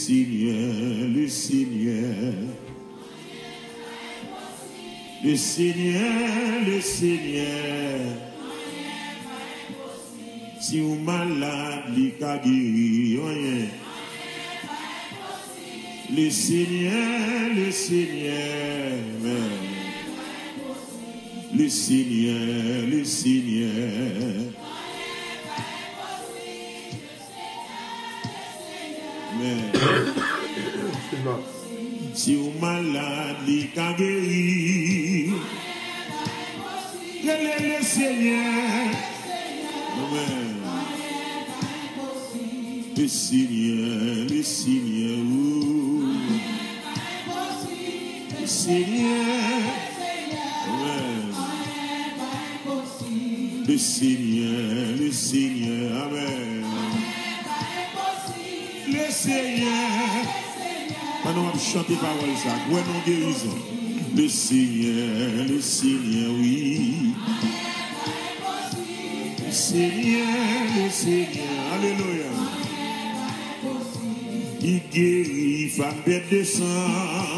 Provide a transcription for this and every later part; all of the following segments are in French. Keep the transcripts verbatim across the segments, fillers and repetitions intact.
Seigneur, le Seigneur. Le Seigneur, le Seigneur. Si vous malade, il a guéri. Le Seigneur, le Seigneur. Le Seigneur, le Seigneur. Si vous malade, il a guéri. Le Seigneur. Amen. Le Seigneur, le Seigneur. Le Seigneur. Amen. Le Seigneur, le Seigneur. Amen. Le Seigneur. Maintenant, on va chanter parole ça. Ouais, non, guérison. Le Seigneur, le Seigneur, oui. Le Seigneur, le Seigneur. Alléluia. Il guérit, femme bête de sang.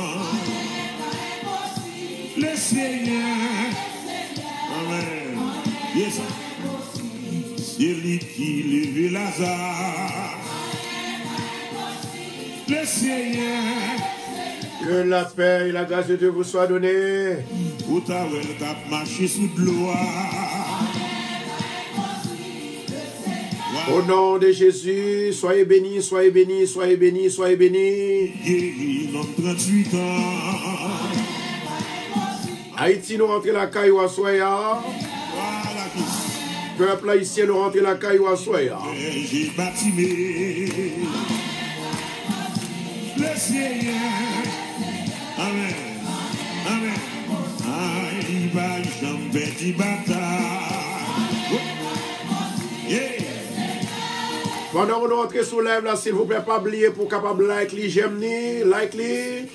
Le Seigneur. Amen. Yes. C'est lui qui lève Lazare. Le Seigneur. Que la paix et la grâce de Dieu vous soient données. Où t'as vu le cap marché sous de l'eau. Au nom de Jésus, soyez bénis, soyez bénis, soyez bénis, soyez bénis. Guéri, l'homme trente-huit ans. Haïti, nous rentrons la caillou à Soya. Peuple haïtien, nous rentrons la caillou à Soya. J'ai bâtimé. Le Seigneur. Amen. Amen. Aïe, va jambe di bataille. Yeah. Pendant que nous rentrons sous l'œuvre, là, s'il vous plaît, pas oublier pour capable like li, j'aime ni, like li.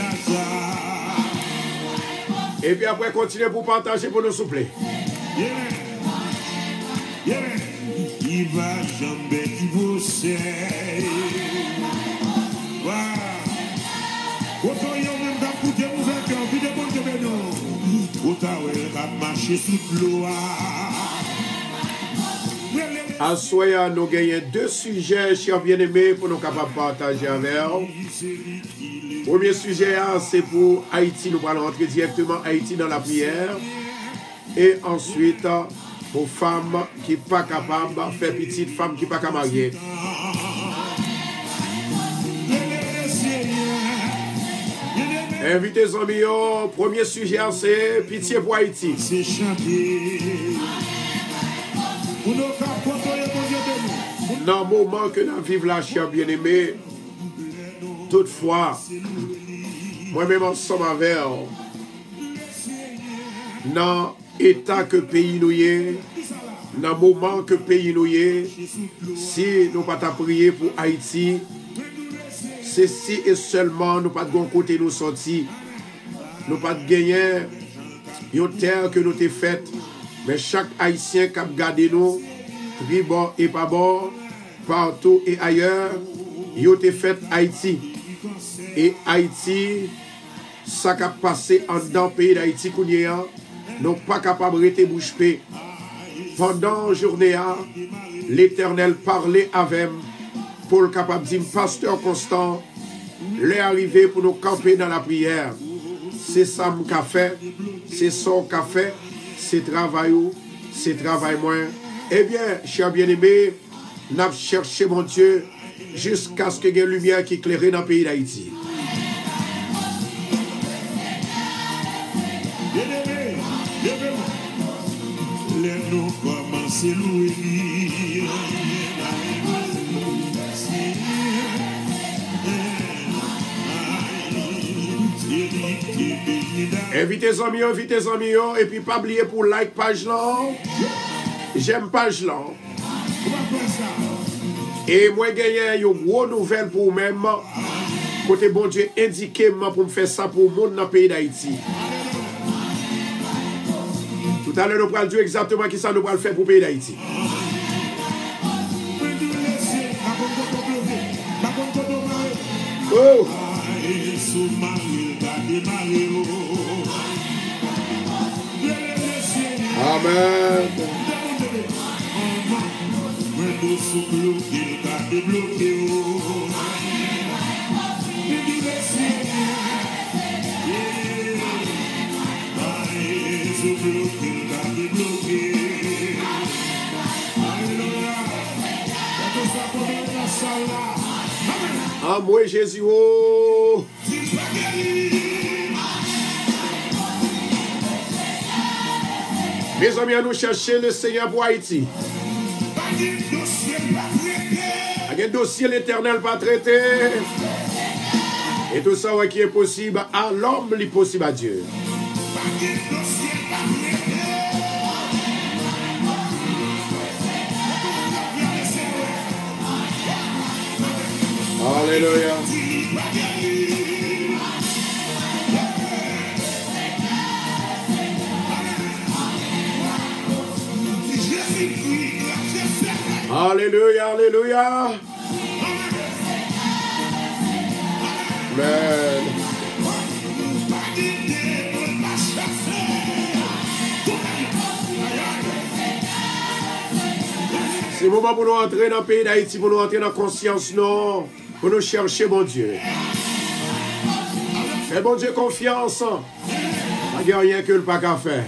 Et puis après, continuez pour partager pour nous souffler. Yeah. Yeah. Il va jambe di bosse. Autant y a même d'un coup de mouvement, puis de bon de bénon. Autant y a marché sous l'eau. À Soya, nous gagnons deux sujets, chers bien-aimés, pour nous capables de partager avec vous. Premier sujet, c'est pour Haïti. Nous allons rentrer directement Haïti dans la prière. Et ensuite, pour femmes qui ne sont pas capables de faire petite, femmes qui ne sont pas mariées. Invitez les amis, premier sujet, c'est pitié pour Haïti. C'est chanter. Dans le moment que nous vivons la chère bien-aimée, toutefois, moi-même ensemble avec vous, dans l'état que le pays nous est, dans le moment que le pays nous est, si nous ne pas prier pour Haïti, c'est si et seulement nous pas de bon côté nous sortir, nous pas de gagner une terre que nous t'ai faite, mais chaque Haïtien qui a gardé nous, très bon et pas bon, partout et ailleurs, il a fait Haïti. Et Haïti, ça qui a passé en dedans pays d'Haïti, nous ne pas capables de rester bouche bée. Pendant la journée, l'Éternel parlait avec pour le capable de dire, pasteur Constant, l'est arrivé pour nous camper dans la prière. C'est ça qu'a fait, c'est ça qu'a fait, c'est travail ou, c'est travail moins. Eh bien, chers bien-aimés, nous avons cherché mon Dieu jusqu'à ce qu'il y ait une lumière qui éclaire dans le pays d'Haïti. Bien-aimés, bien-aimés, laisse-nous commencer à louer. Invitez les amis, invitez les amis, et puis pas oublier pour like page là. J'aime page là. Et moi, j'ai une grosse nouvelle pour vous-même. Côté bon Dieu, indiquez-moi pour me faire ça pour le monde dans le pays d'Haïti. Tout à l'heure, nous allons dire exactement qui ça nous allons faire pour le pays d'Haïti. Oh. Amen. Ah, moi, Jésus. Oh. Mes amis, à nous chercher le Seigneur pour Haïti. Avec un dossier l'éternel pas traité. Et tout ça ouais, qui est possible à l'homme, il est possible à Dieu. Alléluia. Alléluia, alléluia. Amen. C'est le moment pour nous entrer dans le pays d'Haïti, pour nous entrer dans la conscience, non, pour nous chercher mon Dieu. Fais mon Dieu confiance. Il n'y a rien que le pas qu'à faire.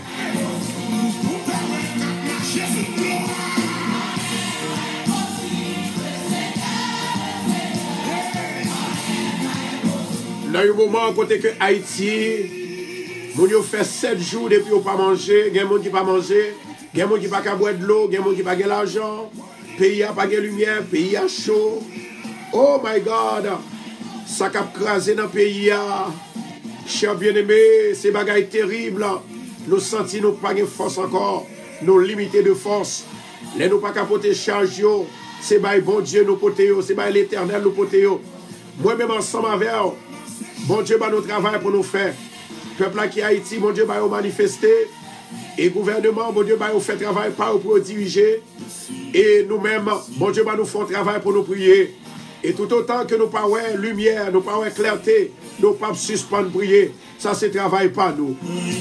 Dans un moment côté que Haïti, mon yo fait sept jours depuis qu'on pas manger, il y a des gens qui pas manger, il y a des gens qui pas boire de l'eau, il y a des gens qui pas de l'argent, pays a pas de lumière, pays a chaud. Oh my God, ça a crasé dans le pays. Cher bien-aimé, c'est bagaille terrible. Nous sentons nous pas de force encore, nous limités de force. Les nous pas capoter charge yo, c'est by bon Dieu nous poter yo, c'est by l'éternel nous poter yo. Moi-même ensemble avec eux. Bon Dieu va nous travailler pour nous faire. Peuple qui est Haïti, bon Dieu va nous manifester. Et gouvernement, bon Dieu va nous faire travail par pour diriger. Et nous-mêmes, bon Dieu va nous faire travail pour nous prier. Et tout autant que nous pas ouais lumière, nous pas ouais clarté, nous pas suspendre prier. Ça c'est travail pas nous.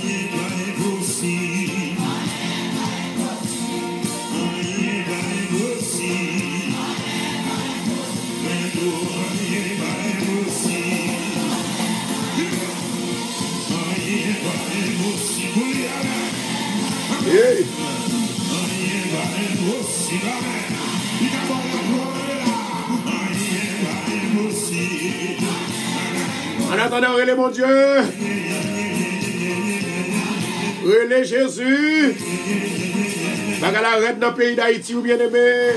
Hey. En attendant, relais mon Dieu, relais Jésus, bagala arrête dans le pays d'Haïti ou bien aimé.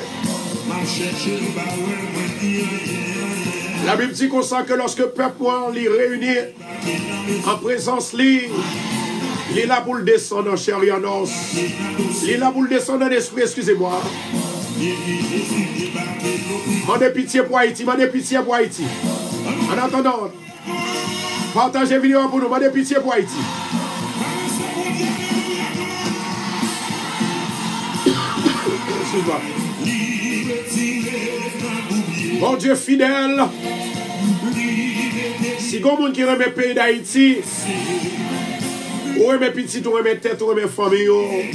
La Bible dit qu'on sent que lorsque le peuple noir l'y réunit en présence libre, il est là pour le descendre en chair et en os. Il est là pour le descendre en esprit, excusez-moi. Mandez pitié pour Haïti, mandez pitié pour Haïti. En attendant, partagez la vidéo pour nous, mandez pitié pour Haïti. Bon Dieu fidèle, si vous avez qui remet le pays d'Haïti, ou remet petit, ou remet tête, ou remet famille.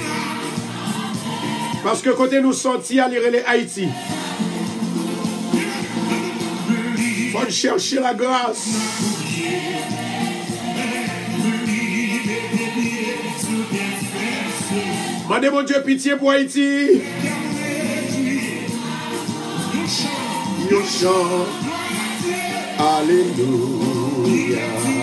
Parce que côté nous sortis à lire les Haïti, il faut chercher la grâce. Mandez mon Dieu pitié pour Haïti. Nous chantons. Alléluia.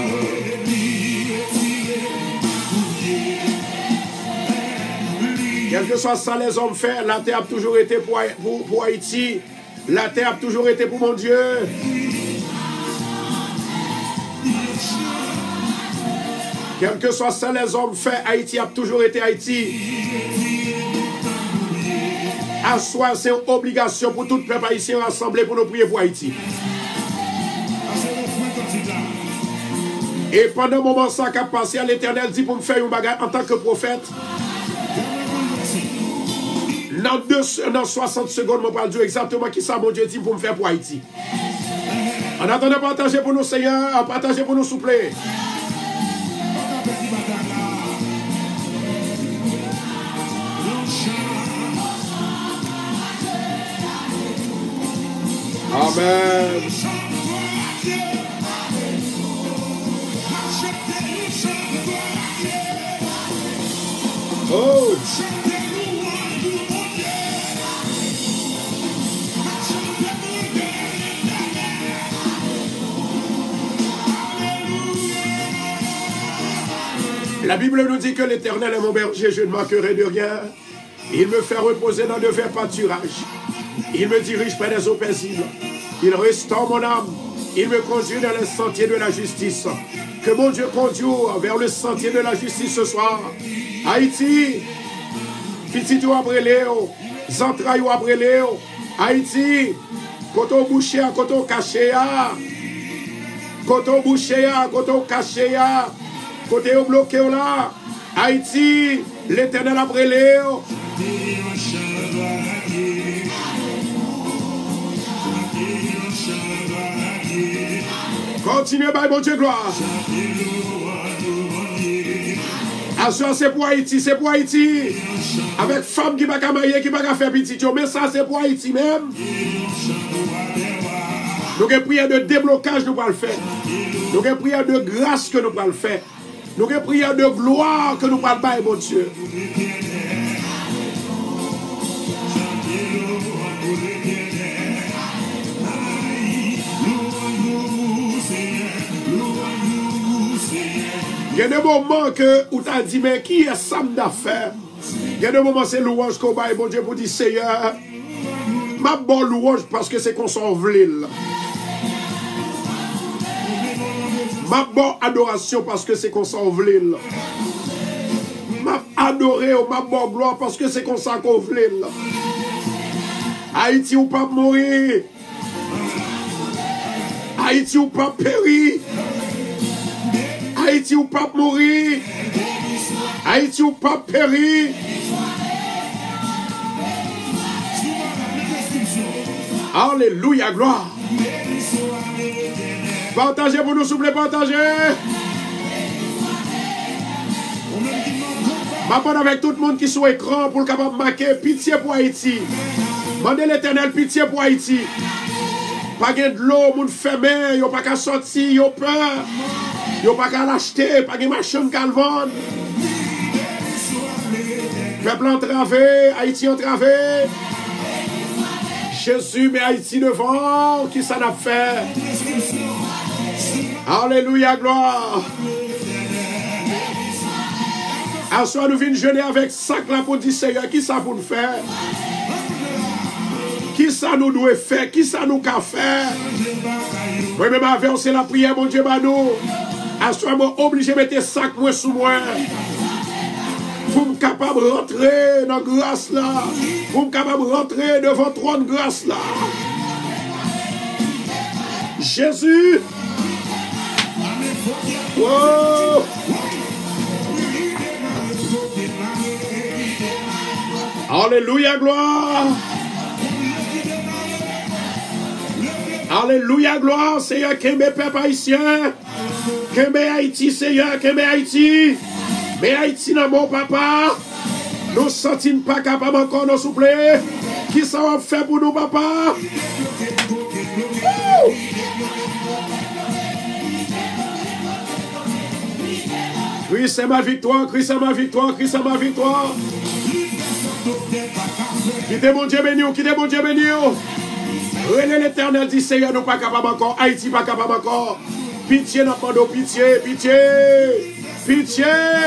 Quel que soit ça les hommes faire, la terre a toujours été pour, pour, pour Haïti. La terre a toujours été pour mon Dieu. Quel que soit ça les hommes fait, Haïti a toujours été Haïti. À soi, c'est une obligation pour tout le peuple haïtien rassemblé pour nous prier pour Haïti. Et pendant le moment ça qu'a passé, l'Éternel dit pour me faire une bagarre en tant que prophète. Dans, deux, dans soixante secondes, je vais dire exactement qui ça, mon Dieu dit pour me faire pour Haïti. En attendant, partagez pour nous, Seigneur. Partagez pour nous, s'il vous plaît. Amen. Oh. La Bible nous dit que l'Éternel est mon berger, je ne manquerai de rien. Il me fait reposer dans de verts pâturages. Il me dirige près des eaux paisibles. Il restaure mon âme. Il me conduit dans les sentiers de la justice. Que mon Dieu conduise vers le sentier de la justice ce soir. Haïti, petit ou abreléo, Zantraï ou abreléo. Haïti, koto bouché, koto caché, koto bouché, koto caché, côté au bloqué là. Haïti, l'Éternel abreléo. Continuez, by mon Dieu, gloire. Assurance, c'est pour Haïti, c'est pour Haïti. Avec femme qui ne va pas marier, qui ne va pas faire petit, mais ça, c'est pour Haïti même. Nous avons prière de déblocage, nous allons le faire. Nous avons prière de grâce que nous allons le faire. Nous avons prière de gloire que nous allons le faire, mon Dieu. Il y a des moments que où tu as dit, mais qui est Sam d'affaires? Il y a des moments c'est louange qu'on va, bon Dieu, pour dire, Seigneur, ma bonne louange parce que c'est qu'on s'en v'lile. Ma bonne adoration parce que c'est qu'on s'en v'lile. Ma adoré, ma bonne gloire parce que c'est qu'on s'en v'lile. Haïti ou pas mourir. Haïti ou pas périr. Haïti ou pas mourir. Haïti ou pas périr. Alléluia, gloire. Partagez pour nous, s'il vous plaît, partagez. Je parle avec tout le monde qui est sur l'écran pour le capable de marquer pitié pour Haïti. Mandez l'Éternel pitié pour Haïti. Pas de l'eau, moun fermé, yo pas qu'à sortir, yo peur. Yo pas qu'à l'acheter, pas de machin qu'à le vendre. Peuple entravé, Haïti entravé. Jésus met Haïti devant, qui ça n'a fait? Alléluia, gloire. À soir, nous venons jeûner avec sac là pour dire Seigneur, qui ça pour nous faire? Qui ça nous doit faire? Qui ça nous a faire? Oui, mais ma verser la prière, mon Dieu, nous. À soir, je suis obligé de mettre sac moi sous moi. Pour me capable de rentrer dans la grâce là. Pour me capable de rentrer devant le trône de grâce là. Jésus. Oh. Alléluia, gloire. Alléluia, gloire. Seigneur, que mes peuples haïtiens. Que mes Haïti, Seigneur, que mes Haïti. Mais Haïti, non, mon papa. Nous ne sentons pas capables encore, nous, s'il vous plaît. Qui ça va faire pour nous, papa? Oh. Christ c'est ma victoire, Christ c'est ma victoire, Christ c'est ma victoire. Quittez mon Dieu béni, quittez mon Dieu béni. Relais l'Éternel dit Seigneur, nous pas capables encore, Haïti pas capable encore. Pitié, nous demandons pitié, pitié, pitié.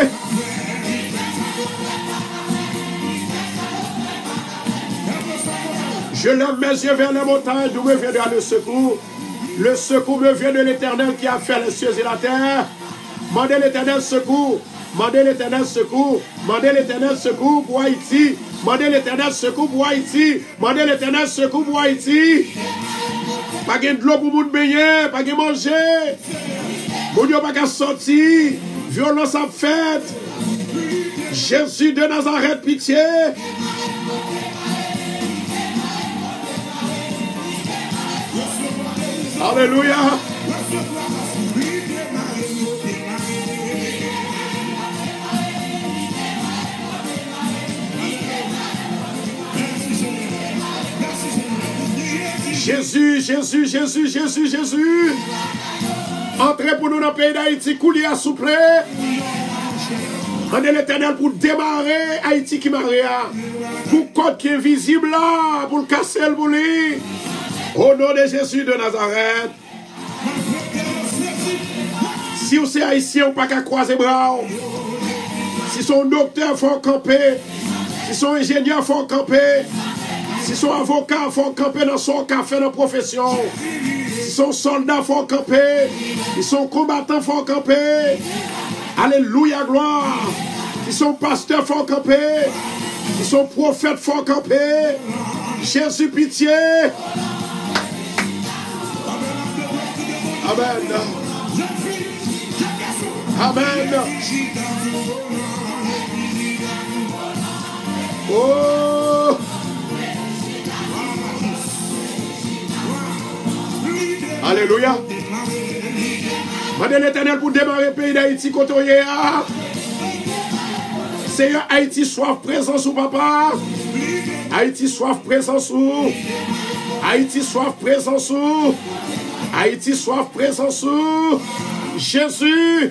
Je lève mes yeux vers les montagnes, d'où me viendra le secours. Le secours me vient de l'Éternel qui a fait les cieux et la terre. Mandez l'Éternel secours. Mandez l'Éternel secours. Mandez l'Éternel secours pour Haïti. Mandez l'Éternel secours pour Haïti. Mandez l'Éternel secours pour Haïti. Pas de l'eau pour nous baigner. Pas de manger. Mon Dieu, pas de sortir. Violence à fête. Jésus de Nazareth, pitié. Alléluia. Jésus, Jésus, Jésus, Jésus, Jésus. Entrez pour nous dans le pays d'Haïti, couler à souple. On est l'Éternel pour démarrer Haïti qui marre. Pour côte qui est visible là, pour le casser le bouli. Au nom de Jésus de Nazareth. Si vous êtes haïtien, vous n'avez pas qu'à croiser bras. Si son docteur, il faut camper. Si son ingénieur, il faut camper. Si son avocat, il faut camper dans son café, dans la profession. Si son soldat, il faut camper. Si son combattant, il faut camper. Alléluia, gloire. Si son pasteur, il faut camper. Si son prophète, il faut camper. Jésus, pitié. Amen. Amen. Oh. Alléluia. Madame l'Éternel pour démarrer le pays d'Haïti contre hier. Seigneur, Haïti soif présence ou papa. Haïti soif présence ou. Haïti soif présence ou. Haïti soif présence ou. Jésus.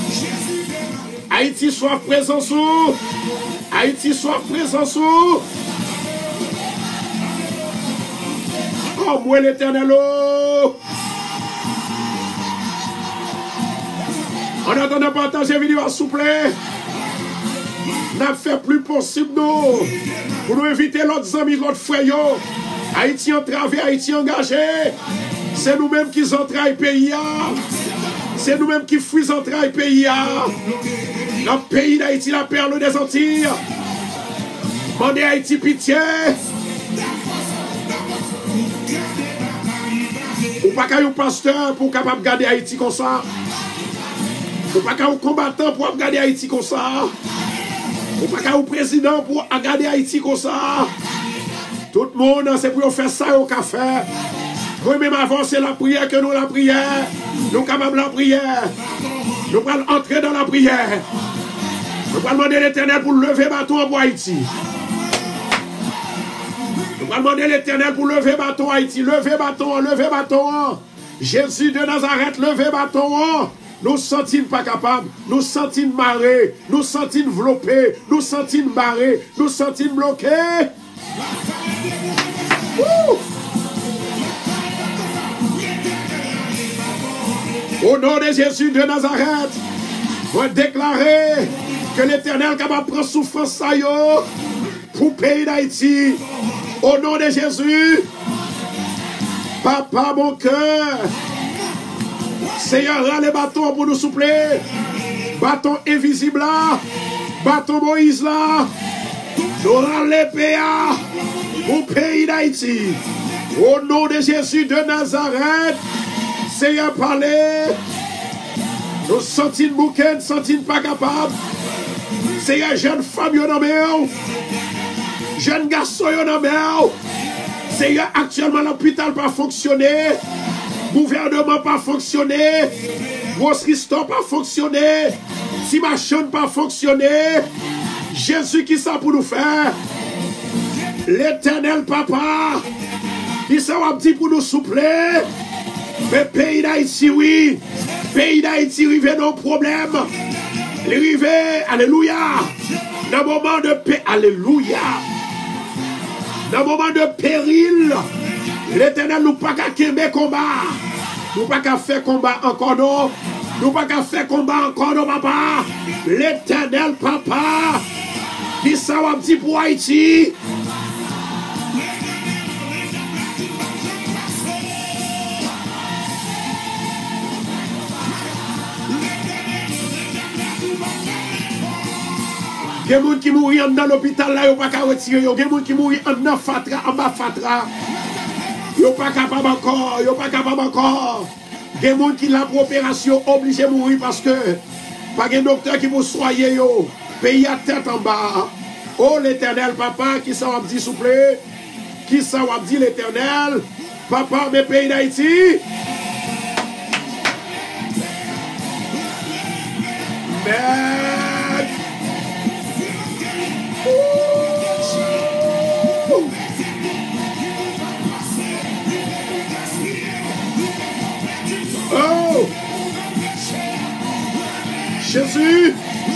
Haïti soif présence ou. Haïti soif présence ou. Oh, moi l'Éternel. En attendant de partager la vidéo, s'il vous plaît. N'a fait plus possible nous. Pour nous inviter l'autre amis, l'autre frère. Haïti entravé, Haïti engagé. C'est nous-mêmes qui entraillent le pays. C'est nous-mêmes qui fuisons entraillent le pays. Dans le pays d'Haïti, la perle des Antilles. Mandez Haïti pitié. Ou pas qu'un pasteur pour capable garder Haïti comme ça. Ou pas qu'un combattant pour garder Haïti comme ça. Ou pas qu'un président pour garder Haïti comme ça. Tout le monde, c'est pour faire ça au café. Nous même avancer la prière que nous la prière. Nous capables la prière. Nous allons entrer dans la prière. Nous allons demander l'Éternel pour lever bâton pour Haïti. Nous allons demander l'Éternel pour lever bâton Haïti. Lever bâton, lever bâton. Jésus de Nazareth, lever bâton. Nous sentons pas capables, nous sentons marrés, nous sentons enveloppés, nous sentons barrés, nous sentons bloqués. Ouh. Au nom de Jésus de Nazareth, on déclarer que l'Éternel est capable de prendre souffrance ça yo pour le pays d'Haïti. Au nom de Jésus, Papa, mon cœur, Seigneur, rends les bâtons pour nous soupler. Bâton invisible là, bâton Moïse là, nous rends l'épée pour le pays d'Haïti. Au nom de Jésus de Nazareth, Seigneur, parlez. Nous sentons bouquet, nous sentons pas capables. Seigneur, jeune femme, yon en jeune garçon, yon en Seigneur, actuellement, l'hôpital pas fonctionné. Gouvernement pas fonctionné. Grocery store pas fonctionné. Si machin pas fonctionné. Jésus, qui ça pour nous faire? L'Éternel Papa, qui ça va dire pour nous soupler? Mais pays d'Haïti, oui. Pays d'Haïti, rive nos problèmes. Rive, alléluia. Dans le moment de paix, alléluia. Dans le moment de péril, l'Éternel nous pas qu'à quémer combat. Nous pas qu'à faire combat encore non. Nous pas qu'à faire combat encore non, papa. L'Éternel, papa, qui ça va dire pour Haïti? Il y a des gens qui mourent dans l'hôpital là, ils ne peuvent pas retirer. Il y a des gens qui mourent en fatra, en bas fatra. Ils ne sont pas capables encore. Ils ne sont pas capables encore. Il y a des gens qui l'ont pour opération obligés de mourir parce que pas de docteur qui vous soigner. Pays à tête en bas. Oh l'Éternel, papa, qui ça va dire s'il vous plaît? Qui ça va dire l'Éternel? Papa, mes pays d'Haïti, Jésus.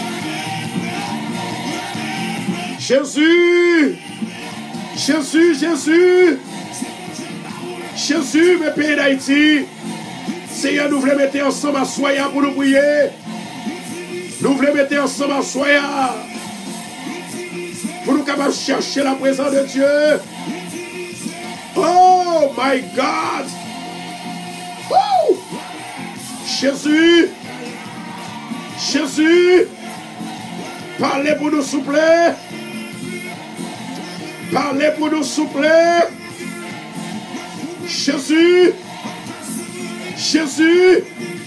Jésus. Jésus, Jésus. Jésus, mes pays d'Haïti. Seigneur, nous voulons mettre ensemble à soya pour nous prier. Nous voulons mettre ensemble à soya pour nous capables de chercher la présence de Dieu. Oh my God. Woo! Jésus. Jésus. Parlez pour nous, s'il vous plaît. Parlez pour nous, s'il vous plaît. Jésus. Jésus.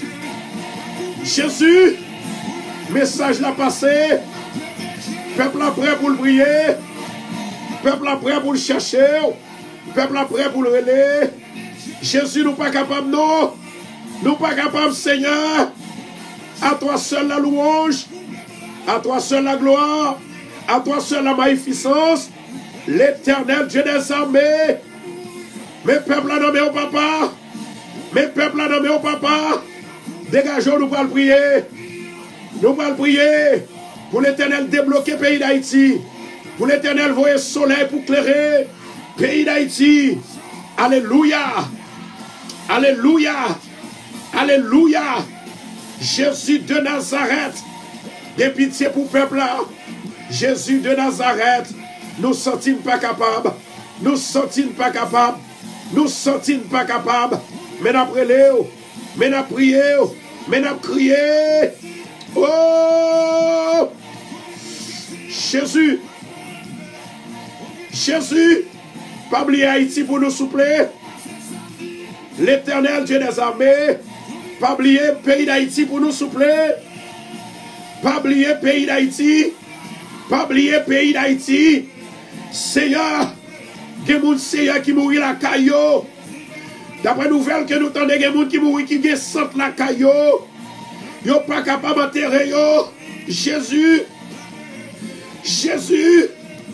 Jésus. Message l'a passé. Peuple là prêt pour le prier. Peuple là prêt pour le chercher. Peuple là prêt pour le relayer. Jésus nous pas capable non. Nous pas capable Seigneur. À toi seul la louange. À toi seul la gloire. À toi seul la magnificence. L'Éternel Dieu des armées. Mes peuples là nommés au papa. Mes peuples là nommés au papa. Dégageons nous pour le prier. Nous allons prier pour l'Éternel débloquer le pays d'Haïti. Pour l'Éternel voyer le soleil pour éclairer le pays d'Haïti. Alléluia. Alléluia. Alléluia. Jésus de Nazareth. Des pitiés pour le peuple là. Jésus de Nazareth. Nous ne sentons pas capables. Nous ne sentons pas capables. Nous ne sentons pas capables. Mais nous prions. Mais nous prions. Mais nous crions. Oh! Jésus! Jésus! Pas oublier Haïti pour nous souffler. L'Éternel Dieu des armées. Pas oublier le pays d'Haïti pour nous souffler. Pas oublier le pays d'Haïti. Pas oublier le pays d'Haïti. Seigneur, il y a des gens Seigneur qui mourent la caillou. D'après nouvelle que nous entendons, il y a des gens qui mourent qui sentent la caillou. Yo pas capable d'enterrer yo. Jésus. Jésus.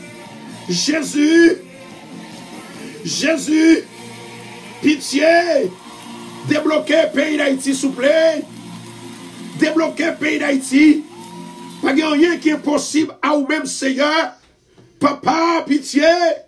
Jésus. Jésus. Pitié. Débloquez le pays d'Haïti, s'il vous plaît. Débloquez le pays d'Haïti. Pas rien qui est possible à vous-même, Seigneur. Papa, pitié.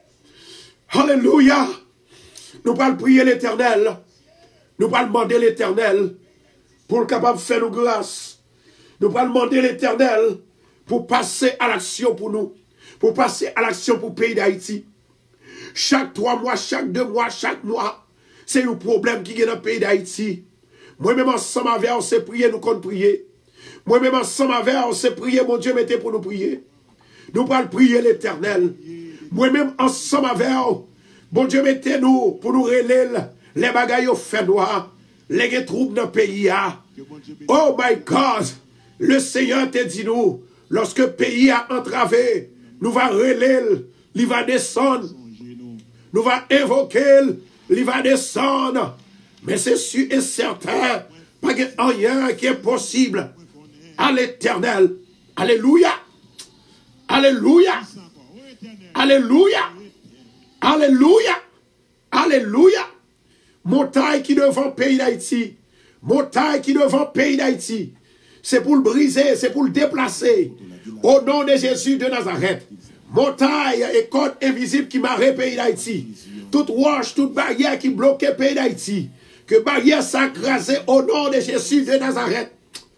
Alléluia. Nous allons prier l'Éternel. Nous allons demander l'Éternel pour le capable de faire nos grâces. Nous allons demander l'Éternel pour passer à l'action pour nous. Pour passer à l'action pour le pays d'Haïti. Chaque trois mois, chaque deux mois, chaque mois, c'est un problème qui est dans le pays d'Haïti. Moi-même ensemble avec on s'est prié, nous comptons prier. Moi-même ensemble avec on s'est prié, mon Dieu mettez pour nous prier. Nous allons prier l'Éternel. Moi-même ensemble avec on, mon Dieu mettez nous pour nous relayer les bagailles au fait noir. Les troubles dans le pays. Oh my God, le Seigneur te dit nous, lorsque le pays a entravé, nous va relayer, il va descendre, nous va invoquer, il va descendre. Mais c'est sûr et certain, pas qu'il y a rien qui est possible à l'Éternel. Alléluia. Alléluia. Alléluia. Alléluia. Alléluia. Montagne qui devant le pays d'Haïti. Montagne qui devant le pays d'Haïti. C'est pour le briser, c'est pour le déplacer. Au nom de Jésus de Nazareth. Montagne et côte invisible qui marre le pays d'Haïti. Toute roche, toute barrière qui bloque le pays d'Haïti. Que barrière s'accrase au nom de Jésus de Nazareth.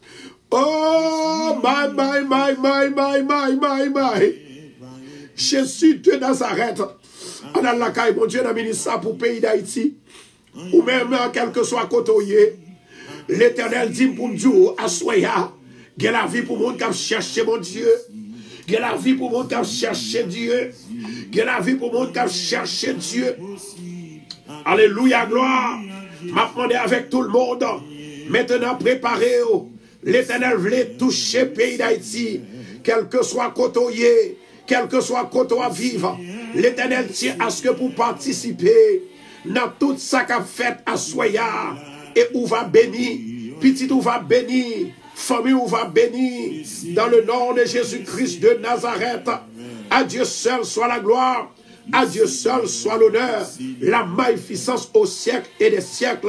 Oh, my, my, my, my, my, my, my, my. Jésus de Nazareth. On a la caille, mon Dieu, n'a mis ça pour le pays d'Haïti. Ou même, quel que soit côtoyé, l'Éternel dit pour nous, à soya, il y a la vie pour monde qui a cherché mon Dieu. Il y a la vie pour monde qui a cherché Dieu. Il y a la vie pour monde qui a cherché Dieu. Alléluia, gloire. M'a demandé avec tout le monde. Maintenant, préparez-vous. L'Éternel voulait toucher le pays d'Haïti. Quel que soit côtoyé, quel que soit côté à vivre. L'Éternel tient à ce que pour participer dans tout ça qu'a fait à Soya, et où va béni, petit où va béni, famille où va béni, dans le nom de Jésus-Christ de Nazareth. À Dieu seul soit la gloire, à Dieu seul soit l'honneur, la magnificence au siècle et des siècles.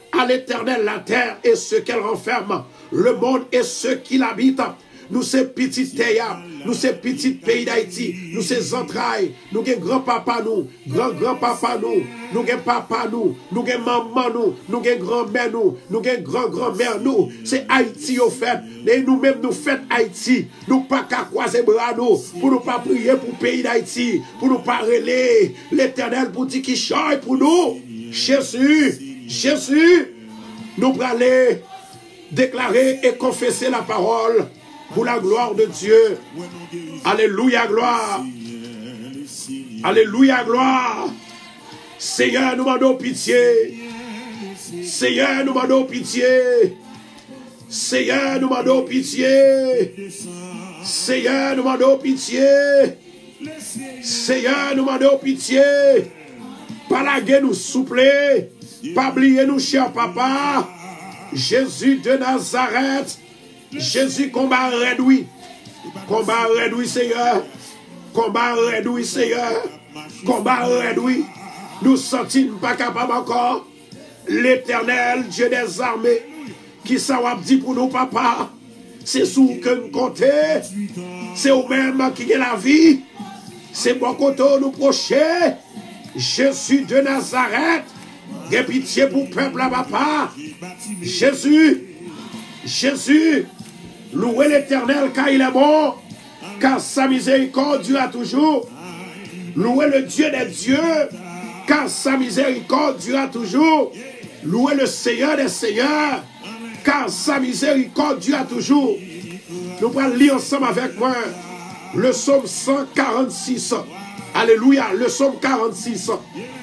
à l'Éternel la terre et ce qu'elle renferme, le monde et ceux qui l'habitent. Nous ces petites terres, nous ces petits pays d'Haïti, nous ces entrailles, nous avons grand-papa nous, grand-grand-papa nous, nous avons papa nous, nous avons maman nous, nous avons grand-mère nous, nous avons grand-grand-mère nous. C'est Haïti au fait. Et nous-mêmes nous faisons Haïti. Nous pas qu'à croiser bras nous, pour nous pas prier pour le pays d'Haïti, pour nous pas relayer l'Éternel pour dire qu'il change pour nous. Jésus, Jésus, nous allons aller déclarer et confesser la parole. Pour la gloire de Dieu. Alléluia, gloire. Alléluia, gloire. Seigneur, nous demandons pitié. Seigneur, nous demandons pitié. Seigneur, nous demandons pitié. Seigneur, nous demandons pitié. Seigneur, nous demandons pitié. Pas la guerre nous souple. Pas oublier nous, cher papa. Jésus de Nazareth. Jésus, combat réduit. Combat réduit, Seigneur. Combat réduit, Seigneur. Combat réduit. Nous sentons pas capables encore. L'Éternel, Dieu des armées, qui s'en dit pour nous, papa. C'est sous que nous comptons. C'est vous-même qui est la vie. C'est bon côté nous procher. Jésus de Nazareth. J'ai pitié pour le peuple, papa. Jésus. Jésus. Louez l'Éternel car il est bon, car sa miséricorde dure toujours. Louez le Dieu des dieux, car sa miséricorde dure toujours. Louez le Seigneur des seigneurs, car sa miséricorde dure toujours. Nous allons lire ensemble avec moi le psaume cent quarante-six. Alléluia, le psaume quarante-six.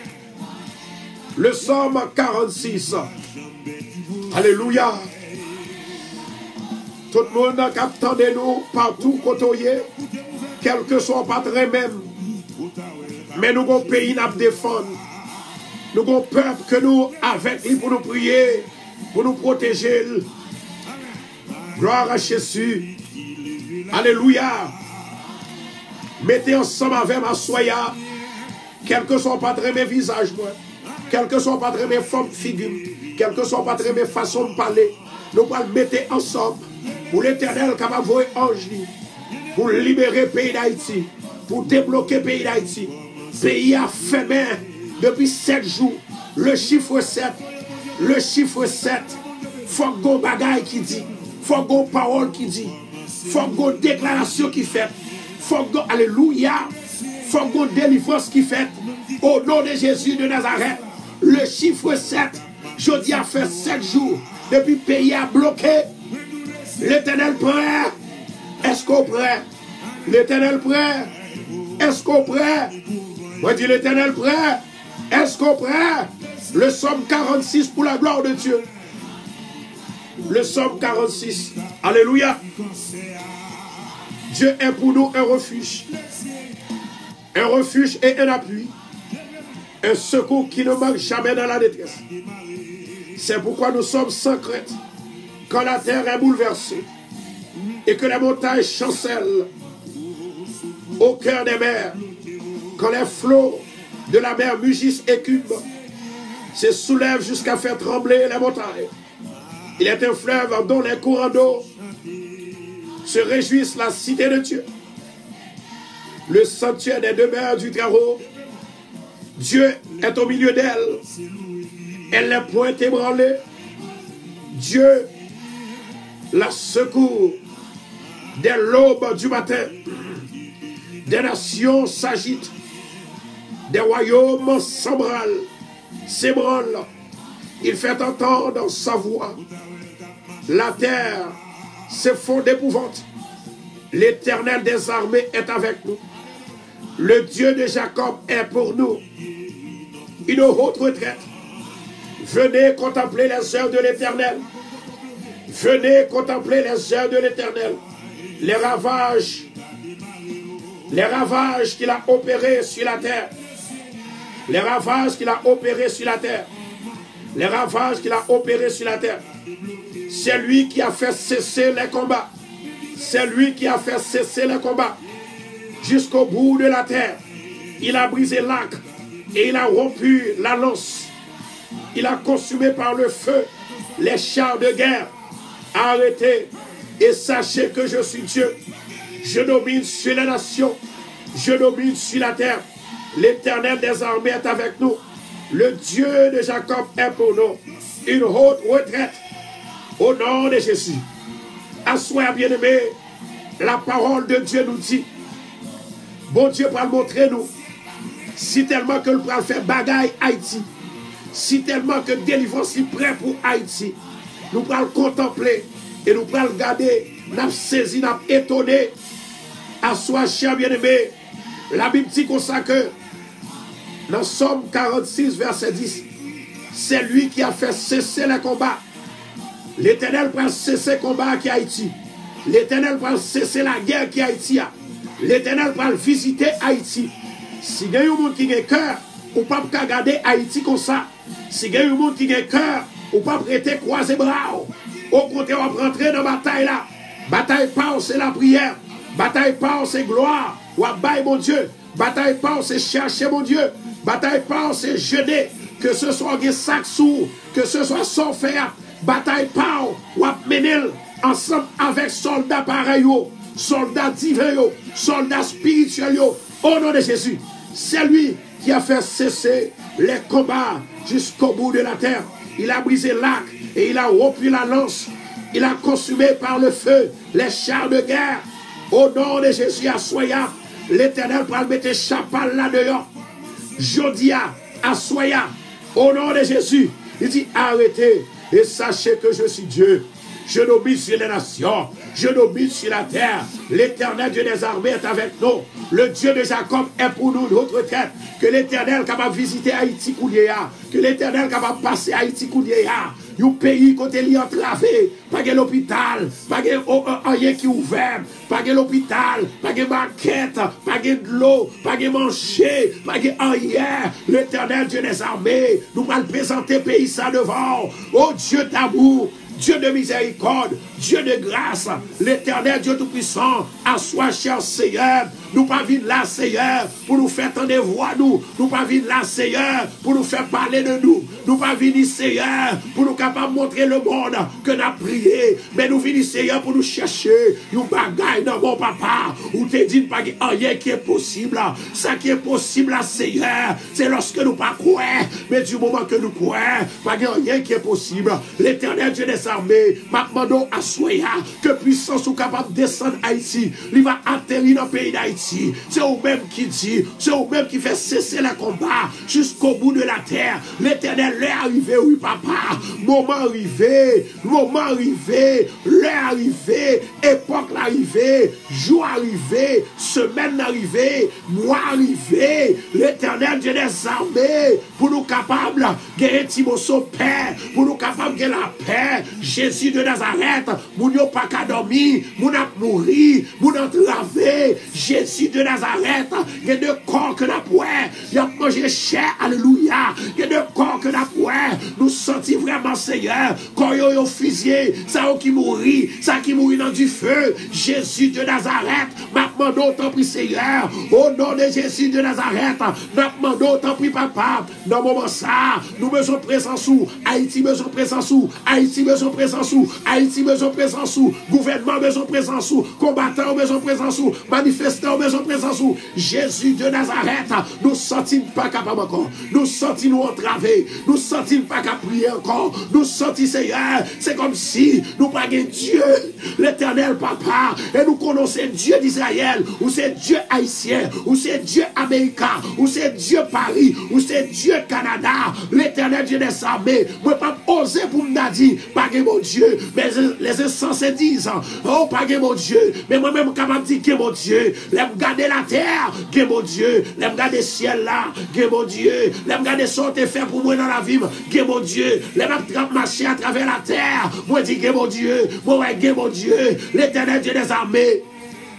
Le psaume quarante-six. Alléluia. Tout le monde attendez nous partout côtoyer, quel que soit pas très même. Mais nous avons un pays à défendre. Nous avons un peuple que nous avec lui pour nous prier, pour nous protéger. Gloire à Jésus. Alléluia. Mettez ensemble avec ma soya, quel que soit pas très mes visages, moi, quel que soit pas très mes formes figures, quel que soit pas très mes façons de parler, nous allons mettre ensemble. Pour l'Éternel qui va envoyer ange, pour libérer le pays d'Haïti, pour débloquer le pays d'Haïti. Pays a fait main depuis sept jours. Le chiffre sept, le chiffre sept, il faut que vous bagaille qui dit, il faut que vous parole qui dit, il faut que vous déclaration qui fait, il faut que alléluia, il faut que vous délivrance qui fait. Au nom de Jésus de Nazareth, le chiffre sept, je dis a fait sept jours depuis le pays a bloqué. L'Éternel prêt. Est-ce qu'on prêt? L'Éternel prêt. Est-ce qu'on prêt? Moi dis l'Éternel prêt. Est-ce qu'on prêt? Le psaume quarante-six pour la gloire de Dieu. Le psaume quarante-six. Alléluia. Dieu est pour nous un refuge. Un refuge et un appui. Un secours qui ne manque jamais dans la détresse. C'est pourquoi nous sommes sans crainte. Quand la terre est bouleversée et que les montagnes chancellent au cœur des mers, quand les flots de la mer mugissent et cubent, se soulèvent jusqu'à faire trembler les montagnes. Il est un fleuve dont les courants d'eau se réjouissent la cité de Dieu, le sanctuaire des demeures du Très-Haut. Dieu est au milieu d'elle. Elle n'est point ébranlée. Dieu la secours dès l'aube du matin. Des nations s'agitent, des royaumes s'embralent, s'ébranlent. Il fait entendre sa voix. La terre s'effondre d'épouvante. L'Éternel des armées est avec nous. Le Dieu de Jacob est pour nous une haute retraite. Venez contempler les œuvres de l'Éternel. Venez contempler les œuvres de l'Éternel. Les ravages, les ravages qu'il a opérés sur la terre. Les ravages qu'il a opérés sur la terre. Les ravages qu'il a opérés sur la terre. C'est lui qui a fait cesser les combats. C'est lui qui a fait cesser les combats. Jusqu'au bout de la terre. Il a brisé l'arc et il a rompu la lance. Il a consumé par le feu les chars de guerre. Arrêtez et sachez que je suis Dieu. Je domine sur les nations. Je domine sur la terre. L'Éternel des armées est avec nous. Le Dieu de Jacob est pour nous une haute retraite. Au nom de Jésus. Assoyez, bien-aimés, la parole de Dieu nous dit, bon Dieu va le montrer nous, si tellement que le pral fait bagaille Haïti, si tellement que délivrance est prêt pour Haïti, nous pral contempler et nous pral regarder, nous saisi, nous étonné. Assoyez, chers bien-aimés, la Bible dit comme ça que dans Somme quarante-six, verset dix, c'est lui qui a fait cesser les combats. L'Éternel va cesser le combat qui est Haïti. L'Éternel va cesser la guerre qui est Haïti. L'Éternel va visiter Haïti. Si il y a un monde qui a cœur, ou pas regarder Haïti comme ça. Si il y a un monde qui a cœur, ou pas prêter croiser bras. Au contraire, on va rentrer dans la bataille là. Bataille pas, c'est la prière. Bataille pas, c'est gloire. Ou à bailler mon Dieu. Bataille pas, c'est chercher mon Dieu. Bataille pas, c'est jeûner. Que ce soit des sacs sourds, que ce soit sans faire. Bataille pas, ou à mener ensemble avec soldats pareils, soldats divins, soldats spirituels, au nom de Jésus. C'est lui qui a fait cesser les combats jusqu'au bout de la terre. Il a brisé l'arc et il a rompu la lance. Il a consumé par le feu les chars de guerre. Au nom de Jésus, assoya, l'Éternel va mettre chapal là-dedans. Jodia, assoya, au nom de Jésus. Il dit arrêtez et sachez que je suis Dieu. Je domine sur les nations. Je domine sur la terre. L'Éternel Dieu des armées est avec nous. Le Dieu de Jacob est pour nous notre tête. Que l'Éternel capable de visiter Haïti Kouliéa. Que l'Éternel capable de passer Haïti Kouliéa. Un pays côté li entravé. Pas de l'hôpital. Pas de rien qui est ouvert. Pas de l'hôpital. Pas de maquette. Pas de l'eau. Pas de manger. Pas de rien. L'Éternel Dieu des armées. Nous allons présenter pays ça devant. Oh Dieu d'amour. Dieu de miséricorde, Dieu de grâce, l'Éternel Dieu Tout-Puissant, assois, cher Seigneur, nous pas venir là, Seigneur, pour nous faire entendre voix, nous, nous pas venir là, Seigneur, pour nous faire parler de nous, nous pas venir, Seigneur, pour nous capables de montrer le monde que nous avons prié, mais nous venons, Seigneur, pour nous chercher, nous bagaille dans mon papa, ou te dit pas rien qui est possible, ça qui est possible, Seigneur, c'est lorsque nous pas croire, mais du moment que nous croyons, pas rien qui est possible, l'Éternel Dieu des armées, ma demande à Soya, que puissance soit capable de descendre à Haïti, il va atterrir dans le pays d'Haïti. C'est vous-même qui dit, c'est vous-même qui fait cesser le combat jusqu'au bout de la terre. L'Éternel l'est arrivé, oui papa, moment arrivé, moment arrivé, l'heure arrivé, époque arrivé, jour arrivé, semaine arrivé, mois arrivé, l'Éternel Dieu des armées, pour nous capables de gagner Timoso Père, pour nous capables de la paix. Jésus de Nazareth, moun yo pas qu'à dormir, moun a mouri, moun entravé. Jésus de Nazareth, il y a deux corps que n'a point, il a mangé chair, alléluia. Il y a deux corps que n'a point, nous sentons vraiment Seigneur, quand yo yo fusillé, ça qui mourit, ça qui mourit dans du feu. Jésus de Nazareth, m'a demandé autant pris Seigneur, au nom de Jésus de Nazareth, m'a demandé autant pris papa, dans le moment ça, nous besoin présence sous, Haïti besoin présence sous, Haïti besoin présence sous, Haïti besoin présence sous, gouvernement besoin présence sous, combattant besoin présence sous, manifestant besoin présence sous. Jésus de Nazareth, nous sentons pas capables encore, nous sentons nous entravés, nous sentons pas qu'à prier encore, nous sentons Seigneur, c'est comme si nous pas Dieu, l'Éternel papa, et nous connaissons Dieu d'Israël, ou c'est Dieu haïtien, ou c'est Dieu américain, ou c'est Dieu Paris, ou c'est Dieu Canada, l'Éternel Dieu des armées. Moi pas oser pour me dire pas mon Dieu, mais les insensés disent oh pas mon Dieu, mais moi-même capable de dire que mon Dieu, l'aime garder la terre, que mon Dieu, l'aime garder le ciel là, que mon Dieu, l'aime garder ce que fait pour moi dans la vie, que mon Dieu, l'aime marcher à travers la terre, moi dis que mon Dieu, moi ouais que mon Dieu, l'Éternel Dieu des armées.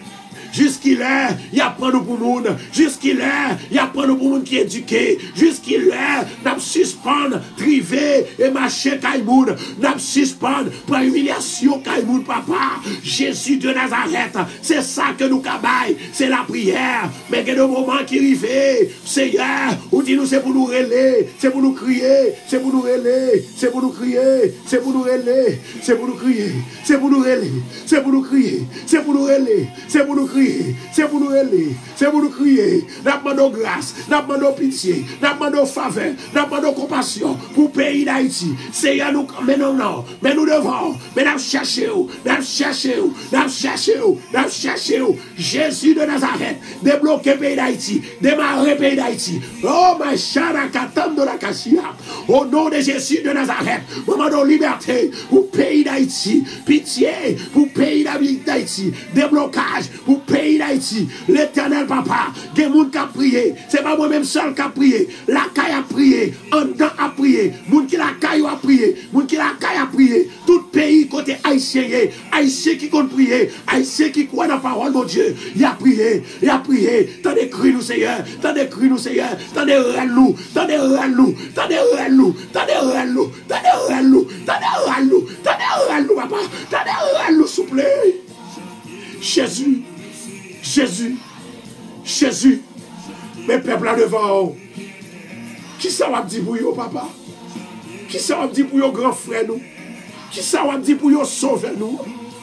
Jusqu'il est, il y a pas nous pour monde. Jusqu'il est, il y a pas nous pour monde qui est éduqué. Jusqu'il est, n'a suspendre, triver et marcher Kaimoun. N'a suspendre pour humiliation Kaimoun, papa. Jésus de Nazareth, c'est ça que nous cabaye, c'est la prière. Mais il y a des moments qui arrivent, Seigneur, ou dit nous c'est pour nous relayer, c'est pour nous crier, c'est pour nous relayer, c'est pour nous crier, c'est pour nous relayer, c'est pour nous crier, c'est pour nous relayer, c'est pour nous crier, c'est pour nous relayer, c'est pour nous crier, c'est pour nous relayer, c'est pour nous crier. Nous demandons grâce, nous demandons pitié, nous demandons faveur, nous demandons compassion pour le pays d'Haïti. Seigneur, nous, mais non, non, mais nous devons, mais nous cherchons, nous cherchons, nous cherchons, nous cherchons. Jésus de Nazareth, débloquer le pays d'Haïti, démarrer le pays d'Haïti. Oh, ma chara katam de la Kassia. Au nom de Jésus de Nazareth, nous demandons liberté pour le pays d'Haïti, pitié pour le pays d'Haïti, déblocage pour le pays d'Haïti. L'éternel papa, il y a des gens qui ont prié, c'est pas moi-même seul qui a prié, la caille a prié, en dedans a prié, moun qui la caille a prié, moun qui la caille a prié, tout pays côté haïtien, haïtien qui compte prier, haïtien qui croit dans la parole de Dieu, il a prié, il a prié, t'as des cris nous Seigneur, t'as des cris nous Seigneur, t'as des relous, t'as des relous, t'as des relous, t'as des relous, t'as des relous, t'as des relous, t'as des relous, papa, t'as des relous, s'il vous plaît. Jésus, Jésus, Jésus, mes peuples là devant, qui ça va dire pour vous, papa? Qui ça va dire pour vos grands frères nous? Qui ça va dire pour vous sauver nous?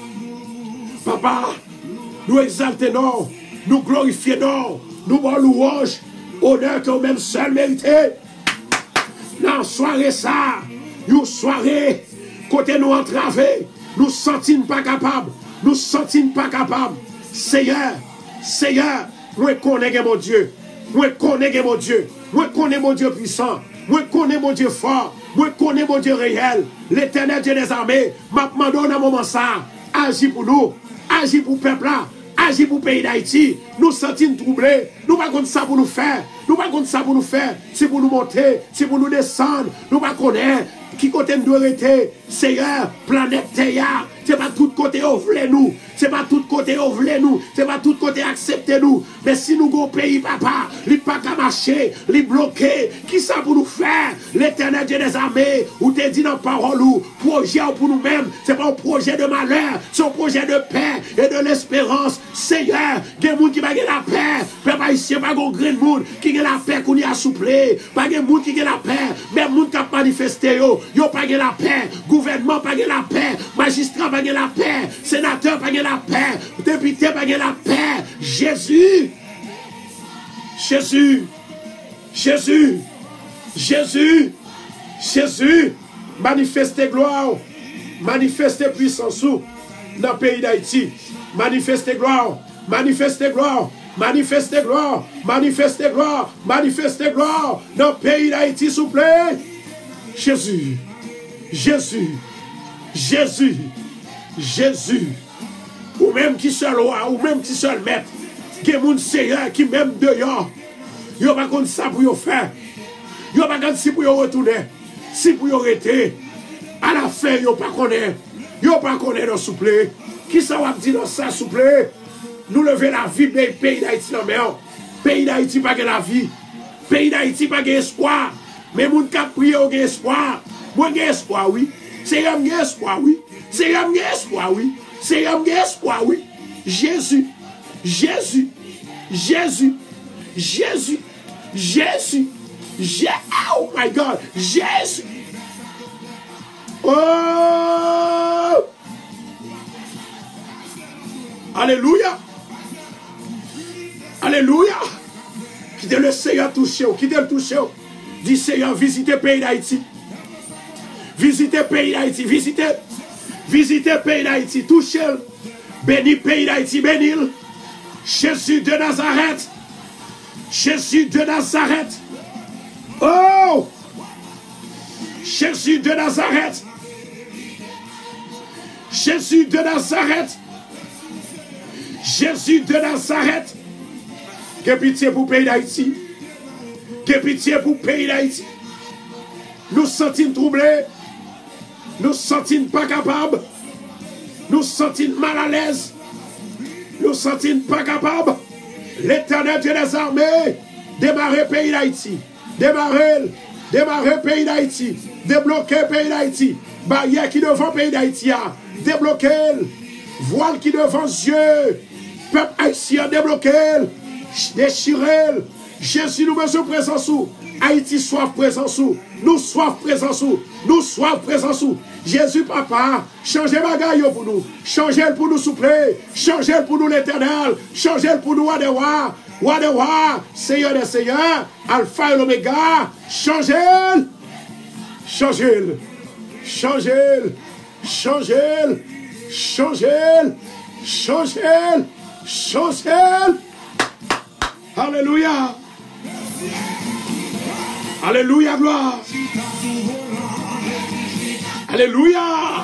Papa, nous exaltons, nous glorifions, nous bon louange, honneur que vous-même seul méritez. Dans la soirée ça, une soirée, côté nous entraver, nous ne sentons pas capables, nous ne sentons pas capables. Seigneur, Seigneur, nous connaissons mon Dieu, nous connaissons mon Dieu, nous connaissons mon Dieu puissant, nous connaissons mon Dieu fort, nous connaissons mon Dieu réel, l'éternel Dieu des armées, m'a demandé dans un moment ça, agis pour nous, agis pour le peuple là, agis pour le pays d'Haïti, nous sentons troublés, nous ne pouvons pas ça pour nous faire, nous ne pouvons pas ça pour nous faire, c'est pour nous monter, c'est pour nous descendre, nous ne pouvons pas connaître qui côté nous doit arrêter, Seigneur, planète Terre, c'est pas tout côté où voulez nous, c'est pas tout côté où voulez nous, c'est pas tout côté accepter nous, mais si nous go pays papa, il pas qu'à marcher, il bloqué, qui ça pour nous faire, l'éternel Dieu des armées, ou te dit dans parole ou projet pour nous-mêmes, c'est pas un projet de malheur, c'est un projet de paix et de l'espérance, Seigneur, il y a des gens qui ont la paix, papa ici, pas un grand monde qui a la paix qu'on y a soufflé, pas des gens qui ont la paix, même gens qui ont manifesté, yo, yo pas la paix, gouvernement pas la paix, magistrat pas la paix, sénateur pas la paix, député pas la paix, Jésus, Jésus, Jésus, Jésus, Jésus, manifestez gloire, manifestez puissance dans le pays d'Haïti, manifestez gloire, manifestez gloire, manifestez gloire, manifestez gloire, manifestez gloire dans le pays d'Haïti, s'il vous plaît. Jésus, Jésus, Jésus, Jésus, ou même qui seul roi, ou même qui seul maître, qui est mon Seigneur, qui même dehors, il n'y a pas comme ça pour y faire, il n'y a pas comme si pour y retourner, si pour y arrêter, à la fin, il n'y a pas connaître, il n'y a pas connaître, s'il vous plaît, qui ça va dire dans ça, s'il vous plaît, nous lever la vie du pays d'Haïti dans mer, pays d'Haïti pas de la vie, pays d'Haïti pas d'espoir. Mais moun qui a prié au espoir, moi j'ai espoir, oui. C'est un espoir, oui. C'est un espoir, oui. C'est un espoir, oui. Jésus, Jésus, Jésus, Jésus, Jésus, Jésus, oh my God, Jésus. Oh! Alléluia. Alléluia. Quittez le Seigneur touché, quittez le touché. Dis Seigneur, visitez le pays d'Haïti. Visitez le pays d'Haïti. Visitez. Visitez le pays d'Haïti. Touchez-le. Bénis le pays d'Haïti. Bénis-le. Jésus de Nazareth. Jésus de Nazareth. Oh! Jésus de Nazareth. Jésus de Nazareth. Jésus de Nazareth. Que pitié pour le pays d'Haïti. Que pitié pour le pays d'Haïti. Nous sentons troublés. Nous sentons pas capables. Nous sentons mal à l'aise. nous ne sentons pas capables. L'Éternel Dieu des armées, démarrer le pays d'Haïti. Démarrer, démarrer le pays d'Haïti. Débloquer le pays d'Haïti. Barrière qui devant le pays d'Haïti. Débloquer. Voile qui devant Dieu. Peuple haïtien, débloquer. Déchirer. Jésus nous besoin présent sous. Haïti soif présent sous. Nous soif présent sous. Nous soif présent sous. Jésus papa, changez bagaille pour nous. Changez pour nous souple. Changez pour nous l'éternel. Changez pour nous Wadewa. Wadewa. Seigneur des seigneurs. Alpha et l'oméga. Changez. Changez. Changez. Changez. Changez. Changez. Changez. Alléluia. Alléluia, gloire. Alléluia.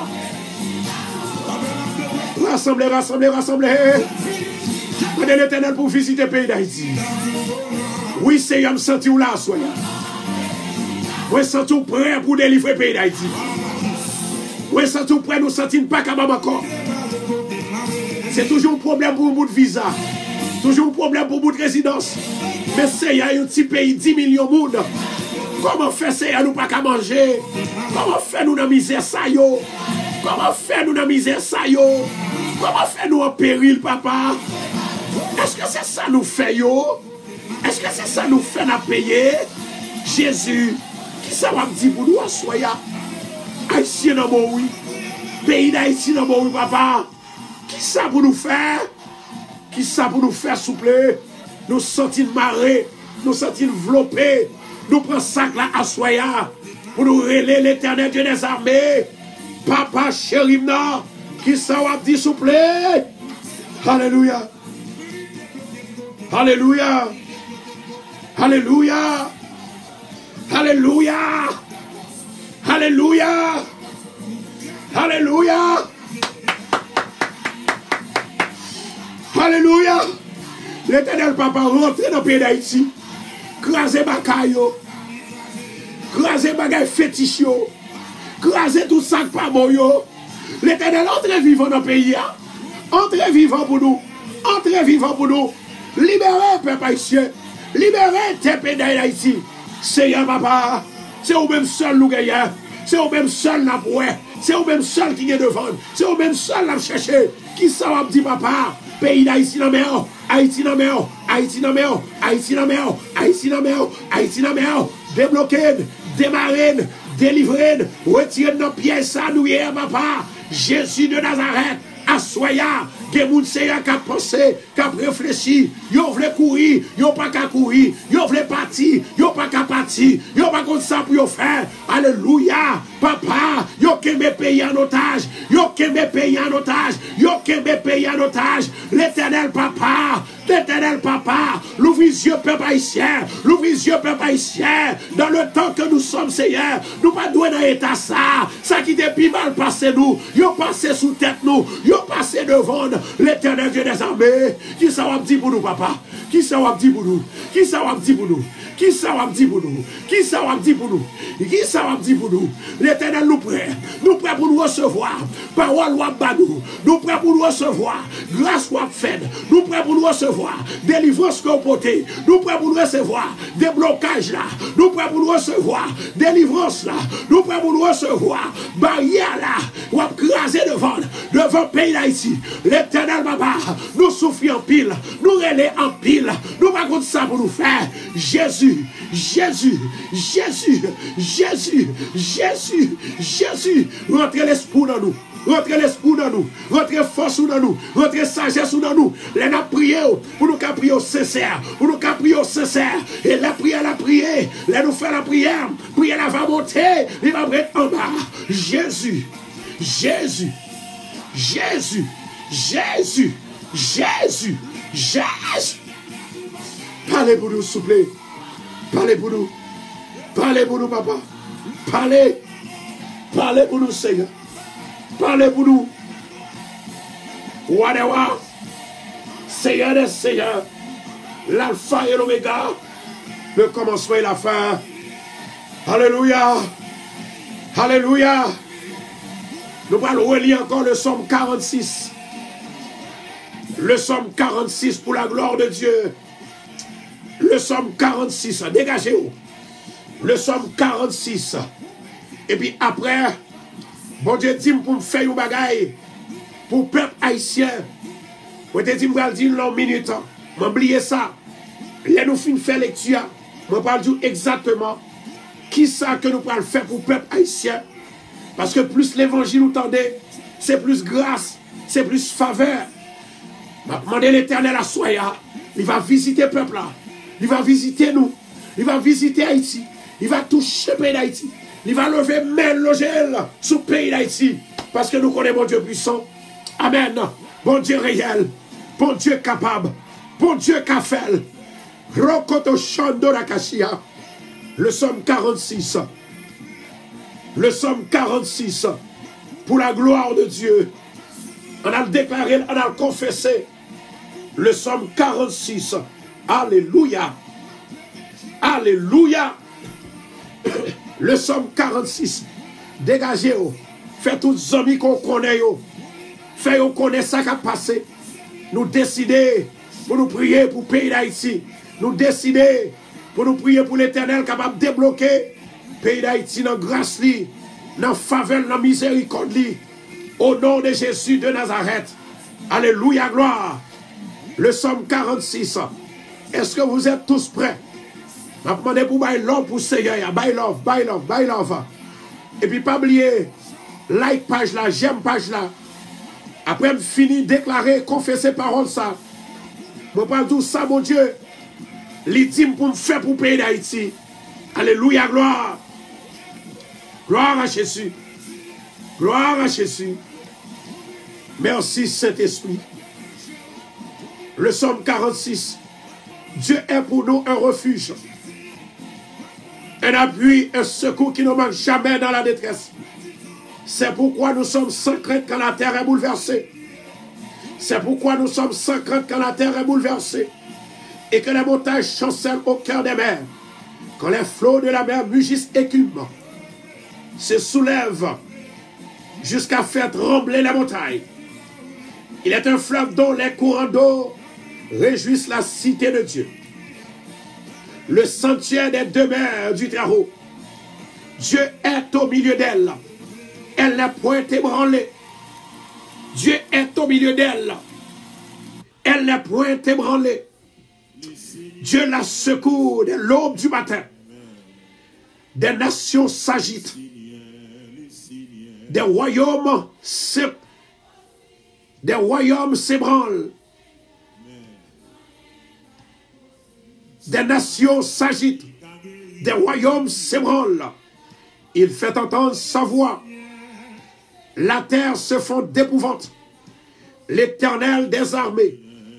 Rassemblez, rassemblez, rassemblez. Prenez l'Éternel pour visiter le pays d'Haïti. Oui, Seigneur, me senti où là, soyez. Oui, senti prêt pour délivrer le pays d'Haïti. Oui, senti prêt, nous sentons pas capable encore. C'est toujours un problème pour un bout de visa. Toujours un problème pour un bout de résidence. Mais Seigneur, un petit pays, dix millions de monde. Comment faire Seigneur, nous pas qu'à manger? Comment faire nous dans la misère ça yo? Comment faire nous dans la misère ça yo? Comment faire nous en péril, papa? Est-ce que c'est ça nous fait yo? Est-ce que c'est ça nous fait à payer? Jésus, qui ça va me dire pour nous en soya? Haïtien dans mon oui. Pays d'Haïti dans mon oui, papa. Qui ça pour nous faire? Qui ça pour nous faire souple? Nous sentir marrer, nous sentir enveloppés, nous prenons ça là à soya pour nous relayer l'Éternel Dieu des armées. Papa chéri, qui ça va dire s'il vous plaît? Alléluia. Alléluia. Alléluia. Alléluia. Alléluia. Alléluia. Alléluia. L'Éternel papa rentre dans le pays d'Haïti. Craser bakayo. Craser bagay fétiche. Craser tout ça pas bon yo. L'Éternel entre vivant dans le pays. Entre vivant pour nous. Entre vivant pour nous. Libérez peuple haïtien. Libérez tes pays d'Haïti. Seigneur papa. C'est au même seul nous gagnons. C'est au même seul la pouet. C'est au même seul qui est devant. C'est au même seul la chercher. Qui ça va dire papa? Pays d'Haïti dans mer. Haïti dans mer. Haïti dans mer. Haïti dans mer. Haïti dans mer. Haïti dans mer. Débloquer, démarrer, délivrer, retirer nos pieds, ça nous y est, papa. Jésus de Nazareth, assoya, des moun Seigneur qui a pensé, qui a réfléchi, yo vle courir, yo pas qu'à courir, yo vle partir, yo pas qu'à partir, yo pas comme ça pour yo faire. Alléluia, papa, yo kembe pays en otage, yo kembe pays en otage, yo kembe pays en otage. L'Éternel papa, l'Éternel papa, l'ouvre les yeux peuple haïtien, l'ouvre les yeux peuple haïtien, dans le temps que nous sommes Seigneur, nous pas doués dans l'état ça, ça qui depuis mal passé nous, yo passé sous tête nous, yo passé devant l'Éternel Dieu des armées. Qui ça va dire pour nous papa? Qui ça va dire pour nous? Qui ça va dire pour nous? Qui ça va dire pour nous? Qui ça va dire pour nous? Qui ça va dire pour nous? L'Éternel nous prêt. Nous prêts pour nous recevoir. Parole ou nous. Nous prêts pour nous recevoir. Grâce ou faite. Nous prêts pour nous recevoir. Délivrance qu'on portée. Nous prêts pour nous recevoir. Déblocage là. Nous prêts pour nous recevoir. Délivrance là. Nous prêts pour nous recevoir. Barrière là. Ou craser devant. Devant le pays d'Haïti. L'Éternel papa. Nous souffrons en pile. Nous relais en pile. Nous pas contre ça pour nous faire. Jésus. Jésus. Jésus. Jésus. Jésus. Jésus. Rentrez l'esprit dans nous. Rentrez l'esprit dans nous. Rentrez force dans nous. Rentrez sagesse dans nous. Les n'a prié pour nous qu'à prier au sincère. Pour nous qu'à prier au sincère. Et la prière, la prière. Les nous faire la prière. Prière, la va monter. Il va être en bas. Jésus. Jésus. Jésus. Jésus. Jésus. Jésus. Parlez pour nous, s'il vous plaît. Parlez pour nous. Parlez pour nous, papa. Parlez. Parlez pour nous, Seigneur. Parlez pour nous. Wadewa. Seigneur des Seigneurs. L'alpha et l'oméga. Le commencement et la fin. Alléluia. Alléluia. Nous allons relire encore le psaume quarante-six. Le psaume quarante-six pour la gloire de Dieu. Le psaume quarante-six, dégagez-vous. Le psaume quarante-six. Et puis après, bon Dieu dit pour me faire un bagaille pour le peuple haïtien. Moi, je dis, je vais dire une minute. Je vais oublier ça. Là, nous finissons faire lecture. Je vais dire exactement qui ça que nous allons faire pour le peuple haïtien. Parce que plus l'évangile nous tendait, c'est plus grâce, c'est plus faveur. Je vais demander l'Éternel à Soya. Il va visiter le peuple là. Il va visiter nous. Il va visiter Haïti. Il va toucher le pays d'Haïti. Il va lever main logel sous le pays d'Haïti. Parce que nous connaissons mon Dieu puissant. Amen. Bon Dieu réel. Bon Dieu capable. Bon Dieu kafel. Rokoto Shando Rakashia. Le psaume quarante-six. Le psaume quarante-six. Pour la gloire de Dieu. On a le déclaré, on a le confessé. Le psaume quarante-six. Alléluia. Alléluia. Le psaume quarante-six. Dégagez-vous. Faites tous les amis qu'on connaît. Faites-vous connaître ça qui a passé. Nous décider pour nous prier pour le pays d'Haïti. Nous décider pour nous prier pour l'Éternel capable de débloquer le pays d'Haïti dans la grâce, dans la faveur, dans la miséricorde. Au nom de Jésus de Nazareth. Alléluia, gloire. Le psaume quarante-six. Est-ce que vous êtes tous prêts? Je vais demander pour bailler l'homme pour Seigneur. Baille love, baille love, baille love. Et puis pas oublier, like page là, j'aime page là. Après, je finis déclarer, confesser parole ça. Je parle tout ça, mon Dieu. L'ultime pour me faire pour le pays d'Haïti. Alléluia, gloire. Gloire à Jésus. Gloire à Jésus. Merci Saint-Esprit. Le psaume quarante-six. Dieu est pour nous un refuge, un appui, un secours qui ne manque jamais dans la détresse. C'est pourquoi nous sommes sans crainte quand la terre est bouleversée. C'est pourquoi nous sommes sans crainte quand la terre est bouleversée. Et que les montagnes chancellent au cœur des mers. Quand les flots de la mer mugissent éculement, se soulèvent jusqu'à faire trembler les montagnes. Il est un fleuve dont les courants d'eau réjouissent la cité de Dieu. Le sanctuaire des demeures du Très-Haut. Dieu est au milieu d'elle. Elle n'est point ébranlée. Dieu est au milieu d'elle. Elle n'est point ébranlée. Dieu la secoue de l'aube du matin. Des nations s'agitent. Des royaumes se, des royaumes s'ébranlent. Des nations s'agitent. Des royaumes s'ébranlent. Il fait entendre sa voix. La terre se fond d'épouvante. L'Éternel des armées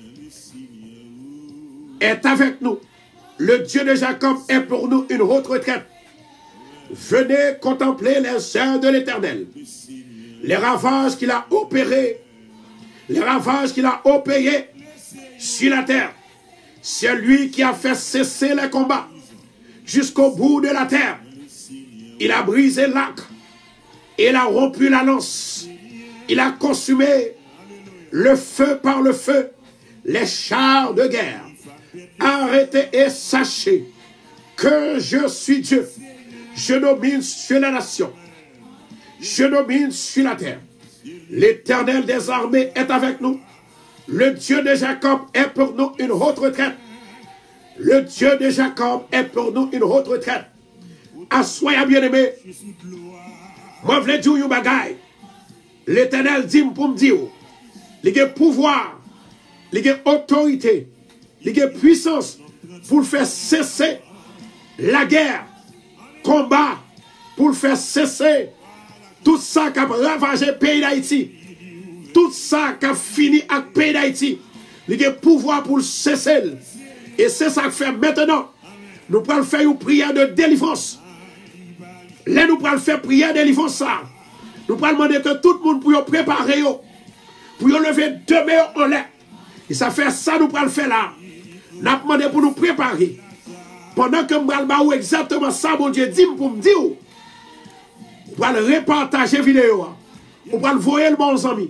est avec nous. Le Dieu de Jacob est pour nous une haute retraite. Venez contempler les œuvres de l'Éternel. Les ravages qu'il a opérés. Les ravages qu'il a opérés sur la terre. C'est lui qui a fait cesser les combats jusqu'au bout de la terre. Il a brisé l'arc. Il a rompu la lance. Il a consumé le feu par le feu, les chars de guerre. Arrêtez et sachez que je suis Dieu. Je domine sur la nation. Je domine sur la terre. L'Éternel des armées est avec nous. Le Dieu de Jacob est pour nous une haute retraite. Le Dieu de Jacob est pour nous une haute retraite. Assoyez bien-aimé. Moi, je veux dire un bagay. L'Éternel dit pour me dire, il y a pouvoir, il y a autorité, il y a puissance pour faire cesser la guerre, combat, pour faire cesser tout ça qui a ravagé le pays d'Haïti, tout ça qui a fini avec le pays d'Haïti. Il y a pouvoir pour le cesser. Et c'est ça que fait maintenant. Nous pouvons faire une prière de délivrance. Là, nous pouvons faire prière de délivrance. Nous pouvons demander que tout le monde puisse préparer, pour lever deux mains en l'air. Et ça fait ça, nous pouvons le faire là. Nous avons demandé pour nous préparer. Pendant que nous allons exactement ça, mon Dieu dit pour me dire, on va le repartager vidéo. On va le voir le bon ami.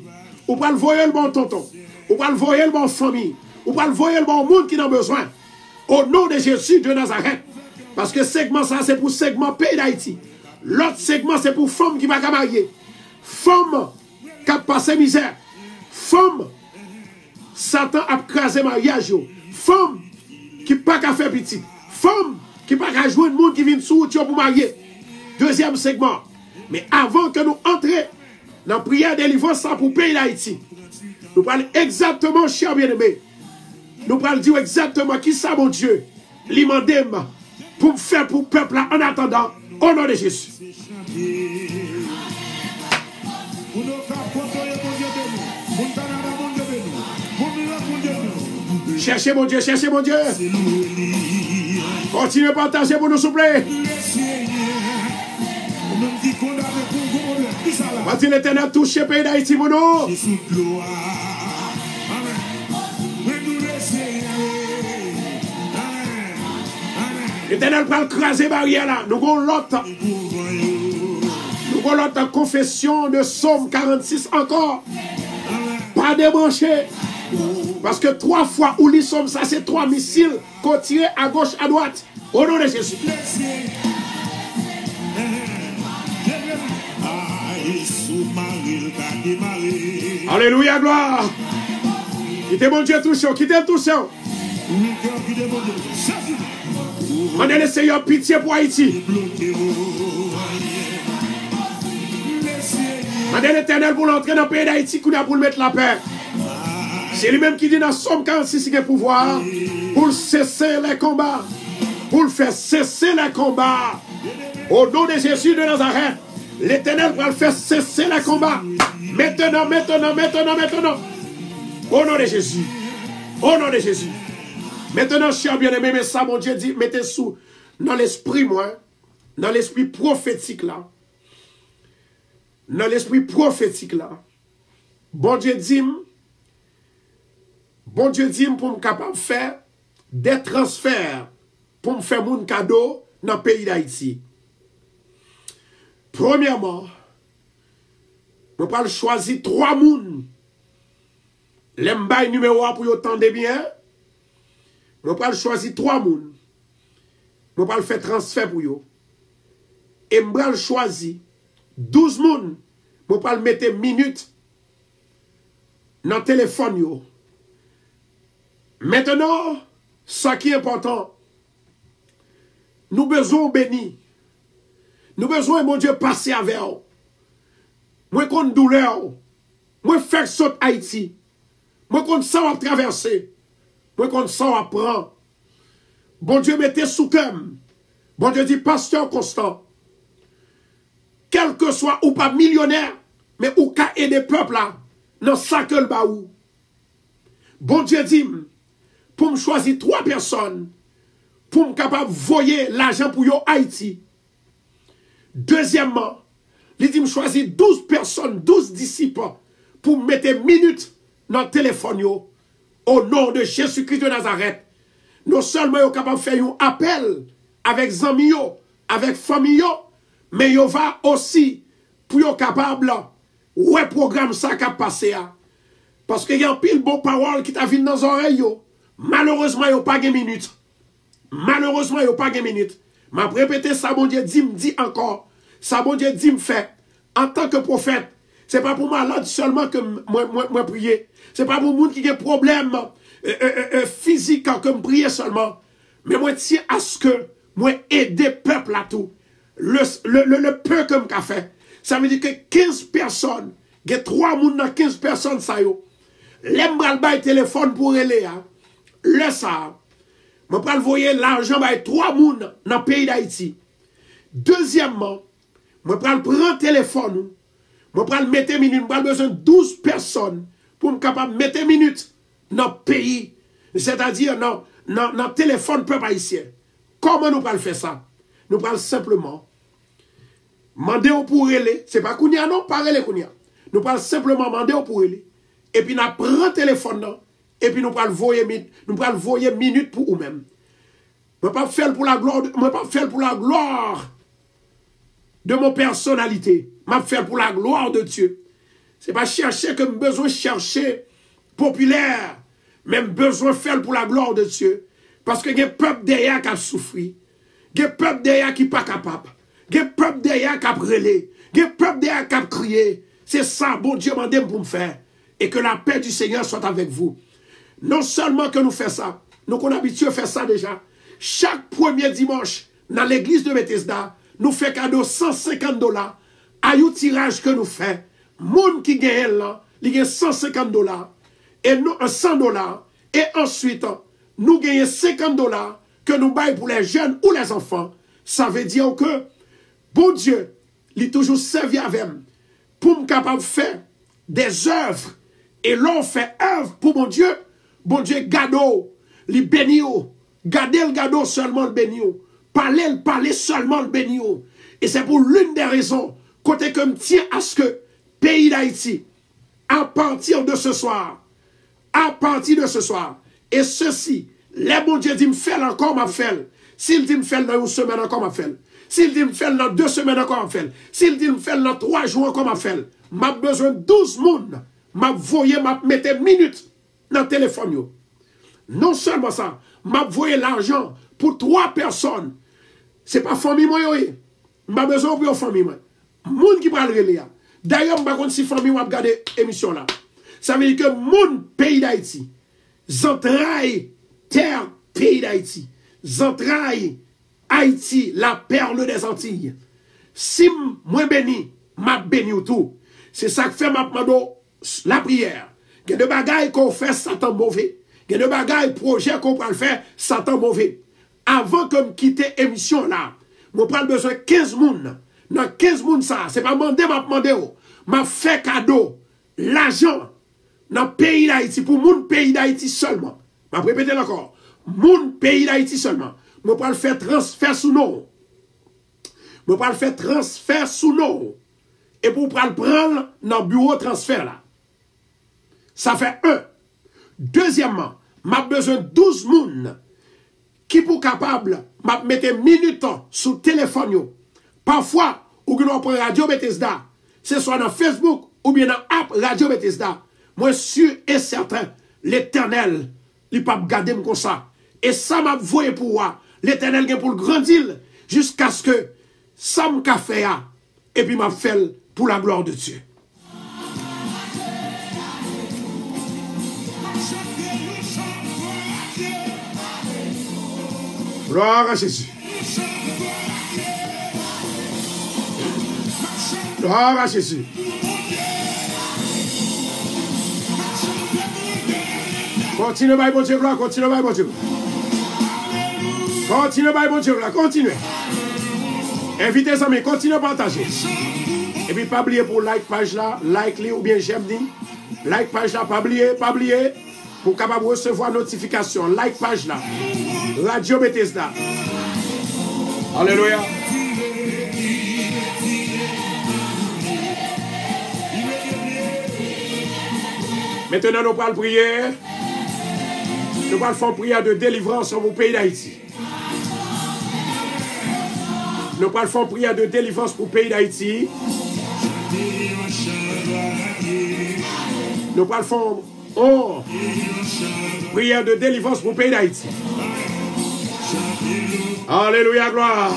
Ou pas le voyer le bon tonton. Ou pas le voyer le bon famille. Ou pas le voyer le bon monde qui en a besoin. Au nom de Jésus de Nazareth. Parce que segment ça, c'est pour segment pays d'Haïti. L'autre segment, c'est pour femmes qui ne vont pas marier. Femmes qui ont passé misère. Femmes, Satan a crasé mariage. Femmes qui ne pas qu'à faire petit. Femmes qui ne pas qu'à jouer le monde qui vient sous pour marier. Deuxième segment. Mais avant que nous entrions dans la prière de délivrance pour le pays d'Haïti, nous parlons exactement, cher bien-aimé. Nous parlons dire exactement qui ça, mon Dieu, l'imandem pour faire pour le peuple là, en attendant, au nom de Jésus. Cherchez mon Dieu, cherchez mon Dieu. Continuez à partager pour nous, s'il vous plaît. Va-t-il l'Éternel toucher le pays d'Haïti, mon nom? L'Éternel va craser barrière là. Nous avons l'autre. Nous avons l'autre confession de Somme quarante-six encore. Pas débranché. Parce que trois fois où les sommes, ça c'est trois missiles qu'on tire à gauche, à droite. Au nom de Jésus. Alléluia, gloire. Quittez mon Dieu touché, quittez le touché. On est le Seigneur pitié pour Haïti. On est l'Éternel pour l'entrer dans le pays d'Haïti pour le mettre la paix. C'est lui-même qui dit dans Somme quarante-six qu'il a pouvoir pour cesser les combats. Pour faire cesser les combats. Au nom de Jésus de Nazareth, l'Éternel va le faire cesser les combats. Maintenant, maintenant, maintenant, maintenant. Au nom de Jésus. Au nom de Jésus. Maintenant, cher bien-aimé, mais ça, mon Dieu dit, mettez sous dans l'esprit, moi, dans l'esprit prophétique là. Dans l'esprit prophétique là. Bon Dieu dit, bon Dieu dit pour me capable de faire des transferts pour me faire mon cadeau dans le pays d'Haïti. Premièrement, je vais choisir trois mouns. L'embay numéro un pour vous tendre bien. Je vais choisir trois mouns. Je vais faire transfert pour vous. Et je vais choisir douze mouns. Je vais mettre minutes dans le téléphone. Yo. Maintenant, ce qui est important, nous besoin béni. Nous besoin, mon Dieu, passer avec vous. Moi, qu'on douleur. Moi, faire saute Haïti. Moi, qu'on ça va traverser. Moi, qu'on ça va prendre. Bon Dieu, mettez sous thème. Bon Dieu dit, pasteur constant. Quel que soit ou pas millionnaire, mais ou qu'à aider peuple là, dans ça que le baou. Bon Dieu dit, pour me choisir trois personnes, pour me capable de voyer l'argent pour yo Haïti. Deuxièmement, il dit me choisir douze personnes, douze disciples, pour me mettre minutes dans le téléphone yo, au nom de Jésus-Christ de Nazareth. Non seulement yo capable de faire un appel avec zami yo, avec famille yo, mais yo va aussi pour yo capable ouais programme ça qui a passé. Parce qu'il y a un pile bon parole qui t'a vu dans les oreilles yo. Malheureusement, il n'y a pas de minutes. Malheureusement, il n'y a pas de minutes. M'a répété ça, mon Dieu, dit, me dit encore. Ça, mon Dieu, dit, me fait. En tant que prophète, ce n'est pas pour malade seulement que moi, moi, moi prier. Ce n'est pas pour monde qui a des problèmes euh, euh, euh, physiques que me prier seulement. Mais moi, tiens à ce que moi aider le peuple à tout. Le, le, le, le peu que je fait. Ça veut dire que quinze personnes, il y a trois personnes dans quinze personnes, ça y est. L'aime le téléphone pour aller. Hein. Le ça, je vais envoyer l'argent à trois personnes dans le pays d'Haïti. Deuxièmement, je vais prendre le téléphone, je vais mettre minutes, je vais besoin de douze personnes pour me capable de mettre minutes dans le pays, c'est-à-dire dans le téléphone peuple haïtien. Comment nous allons faire ça? Nous allons simplement demander pour aller, ce n'est pas Kounia, non, pas aller Kounia. Nous allons simplement demander pour aller, et puis nous prenons le téléphone là. Et puis nous allons voyer minutes pour nous-mêmes. Je ne vais pas faire pour la gloire, je ne vais pas faire pour la gloire de mon personnalité. Je vais faire pour la gloire de Dieu. C'est pas chercher que besoin chercher populaire, même besoin faire pour la gloire de Dieu. Parce que il y a un peuple derrière qui a souffri. Il y a un peuple derrière qui n'est pas capable. Il y a un peuple derrière qui a brûlé. Il y a un peuple derrière qui a crié. C'est ça, bon Dieu m'a dit pour me faire. Et que la paix du Seigneur soit avec vous. Non seulement que nous faisons ça, nous qu'on habitué à faire ça déjà. Chaque premier dimanche, dans l'église de Bethesda, nous faisons cadeau cent cinquante dollars. À un tirage que nous faisons, monde qui gagne là, il gagne cent cinquante dollars. Et nous, cent dollars. Et ensuite, nous gagnons cinquante dollars que nous baillons pour les jeunes ou les enfants. Ça veut dire que, bon Dieu, il est toujours servi avec moi pour me capable de faire des œuvres. Et l'on fait œuvre pour mon Dieu. Bon Dieu, gado, li béni yo. Gardez le gado seulement le béni yo. Parlez le parler seulement le béni yo. Et c'est pour l'une des raisons, côté que me tient à ce que, pays d'Haïti, à partir de ce soir, à partir de ce soir, et ceci, les bon Dieu dit me fait encore ma fait. S'il dit me fait dans une semaine encore ma fait. S'il dit me fait dans deux semaines encore ma fait. S'il dit me fait dans trois jours encore ma fait. M'a besoin de douze moun. M'a voyé m'a mettre minutes dans le téléphone yo. Non seulement ça, m'a voyé l'argent pour trois personnes. C'est pas famille moi yo. M'a besoin pour famille moi. Moun qui pral relé. D'ailleurs, m'a pas si famille m'a regarder émission là. Ça veut dire que mon pays d'Haïti, j'entraille terre pays d'Haïti, j'entraille Haïti, la perle des Antilles. Si moi béni, m'a béni ou tout. C'est ça que fait m'a demandé la prière. Il y a des bagailles qu'on fait, Satan mauvais. Il y a des bagailles, projets qu'on peut faire, Satan mauvais. Avant que je quitte l'émission là, je prends besoin de quinze moun. Dans quinze moun ça, c'est pas demander, m'a demandé. M'a fait cadeau, l'argent, dans le pays d'Haïti, pour mon pays d'Haïti seulement. Je vais répéter encore. Mon pays d'Haïti seulement. Je vais le faire transfert sous nous. Je vais le faire transfert sous nous. Et pour le prendre dans le bureau transfert là. Ça fait un. Deuxièmement, j'ai besoin de douze moun qui pour capable de mettre minutes sur le téléphone. Yo. Parfois, ou que nous prenons Radio Bethesda, ce soit dans Facebook ou bien dans l'app Radio Bethesda. Moi, sûr et certain, l'Éternel, il ne peut pas garder comme ça. Et ça m'a voué pour moi. L'Éternel vient pour le grandir jusqu'à ce que ça m'a fait et puis m'a fait pour la gloire de Dieu. Gloire à Jésus. Gloire à Jésus. Continuez, bon Dieu, gloire, continuez, bon Dieu. Continuez, bon Dieu, gloire, continuez. Invitez les amis, continuez à partager. Et puis, pas oublier pour like page là, like li ou bien j'aime dit. Like page là, pas oublier, pas oublier. Pour capable recevoir notification, like page là. Radio Bethesda. Alléluia. Maintenant, nous allons prier. Nous allons faire une prière de délivrance au pays d'Haïti. Nous allons faire une prière de délivrance pour le pays d'Haïti. Nous allons faire oh, prière de délivrance pour le pays d'Haïti. Alléluia, gloire.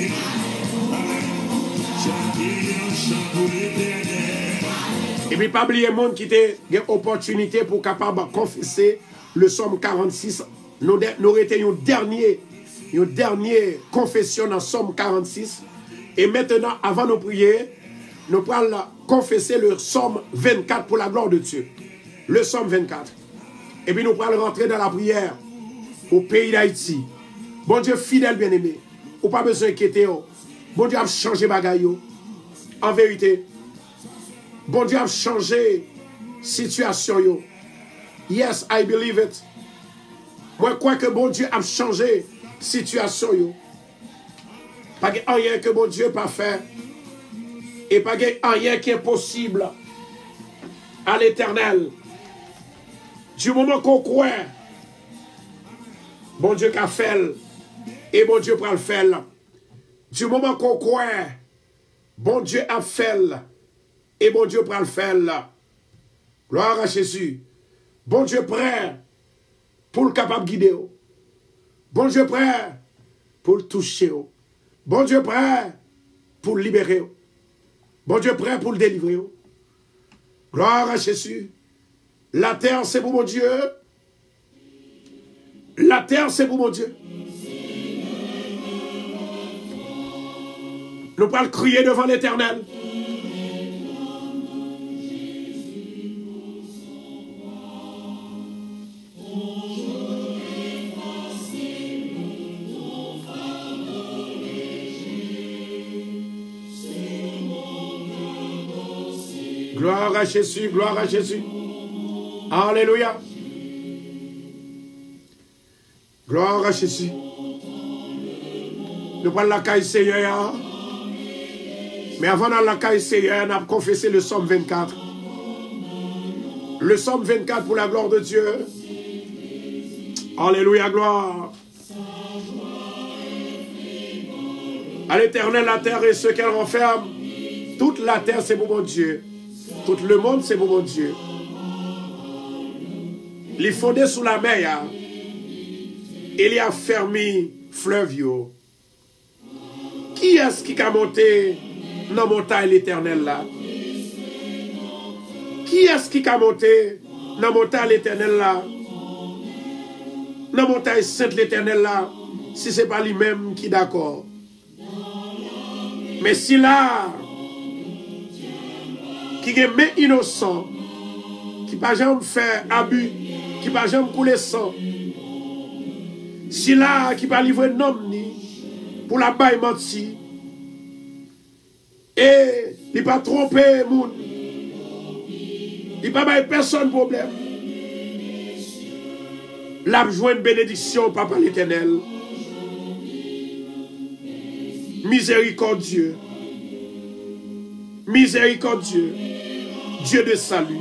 Et puis, pas oublier le monde qui a une opportunité pour capable de confesser le Somme quarante-six. Nous, nous étions une dernière, une dernière confession dans Somme quarante-six. Et maintenant, avant de prier, nous allons confesser le Somme vingt-quatre pour la gloire de Dieu. Le Somme vingt-quatre. Et puis, nous allons rentrer dans la prière au pays d'Haïti. Bon Dieu fidèle, bien-aimé. Ou pas besoin d'inquiéter. Bon Dieu a changé bagaille. En vérité. Bon Dieu a changé situation. Yo. Yes, I believe it. Moi, crois que bon Dieu a changé situation. Yo. Pas de rien que bon Dieu n'a pas fait. Et pas de rien qui est possible à l'Éternel. Du moment qu'on croit, bon Dieu a fait, et bon Dieu va le faire. Du moment qu'on croit, bon Dieu a fait, et bon Dieu va le faire. Gloire à Jésus. Bon Dieu prêt pour le capable de guider. Bon Dieu prêt pour le toucher. Bon Dieu prêt pour le libérer. Bon Dieu prêt pour le délivrer. Gloire à Jésus. La terre, c'est pour mon Dieu. La terre, c'est pour mon Dieu. Nous allons crier devant l'Éternel. Gloire à Jésus, gloire à Jésus. Alléluia. Gloire à Jésus. Nous prenons la caille Seigneur. Mais avant dans la caille Seigneur, on a confessé le psaume vingt-quatre. Le psaume vingt-quatre pour la gloire de Dieu. Alléluia, gloire. À l'Éternel, la terre et ce qu'elle renferme. Toute la terre, c'est pour mon Dieu. Tout le monde, c'est pour mon Dieu. Les fondés sous la mer, il y a fermé fleuve. Qui est-ce qui a monté dans la montagne l'Éternel là? Qui est-ce qui a monté dans la montagne l'Éternel là? Dans la montagne sainte l'Éternel là, si ce n'est pas lui-même qui est d'accord. Mais si là, qui est main innocent, qui n'a jamais fait abus, qui n'a jamais coulé sang, si là, qui n'a pas livré nom ni pour la baille menti, et il n'a pas trompé moun, il n'a pas baille personne problème, l'a besoin une bénédiction, Papa l'Éternel, miséricordieux, miséricordieux, Dieu de salut.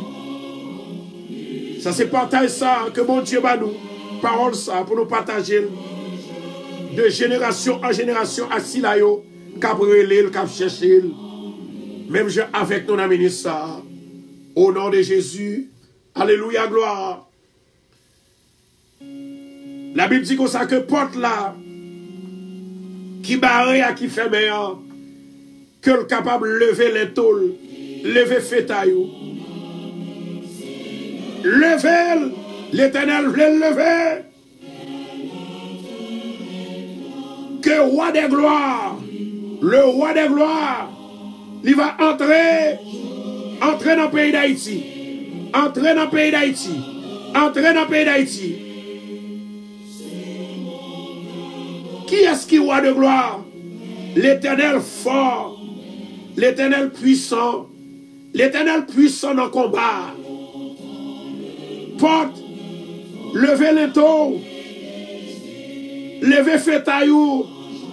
Ça c'est partage ça que mon Dieu va nous, parole ça pour nous partager de génération en génération à Silayo, cap relé, cap chercher, même je avec nos amis ça. Au nom de Jésus, alléluia, gloire. La Bible dit comme ça que porte là, qui barre à qui ferme, que le capable de lever les tôles, lever fétaillou. Lever, l'Éternel veut lever. Que roi des gloires, le roi des gloires, il va entrer, entrer dans le pays d'Haïti, entrer dans le pays d'Haïti, entrer dans le pays d'Haïti. Qui est-ce qui est roi de gloire? L'Éternel fort, l'Éternel puissant, l'Éternel puissant dans le combat. Porte, levez les taux, levez fétaillou,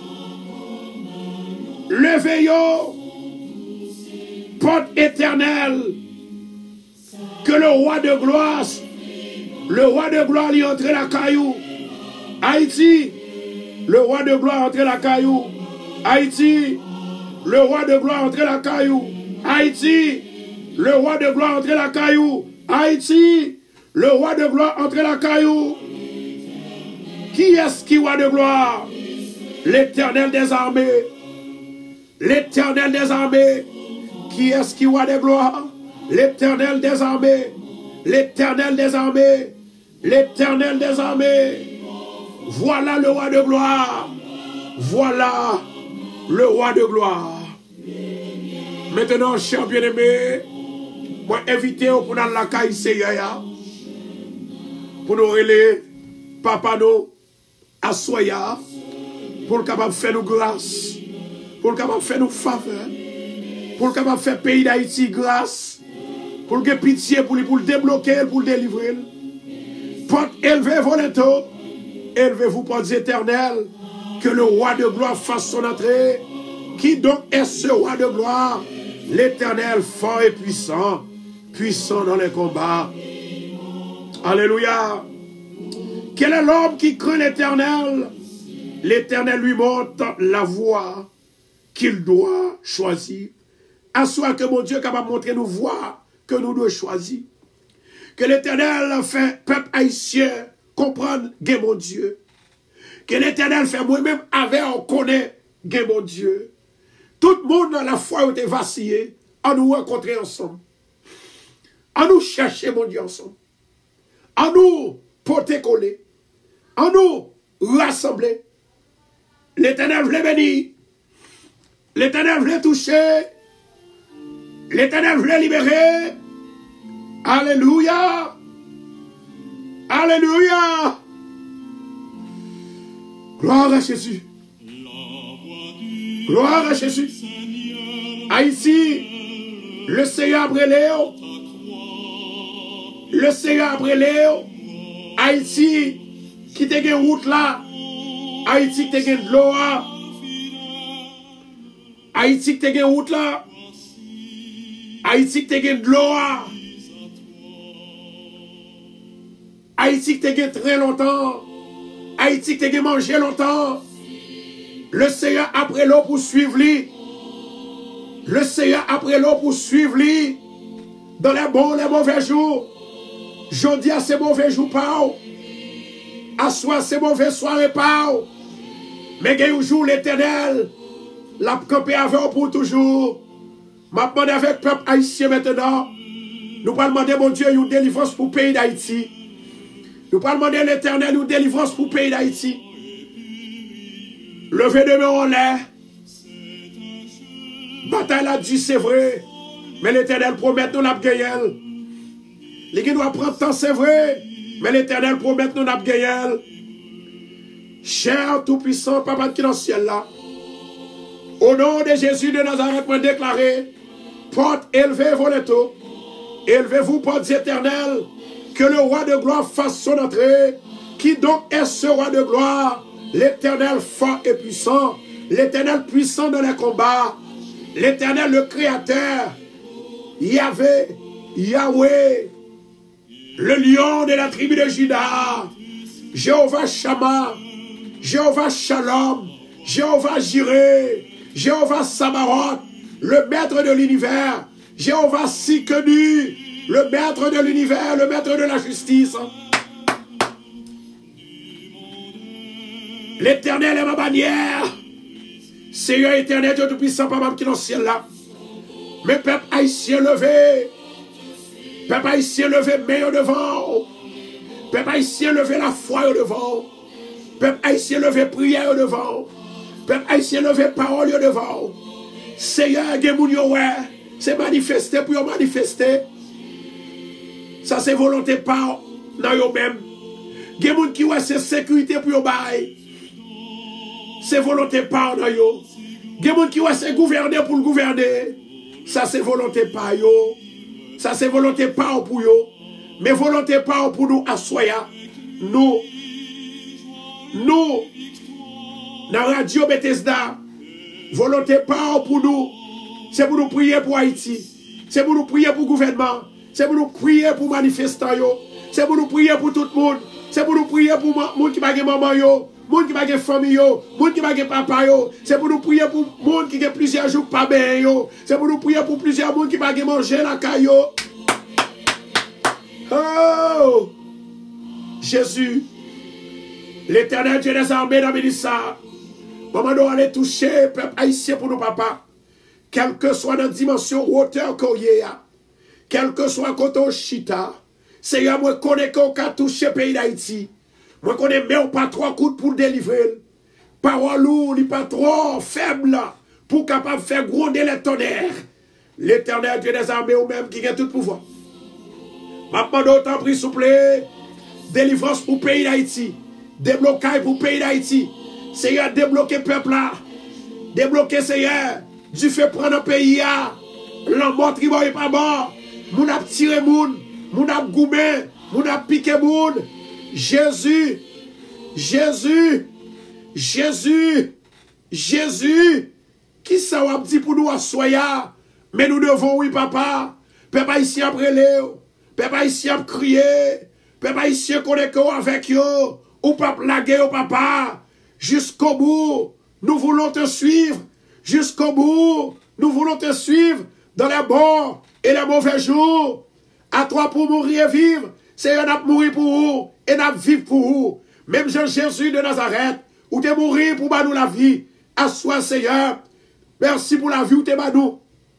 levez yo, porte éternelle, que le roi de gloire, le roi de gloire lui entre la caillou. Haïti, le roi de gloire entre la caillou. Haïti, le roi de gloire entre la caillou. Haïti, le roi de gloire entre la caillou. Haïti, le roi de gloire entre la caillou. Qui est-ce qui est roi de gloire? L'Éternel des armées. L'Éternel des armées. Qui est-ce qui est roi de gloire? L'Éternel des armées. L'Éternel des armées. L'Éternel des armées. Voilà le roi de gloire. Voilà le roi de gloire. Maintenant, chers bien-aimés, moi invité pour dans la caille Seigneur, pour nous relayer, papa nous, à soya, pour le capable faire nous grâce, pour le capable faire nous faveur, pour le capable faire pays d'Haïti grâce, pour le pitié, pour, pour le débloquer, pour le délivrer. Porte élevez vos lettres, élevez-vous portes éternelles, que le roi de gloire fasse son entrée. Qui donc est ce roi de gloire? L'Éternel fort et puissant, puissant dans les combats. Alléluia. Quel est l'homme qui craint l'Éternel? L'Éternel lui montre la voie qu'il doit choisir. À soi que mon Dieu est capable de montrer nous voie que nous devons choisir. Que l'Éternel fait peuple haïtien comprendre que mon Dieu. Que l'Éternel fait moi-même avec on connaît que mon Dieu. Tout le monde dans la foi a été vacillé. À nous rencontrer ensemble. À nous chercher mon Dieu ensemble. À nous porter coller. À nous rassembler. L'Éternel voulait bénir. L'Éternel voulait toucher. L'Éternel voulait libérer. Alléluia. Alléluia. Gloire à Jésus. Gloire à Jésus. Haïti, le Seigneur a brûlé. Le Seigneur a brûlé. Haïti, qui te gen route là. Haïti, qui te gen de l'eau. Haïti, qui te gen route là. Haïti, qui te gen de l'eau. Haïti, qui te gen très longtemps. Haïti, qui te gen mangé longtemps. Le Seigneur a pris l'eau pour suivre lui. Le Seigneur a pris l'eau pour suivre lui. Dans les bons, les mauvais jours. Je dis à ces mauvais jours pas. À soi, ces mauvais soirées pas. Mais il y a un jour l'Éternel. La campé avec pour toujours. Je demande avec le peuple haïtien maintenant. Nous allons demander, mon Dieu, une délivrance pour le pays d'Haïti. Nous allons demander l'Éternel une délivrance pour le pays d'Haïti. Levez de main en l'air. Bataille a dit, c'est vrai. Mais l'Éternel promet nous l'avons gagné. Les gens doivent prendre temps, c'est vrai. Mais l'Éternel promet nous l'avons gagné. Cher Tout-Puissant, Papa qui est dans le ciel là. Au nom de Jésus de Nazareth, moi déclaré, porte élevée vos lettres. Élevez-vous, portes éternelles. Que le roi de gloire fasse son entrée. Qui donc est ce roi de gloire? L'Éternel fort et puissant. L'Éternel puissant dans les combats. L'Éternel le Créateur. Yahvé, Yahweh. Le lion de la tribu de Juda. Jéhovah Shammah. Jéhovah Shalom. Jéhovah Jireh. Jéhovah Sabaoth. Le maître de l'univers. Jéhovah Sikenu. Le maître de l'univers. Le maître de la justice. L'Éternel est ma bannière. Seigneur éternel, Dieu Tout-Puissant, Papa qui est dans le ciel là. Mes peuples haïtiens levés. Peuple haïtien levés, main au devant. Peuple haïtien levés, la foi au devant. Peuple haïtien levés, prière au devant. Peuple haïtien levés, parole au devant. Seigneur, c'est manifester pour manifester. Ça c'est volonté par dans eux-mêmes. Il y a des gens qui ont cette sécurité pour eux. C'est volonté par dans eux. Il y a des gens qui ont cette gouverner pour le gouverner. Ça c'est volonté par eux. Ça c'est volonté par pour eux. Mais volonté par pour nous à Soya. Nous, nous, dans Radio Bethesda, volonté par pour nous. C'est pour nous prier pour Haïti. C'est pour nous prier pour le gouvernement. C'est pour nous prier pour les manifestants. C'est pour nous prier pour tout le monde. C'est pour nous prier pour les gens qui ont maman, les gens qui ont famille, les gens qui ont papa. C'est pour nous prier pour les gens qui ont plusieurs jours pas bien. C'est pour nous prier pour plusieurs gens qui ont mangé la caillou. Oh! Jésus, l'Éternel Dieu des armées dans Mélissa. Maman doit aller toucher le peuple haïtien pour nos papas. Quelle que soit notre dimension hauteur qu'on y a. Quel que soit côté chita, Seigneur, moi connais qu'on a touché le pays d'Haïti. Moi connais même pas trois coups pour le délivrer. Parole lourde, il pas trop faible pour capable faire gronder les tonnerres. L'Éternel Dieu des armées ou même qui a tout pouvoir. Maintenant d'autant pris souple, délivrance pour le pays d'Haïti. Déblocage pour le pays d'Haïti. Seigneur, débloquer le peuple là. Débloquer Seigneur. Du fait prendre le pays là. L'en tribo est pas mort. Moun ap tiré moun, moun ap goumé, moun ap piqué moun. Jésus, Jésus, Jésus, Jésus. Qui ça wap dit pour nous à Soya? Mais nous devons, oui papa. Papa ici après Léo. Papa ici a crié. Papa ici connaît avec yo. Ou pas plaguer au papa. Jusqu'au bout, nous voulons te suivre. Jusqu'au bout, nous voulons te suivre dans les bons et les mauvais jours. À toi pour mourir et vivre. Seigneur, n'a mourir pour vous et n'a vivre pour vous. Même Jean-Jésus de Nazareth, où t'es mourir pour nous la vie. Assois, Seigneur. Merci pour la vie où t'es nous.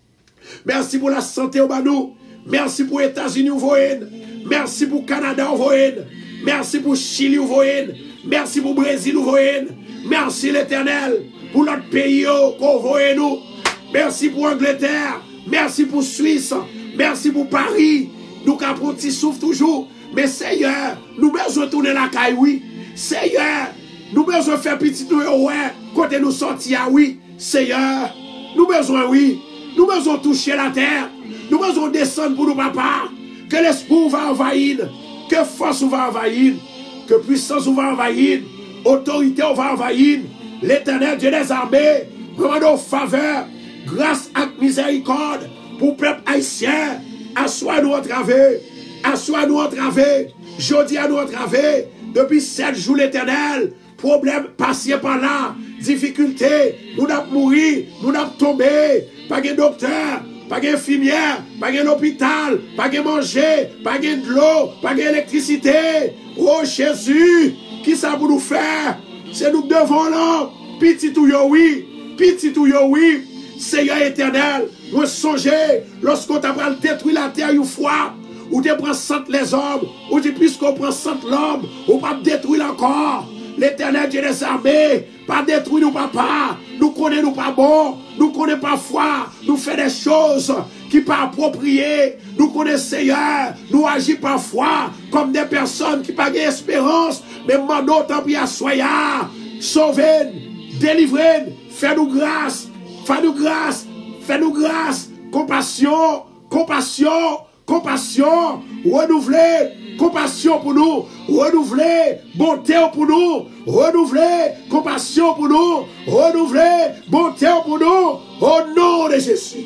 Merci pour la santé au nous. Merci pour les États-Unis où vous êtes. Merci pour le Canada où vous êtes. Merci pour Chili où vous êtes. Merci pour le Brésil où vous êtes. Merci l'Éternel pour notre pays qu'on voit nous. Merci pour l'Angleterre. Merci pour Suisse. Merci pour Paris. Nous avons un petit souffle toujours. Mais Seigneur, nous besoin de tourner la caille, oui. Seigneur, nous besoin de faire petit nous, ouais. Côté nous sortir, oui. Seigneur, nous besoin, oui. Nous besoin de toucher la terre. Nous besoin de descendre pour nous, papa. Que l'esprit va envahir. Que force va envahir. Que puissance va envahir. Autorité va envahir. L'Éternel Dieu des armées. Prends nos faveurs. Grâce et miséricorde. Pour le peuple haïtien. Assois-nous entravé. Assois-nous entravé. Jeudi à nous entravé. Depuis sept jours l'Éternel. Problème passé par là. Difficulté. Nous n'avons mouru. Nous n'avons tombé. Pas de docteur. Pas d'infirmière, pas d'hôpital, pas de manger, pas de l'eau, pas d'électricité. Oh Jésus, qui ça pour nous faire? C'est nous devons là. Petit ou yo oui, petit ou yo oui. Seigneur éternel, nous songez lorsqu'on t'a détruit la terre une fois, ou tu prends cent les hommes, ou tu puisqu'on prend cent l'homme, ou pas détruire encore. L'Éternel Dieu des armées, pas détruire nous papa, nous connaissons nous pas bon, nous connaissons pas foi, nous faisons des choses qui pas appropriées, nous connaissons Seigneur, nous agissons parfois comme des personnes qui pas d'espérance, mais maintenant tant pis à soya, sauvez, délivrez, fais-nous grâce, fais-nous grâce, fais-nous grâce, compassion, compassion, compassion, renouveler, compassion pour nous, renouveler, bonté pour nous, renouveler, compassion pour nous, renouveler, bonté pour nous, au nom de Jésus.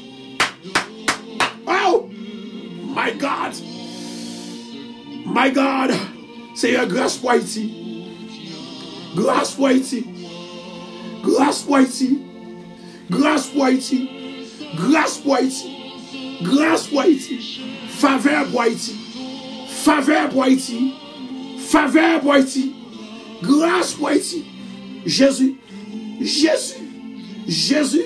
Oh, my God, my God, Seigneur, grâce pour Haïti, grâce pour Haïti, grâce pour Haïti, grâce pour Haïti, grâce pour Haïti, grâce pour Haïti, faveur pour Haïti. Faveur pour Haïti. Faveur pour Haïti. Grâce pour Haïti. Jésus. Jésus. Jésus.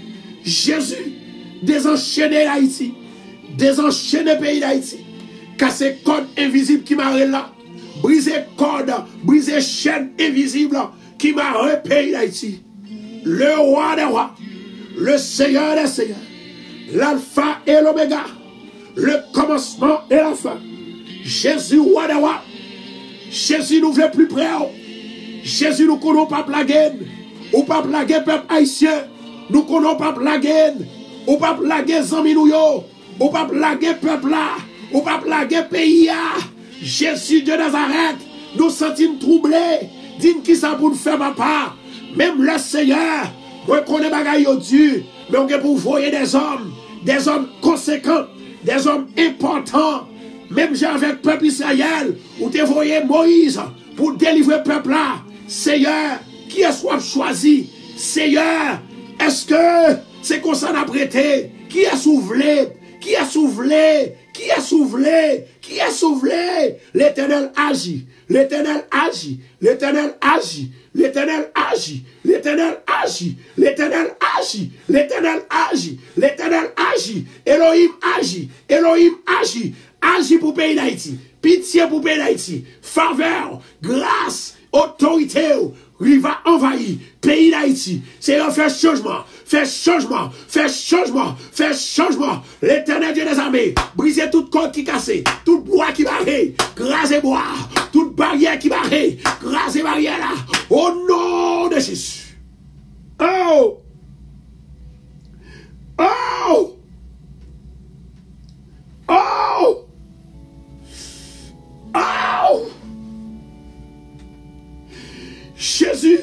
Jésus. Désenchaîner Haïti. Désenchaîner le pays d'Haïti. Casser code invisible qui m'a là. Briser code. Briser chaîne invisible qui m'a le pays d'Haïti. Le roi des rois. Le Seigneur des seigneurs. L'alpha et l'oméga. Le commencement et la fin. Jésus, roi des rois. Jésus nous veut plus près. Jésus nous connaît pas blaguer. Ou pas blaguer peuple haïtien. Nous connaissons pas blaguer. Ou pas blaguer zami nou yo. Ou pas blaguer peuple là. Ou pas blaguer pays là. Jésus de Nazareth. Nous sentons troublés. Dis qui ça pour nous faire papa. Même le Seigneur. Moi connais bagaille au Dieu. Mais on est pour voyer des hommes. Des hommes conséquents. Des hommes importants. Même j'ai avec le peuple Israël, où tu voyé Moïse pour délivrer le peuple là. Seigneur, qui est-ce qu'on a choisi? Seigneur, est-ce que c'est qu'on s'en a prêté? Qui est soufflé? Qui est soufflé? Qui est soufflé? Qui est soufflé? L'Éternel agit. L'Éternel agit. L'Éternel agit. L'Éternel agit. L'Éternel agit. L'Éternel agit. L'Éternel agit. L'Éternel agit. Elohim agit. Elohim agit. Agis pour le pays d'Haïti. Pitié pour le pays d'Haïti. Faveur, grâce, autorité, il va envahir le pays d'Haïti. C'est un fait changement. Fait changement. Fait changement. Fait changement. L'Éternel Dieu des armées. Briser toute corde qui casse. Tout bois qui barre. Graser bois. Toute barrière qui barre. Graser barrière là. Au nom de Jésus. Oh. Oh. Oh. Oh! Jésus,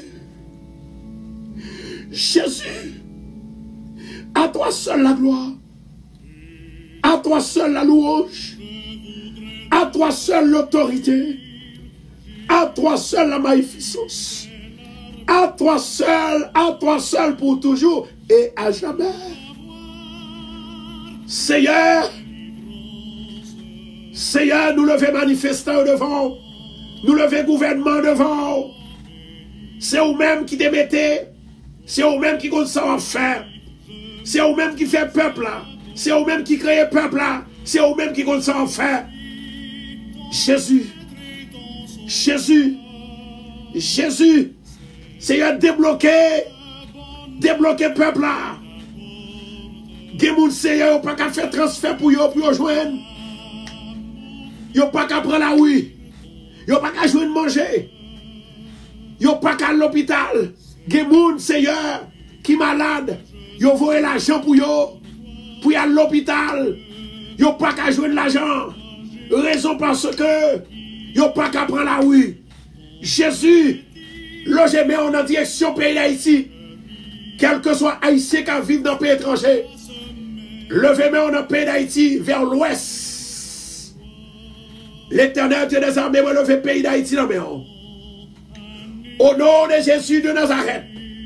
Jésus, à toi seul la gloire, à toi seul la louange, à toi seul l'autorité, à toi seul la magnificence, à toi seul, à toi seul pour toujours et à jamais. Seigneur, Seigneur, nous levons manifestants devant. Nous levons gouvernement devant. C'est vous-même qui démettez. C'est vous-même qui compte ça faire. C'est vous-même qui fait peuple là. C'est vous-même qui crée peuple là. C'est vous-même qui compte ça faire. Jésus. Jésus. Jésus. Seigneur, débloquer. Débloquer peuple là. Des gens, Seigneur, pas qu'à faire transfert pour eux, pour eux joindre. Ils n'ont pas qu'à prendre la rue. Ils n'ont pas qu'à joindre manger. Ils n'ont pas qu'à l'hôpital. Des gens, Seigneur, qui malade. Ils ont volé l'argent pour eux. Pour y aller à l'hôpital. Ils n'ont pas qu'à joindre l'argent. Raison parce que ils n'ont pas qu'à prendre la rue. Jésus, là, je mets en direction pays d'Haïti. Quel que soit Haïtien qui vit dans le pays étranger. Levez-moi dans le pays d'Haïti vers l'ouest. L'Éternel Dieu des armées va lever le pays d'Haïti dans le pays. Au nom de Jésus de Nazareth.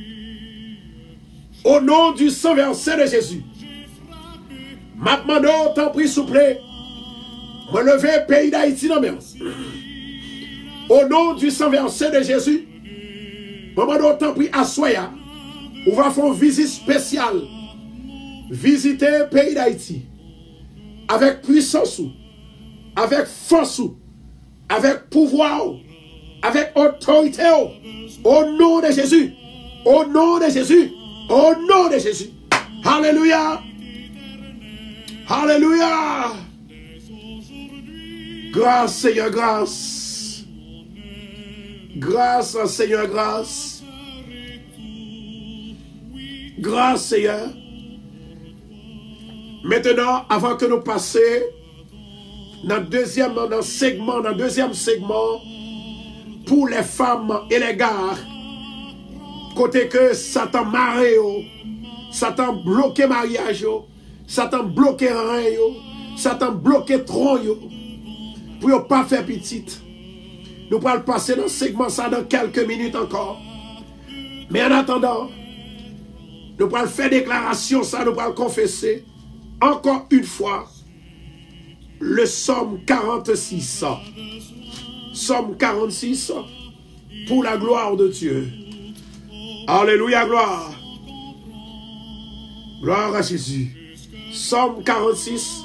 Au nom du sang versé de Jésus. Maintenant, t'en prie, s'il vous plaît. Va lever le pays d'Haïti dans le pays. Au nom du sang versé de Jésus. Maintenant, t'en prie, à Soya. On va faire une visite spéciale. Visiter le pays d'Haïti. Avec puissance. Avec force. Avec pouvoir. Avec autorité. Au nom de Jésus. Au nom de Jésus. Au nom de Jésus. Alléluia. Alléluia. Grâce, Seigneur, grâce. Grâce, Seigneur, grâce. Grâce, Seigneur. Maintenant, avant que nous passions dans le deuxième dans le segment, dans le deuxième segment, pour les femmes et les gars, côté que Satan marre, Satan bloqué mariage, Satan bloqué rien, Satan bloqué tron, pour ne pas faire petite. Nous allons passer dans le segment ça dans quelques minutes encore. Mais en attendant, nous allons faire déclaration ça, nous allons confesser encore une fois le psaume quarante-six. Psaume quarante-six pour la gloire de Dieu. Alléluia, gloire. Gloire à Jésus. Psaume quarante-six.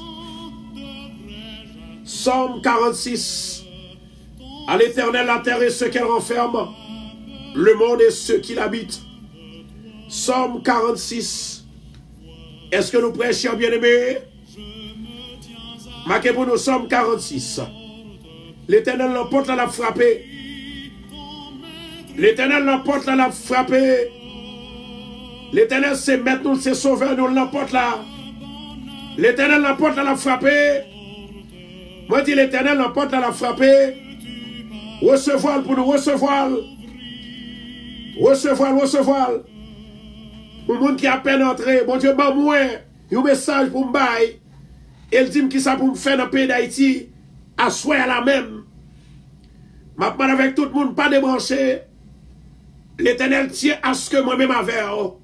Psaume quarante-six. À l'Éternel la terre et ce qu'elle renferme, le monde et ceux qui l'habitent. Psaume quarante-six. Est-ce que nous prêchons, bien-aimés? Marquez pour nous, Psaume quarante-six. L'Éternel l'emporte là, l'a frappé. L'Éternel l'emporte là, l'a frappé. L'Éternel c'est maître nous, c'est sauveur, nous l'emporte là. L'Éternel l'emporte là, l'a frappé. Moi, dis l'Éternel l'emporte là, l'a frappé. Recevoir pour nous, recevoir. Recevoir, recevoir. Pour le monde qui a peine entré, bon Dieu, ben moi, un message pour me bailler. Elle dit qui ça pour me faire dans le pays d'Haïti, à soi à la même. Maintenant, avec tout le monde, pas débranché. L'Éternel tient à ce que moi-même avec.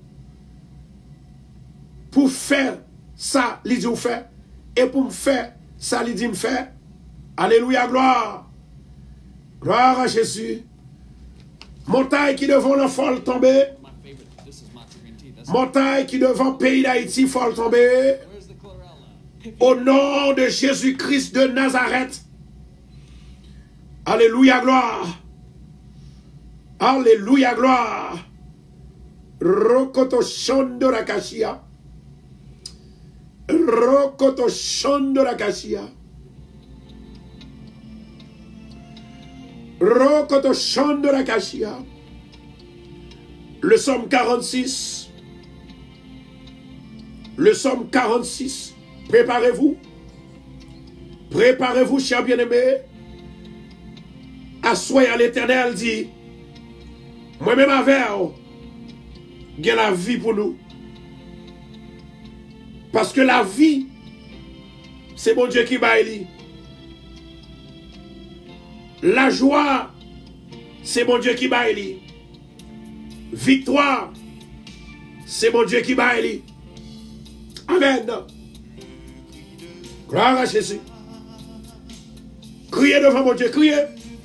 Pour faire ça, il dit faire. Et pour me faire ça, il dit me faire. Alléluia, gloire. Gloire à Jésus. Montagne qui devant le folle tomber. Montagne qui devant le pays d'Haïti folle tomber. Au nom de Jésus-Christ de Nazareth. Alléluia, gloire. Alléluia, gloire. Rokoto shondo la kashia. Rokoto shondo la kashia. Rokoto shondo la kashia. Le psaume quarante-six. Le psaume quarante-six. Préparez-vous. Préparez-vous, chers bien-aimés. Assoyez à l'Éternel, dit, moi-même avec, il y a la vie pour nous. Parce que la vie, c'est mon Dieu qui baille. La joie, c'est mon Dieu qui baille. Victoire, c'est mon Dieu qui baille. Amen. Gloire à Jésus. Criez devant mon Dieu, criez.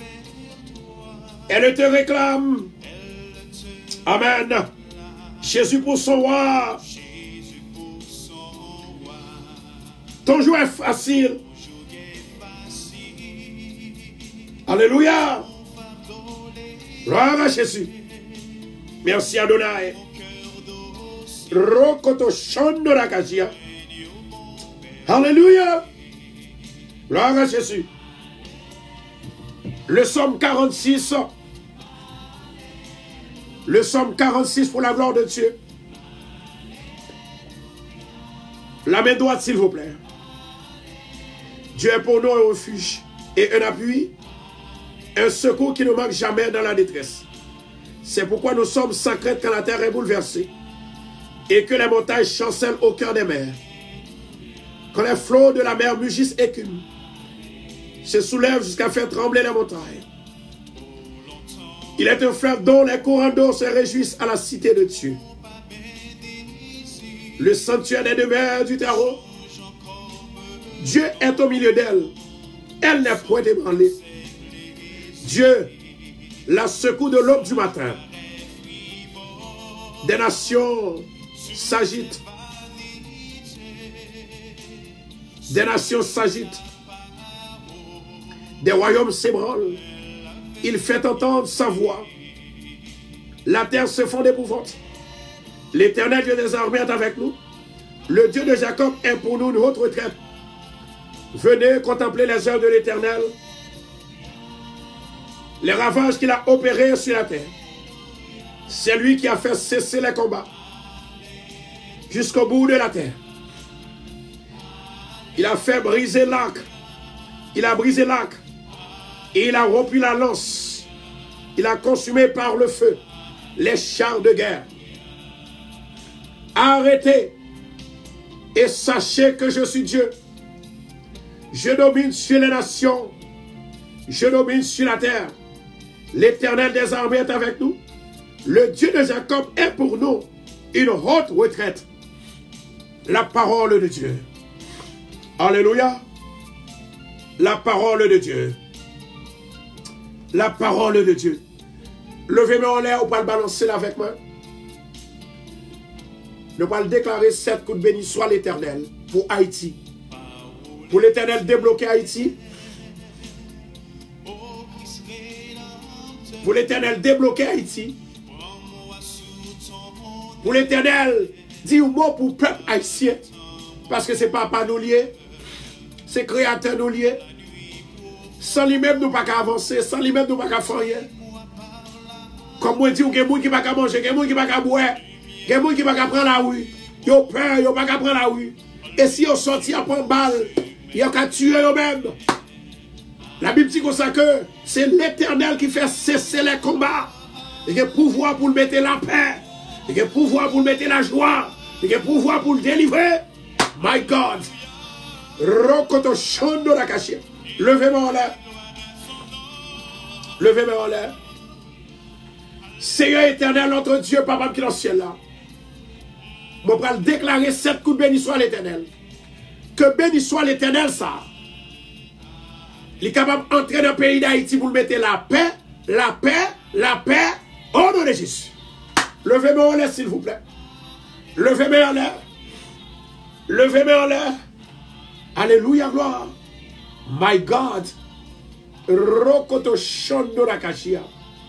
Elle te réclame. Amen. Jésus pour son roi. Ton jour est facile. Alléluia. Gloire à Jésus. Merci Adonai. Rokoto shondo rakashia. Alléluia. Gloire à Jésus. Le psaume quarante-six. Le psaume quarante-six pour la gloire de Dieu. La main droite, s'il vous plaît. Dieu est pour nous un refuge et un appui, un secours qui ne manque jamais dans la détresse. C'est pourquoi nous sommes sans crainte quand la terre est bouleversée et que les montagnes chancellent au cœur des mers. Quand les flots de la mer mugissent et écument, se soulèvent jusqu'à faire trembler les montagnes. Il est un fleuve dont les courants d'eau se réjouissent à la cité de Dieu. Le sanctuaire des demeures du terreau. Dieu est au milieu d'elle. Elle n'est point ébranlée. Dieu la secoue de l'aube du matin. Des nations s'agitent. Des nations s'agitent. Des royaumes s'ébranlent. Il fait entendre sa voix. La terre se fond d'épouvante. L'Éternel Dieu des armées est avec nous. Le Dieu de Jacob est pour nous une haute retraite. Venez contempler les œuvres de l'Éternel, les ravages qu'il a opérés sur la terre. C'est lui qui a fait cesser les combats jusqu'au bout de la terre. Il a fait briser l'arc. Il a brisé l'arc. Et il a rompu la lance. Il a consumé par le feu les chars de guerre. Arrêtez et sachez que je suis Dieu. Je domine sur les nations. Je domine sur la terre. L'Éternel des armées est avec nous. Le Dieu de Jacob est pour nous une haute retraite. La parole de Dieu. Alléluia. La parole de Dieu. La parole de Dieu. Levez-moi en l'air ou pas le balancer là avec moi. Nous allons déclarer sept coups de béni soit l'Éternel pour Haïti. Pour l'Éternel débloquer Haïti. Pour l'Éternel débloquer Haïti. Pour l'Éternel dire un mot pour le peuple haïtien. Parce que ce n'est pas pas nous lier. C'est créateur nous lier. Sans lui-même, nous ne pouvons pas avancer. Sans lui-même, nous ne pouvons pas faire rien. Comme moi, je dis, il y a des gens qui ne peuvent pas manger, il y a des gens qui ne peuvent pas boire, il y a des gens qui ne peuvent pas prendre la rue. Ils ont peur, ils ne peuvent pas prendre la rue. Et si ils sortent, ils prennent balle, ils ont qu'à tuer eux-mêmes. La Bible dit comme ça que c'est l'Éternel qui fait cesser les combats. Il y a pouvoir pour le mettre la paix. Il y a pouvoir pour le mettre la joie. Il y a pouvoir pour le délivrer. My God. Rokoto shondo la cachia. Levez-moi en l'air. Levez-moi en l'air. Seigneur éternel, notre Dieu, Papa qui est dans le ciel là. Je vais déclarer sept coups de béni soit l'Éternel. Que béni soit l'Éternel, ça. Il est capable d'entrer dans le pays d'Haïti pour mettre la paix, la paix, la paix, au nom de Jésus. Levez-moi en l'air, s'il vous plaît. Levez-moi en l'air. Levez-moi en l'air. Alléluia, gloire. My God. Rokoto shondo rakashia.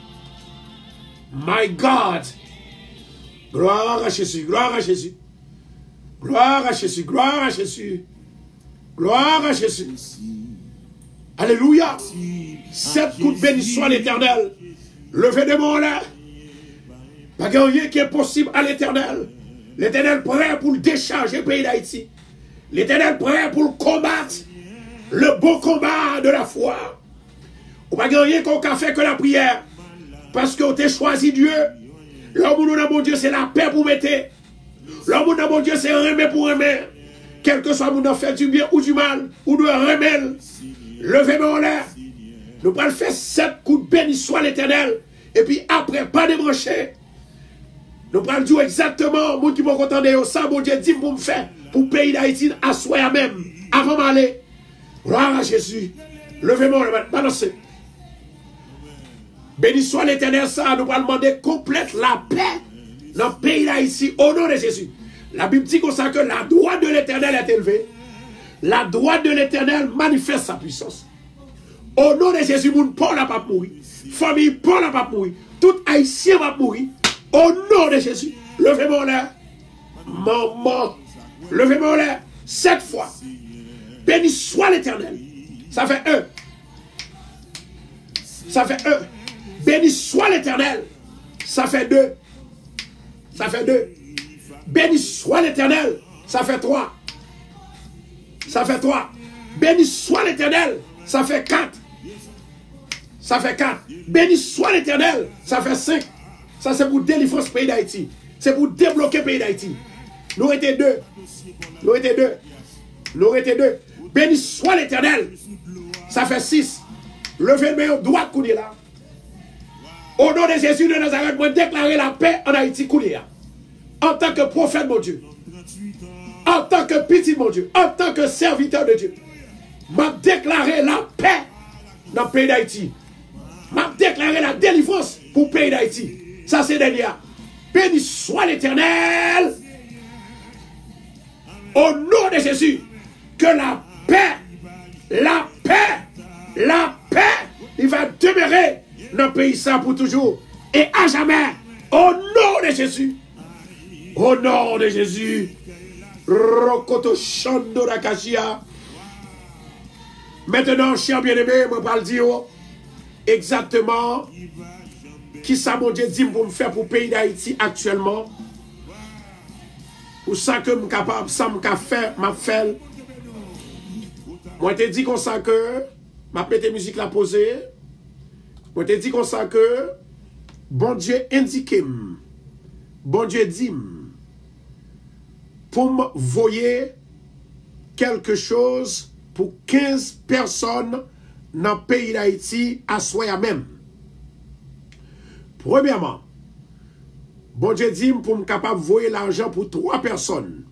My God. Gloire à Jésus, gloire à Jésus. Gloire à Jésus, gloire à Jésus. Gloire à Jésus. Alléluia. Sept coups de béni soit l'Éternel. Levez des mains là. Pas rien qui est possible à l'Éternel. L'Éternel prêt pour le décharger le pays d'Haïti. L'Éternel prêt pour le combattre. Le beau combat de la foi. Ou pas rien qu'on a fait que la prière. Parce qu'on t'a choisi Dieu. L'homme de mon Dieu, c'est la paix pour mettre. L'homme de mon Dieu, c'est remettre pour remettre. Quel que soit mon fait du bien ou du mal, ou de remettre. Levez-moi en l'air. Nous allons faire sept coups de béni soit l'Éternel. Et puis après, pas débrancher. Nous allons dire exactement, moi qui m'entendez, ça, mon Dieu, dit pour me faire, pour le pays d'Haïti, à soi même, avant d'aller. Gloire à Jésus. Levez-moi, balancez. Béni soit l'Éternel, ça nous va demander complète la paix dans le pays d'Haïti au nom de Jésus. La Bible dit comme ça que la droite de l'Éternel est élevée. La droite de l'Éternel manifeste sa puissance. Au nom de Jésus, mon Paul n'a pas mouru. Famille Paul n'a pas mouru. Tout Haïtien va mourir. Au nom de Jésus, levez-moi là. Maman, levez-moi là. Sept fois. Béni soit l'Éternel. Ça fait un. Ça fait un. Béni soit l'Éternel. Ça fait deux. Ça fait deux. Béni soit l'Éternel. Ça fait trois. Ça fait trois. Béni soit l'Éternel. Ça fait quatre. Ça fait quatre. Béni soit l'Éternel. Ça fait cinq. Ça c'est pour délivrer ce pays d'Haïti. C'est pour débloquer le pays d'Haïti. Nous étions deux. Nous étions deux. Nous étions deux. Béni soit l'Éternel. Ça fait six. Levez-moi droit de couler là. Au nom de Jésus de Nazareth, moi déclarer la paix en Haïti couler là. En tant que prophète, mon Dieu. En tant que petit, mon Dieu. En tant que serviteur de Dieu. M'a déclaré la paix dans le pays d'Haïti. M'a déclaré la délivrance pour le pays d'Haïti. Ça c'est derrière. Béni soit l'Éternel. Au nom de Jésus. Que la paix, la paix, la paix, il va demeurer dans le pays ça pour toujours et à jamais. Au nom de Jésus. Au nom de Jésus. Rokoto Shando Rakashia. Maintenant, cher bien-aimé, je vais le dire exactement qui ça mon Dieu dit pour me faire pour le pays d'Haïti actuellement. Pour ça que je suis capable, ça me faire, m'a fait. Moi, je te dis comme ça que, ma petite musique la posée. Moi, je te dis comme ça que, bon Dieu indique, bon Dieu dit, pour me voyer quelque chose pour quinze personnes dans le pays d'Haïti à soi même. Premièrement, bon Dieu dit pour me capable de voyer l'argent pour trois personnes.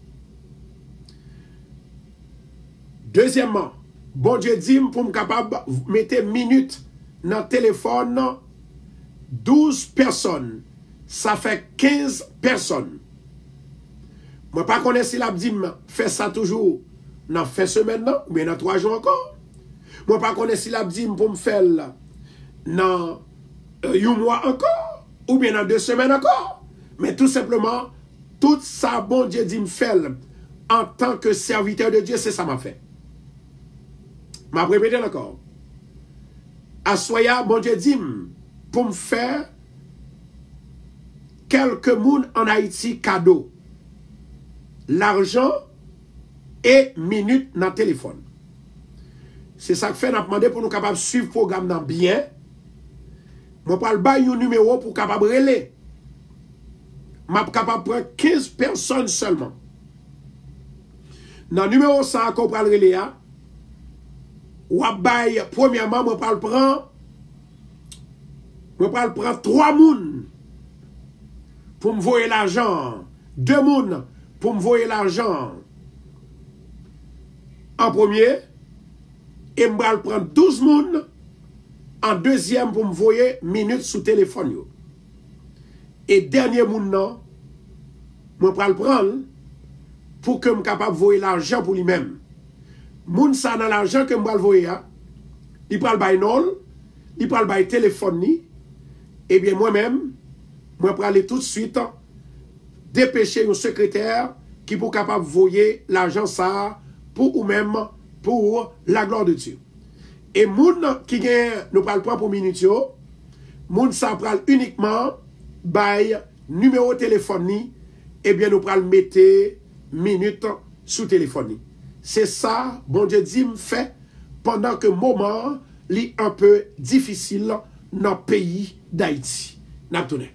Deuxièmement, bon Dieu dit pour me capable de mettre minutes dans le téléphone douze personnes. Ça fait quinze personnes. Moi, pas connais si la dit fait ça toujours dans fin semaine, non, ou bien dans trois jours encore. Moi, pas connais si la dit pour me faire dans euh, un mois encore, ou bien dans deux semaines encore. Mais tout simplement, tout ça, bon Dieu dit me faire en tant que serviteur de Dieu, c'est ça m'a fait. M'a répété encore. À soya, bon Dieu dit pour me faire quelques monde en Haïti cadeau. L'argent et minutes dans le téléphone. C'est ça que fait, nous avons demandé pour nous capables de suivre le programme dans bien. Je vais le un numéro pour capable de relayer. Je suis capable de prendre quinze personnes seulement. Dans le numéro cent, qu'on va le relayer, premièrement, je vais le prendre je vais le prendre trois personnes pour me voyer l'argent. Deux personnes pour me voyer l'argent en premier. Et je vais prendre douze personnes en deuxième pour me voyer minutes sous téléphone. Yo. Et dernier monde, non, je vais le prendre pour que je sois capable de voyer l'argent pour lui-même. Moun sa dans l'argent que je vais voyer, il prend le bail non, il prend le bail téléphone ni. Eh bien moi-même, je vais aller tout de suite dépêcher un secrétaire qui pour capable de voyer l'argent ça pour ou même pour la gloire de Dieu. Et moun qui gagne nous parle pas pour minute yo, moun ça pral uniquement bail numéro téléphone ni, eh bien nous pral mettre minute sous téléphone ni. C'est ça bon Dieu dit me fait pendant que moment li un peu difficile dans le pays d'Haïti. N'a tourné.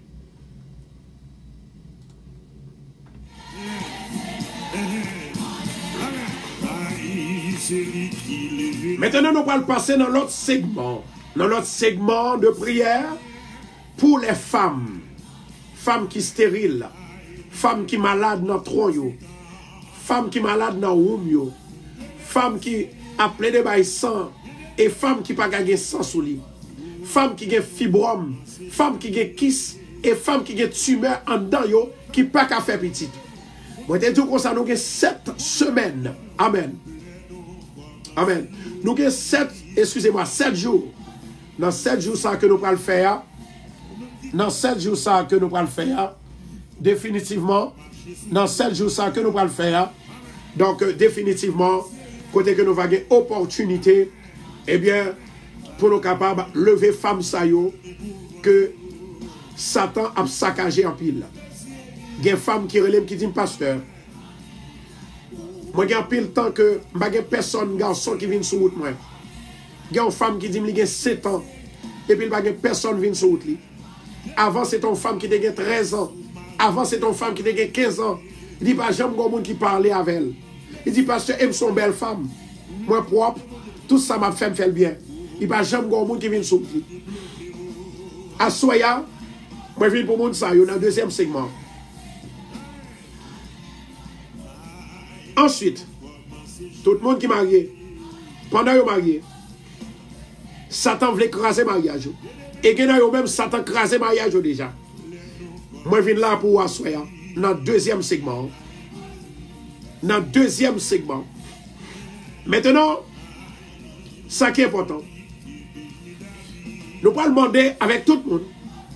Maintenant, nous allons passer dans l'autre segment. Dans l'autre segment de prière pour les femmes. Femmes qui stériles. Femmes qui malades dans le tronc. Femmes qui malades dans le womb. Femmes qui appellent des bails sang Et femme qui pas gagné sang sous lui. Femme qui a fibrome, femme qui a kiss et femme qui a tumeur en dedans yo qui pas qu'à faire petite. Moi te dis comme ça nous avons sept semaines. Amen. Amen. Nous avons sept, excusez-moi, sept jours. Dans sept jours ça que nous allons faire. Dans sept jours ça que nous allons faire. Définitivement. Dans sept jours ça que nous allons faire. Donc euh, définitivement, côté que nous avons une opportunité, eh bien, pour nous capables de lever femme ça yo, que Satan a saccagé en pile. Il y a une femme qui relève qui dit pasteur. Moi, j'ai un pile temps que je n'ai pas personne, garçon qui vient sur route. Il y a une femme qui dit qu'il a sept ans. Et puis, il n'y a personne qui vient sur route. Avant, c'est une femme qui a treize ans. Avant, c'est une femme qui a quinze ans. Il dit, pas j'aime un monde qui parlait avec elle. Il dit, pasteur, elle est une belle femme. Moi, propre, tout ça m'a fait me faire bien. Il dit, pas j'aime un monde qui vient sur route. À Soya, moi, je viens pour le monde ça, dans le deuxième segment. Ensuite, tout le monde qui est marié, pendant qu'ils sont mariés, Satan voulait écraser le mariage. Et il y a même Satan écrasé le mariage déjà. Moi, je viens là pour asseoir dans le deuxième segment. Dans le deuxième segment. Maintenant, ça qui est important. Nous allons demander avec tout le monde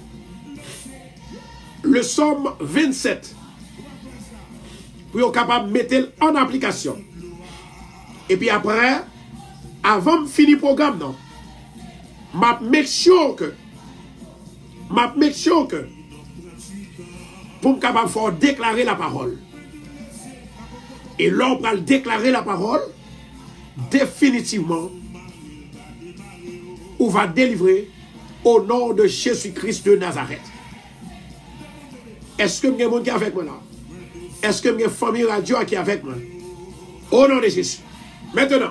le somme vingt-sept. Pour être capable de mettre en application. Et puis après, avant de finir le programme, non, je make sure que, je make sure que, pour me capable de faire déclarer la parole. Et là, on va déclarer la parole, définitivement, on va délivrer au nom de Jésus-Christ de Nazareth. Est-ce que il y a des gens qui sont avec moi là? Est-ce que mes famille radio qui est avec moi? Au nom de Jésus. Maintenant,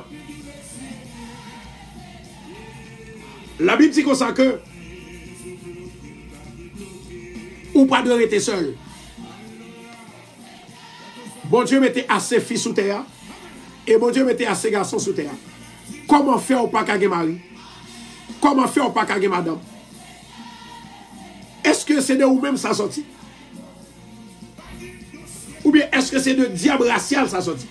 la Bible dit comme ça que ou pas de rester seul. Bon Dieu mettait assez filles sous terre et bon Dieu mettait assez garçons sous terre. Comment faire ou pas qu'à mari? Comment faire ou pas qu'à madame? Est-ce que c'est de vous-même ça sorti? Ou bien est-ce que c'est de diable racial ça sorti?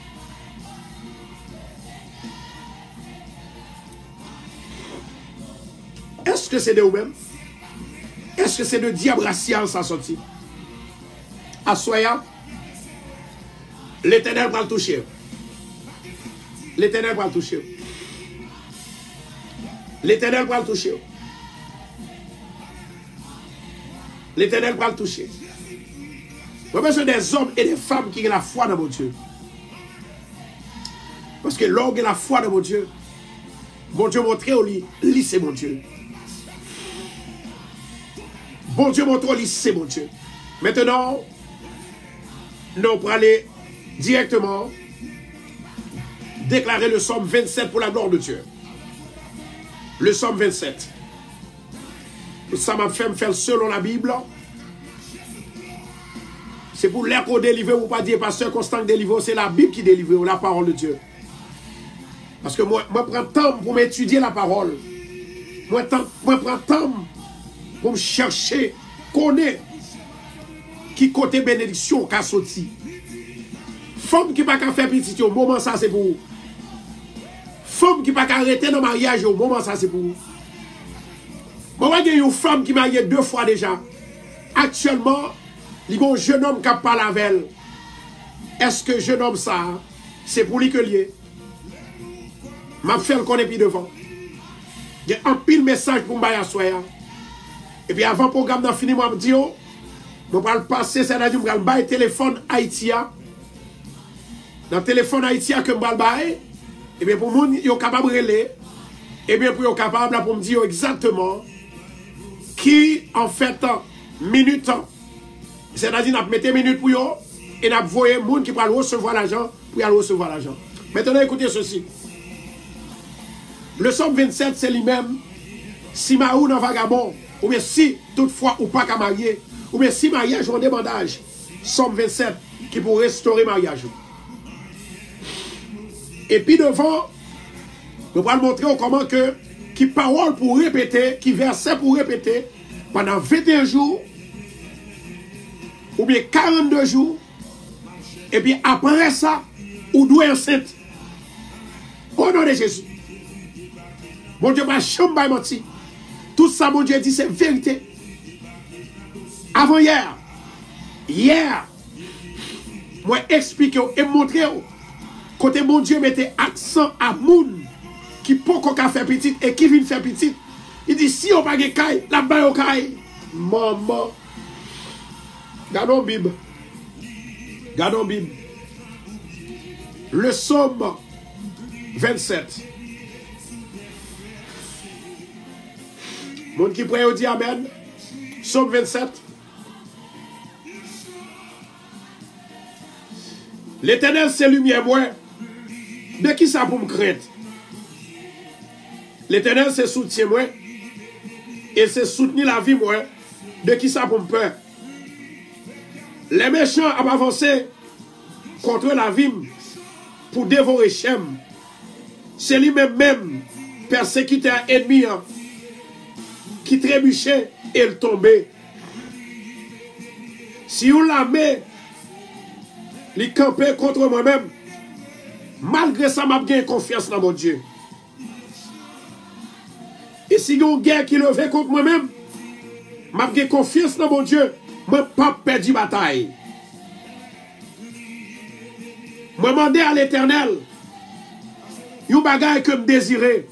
Est-ce que c'est de vous-même? Est-ce que c'est de diable racial ça sorti? Assoya, l'Éternel va le toucher. L'Éternel va le toucher. L'Éternel va le toucher. L'Éternel va le toucher. Nous avons besoin des hommes et des femmes qui ont la foi dans mon Dieu. Parce que l'homme a la foi dans mon Dieu. Mon Dieu montre au lit, lit c'est mon Dieu. Bon Dieu montre au lit, c'est mon Dieu. Maintenant, nous allons aller directement déclarer le psaume vingt-sept pour la gloire de Dieu. Le psaume vingt-sept. Ça m'a fait me faire selon la Bible. C'est pour l'air qu'on délivre, ou pas dire pasteur Constant délivre, c'est la Bible qui délivre, la parole de Dieu. Parce que moi, moi prends temps pour m'étudier la parole. Moi, moi prends temps pour me chercher, connaître qui côté bénédiction qu'a sorti. Femme qui pas qu'à faire petit au moment ça c'est pour vous. Femme qui pas qu'à arrêter dans le mariage au moment ça c'est pour vous. Moi, il y a une femme qui m'a marié deux fois déjà. Actuellement, il y a un jeune homme qui a parlé avec elle. Est-ce que jeune homme ça, c'est pour lui que lié? M'a fait le connaître puis devant. Il y a un pile message pour me asseoir. Et puis avant le programme d'en fini, moi je me dis, je vais passer, c'est-à-dire je vais me le téléphone Haïtia. Dans le téléphone Haïtia que je vais le bailler. Et bien pour moi, ils sont capables de relayer. Et bien pour être capable pour me dire exactement qui en fait minute. C'est-à-dire qu'on mettre minutes pour eux et on voyé les gens qui peuvent recevoir l'argent pour aller recevoir l'argent. Maintenant, écoutez ceci. Le psaume vingt-sept, c'est lui-même. Si Maou dans vagabond, ou bien si toutefois ou pas qu'à marier, ou bien si mariage ou en demandage, psaume vingt-sept qui pour restaurer mariage. Et puis devant, Nous allons montrer comment que, qui parole pour répéter, qui verset pour répéter, pendant vingt et un jours, ou bien quarante-deux jours, et puis après ça, ou doit enceinte. Au nom de Jésus. Mon Dieu, ma chambre m'a menti. Tout ça, mon Dieu dit, c'est vérité. Avant hier, hier, moi expliquer et montrer côté mon Dieu mettait accent à moun qui peut qu'on faire petit et qui vient faire petit. Il dit si on pas de caille, la bas au caille. Maman. Gardons Bible. Gardons Bible. Le psaume vingt-sept. Monde qui prie au dit amen. Psaume vingt-sept. L'Éternel c'est lumière moi. De qui ça pour me craindre? L'Éternel c'est soutien moi. Et c'est soutenir la vie moi. De qui ça pour me peur? Les méchants ont avancé contre la vie pour dévorer Shem. C'est lui-même même persécuteur ennemi qui trébuchait et il tombait. Si on la met, il campait contre moi-même. Malgré ça, m'a bien confiance dans mon Dieu. Et si il y a une guerre qui levait contre moi-même, m'a bien confiance dans mon Dieu. Moi, pas perdu bataille. Moi, demandé à l'Éternel, yon bagay que me désirer.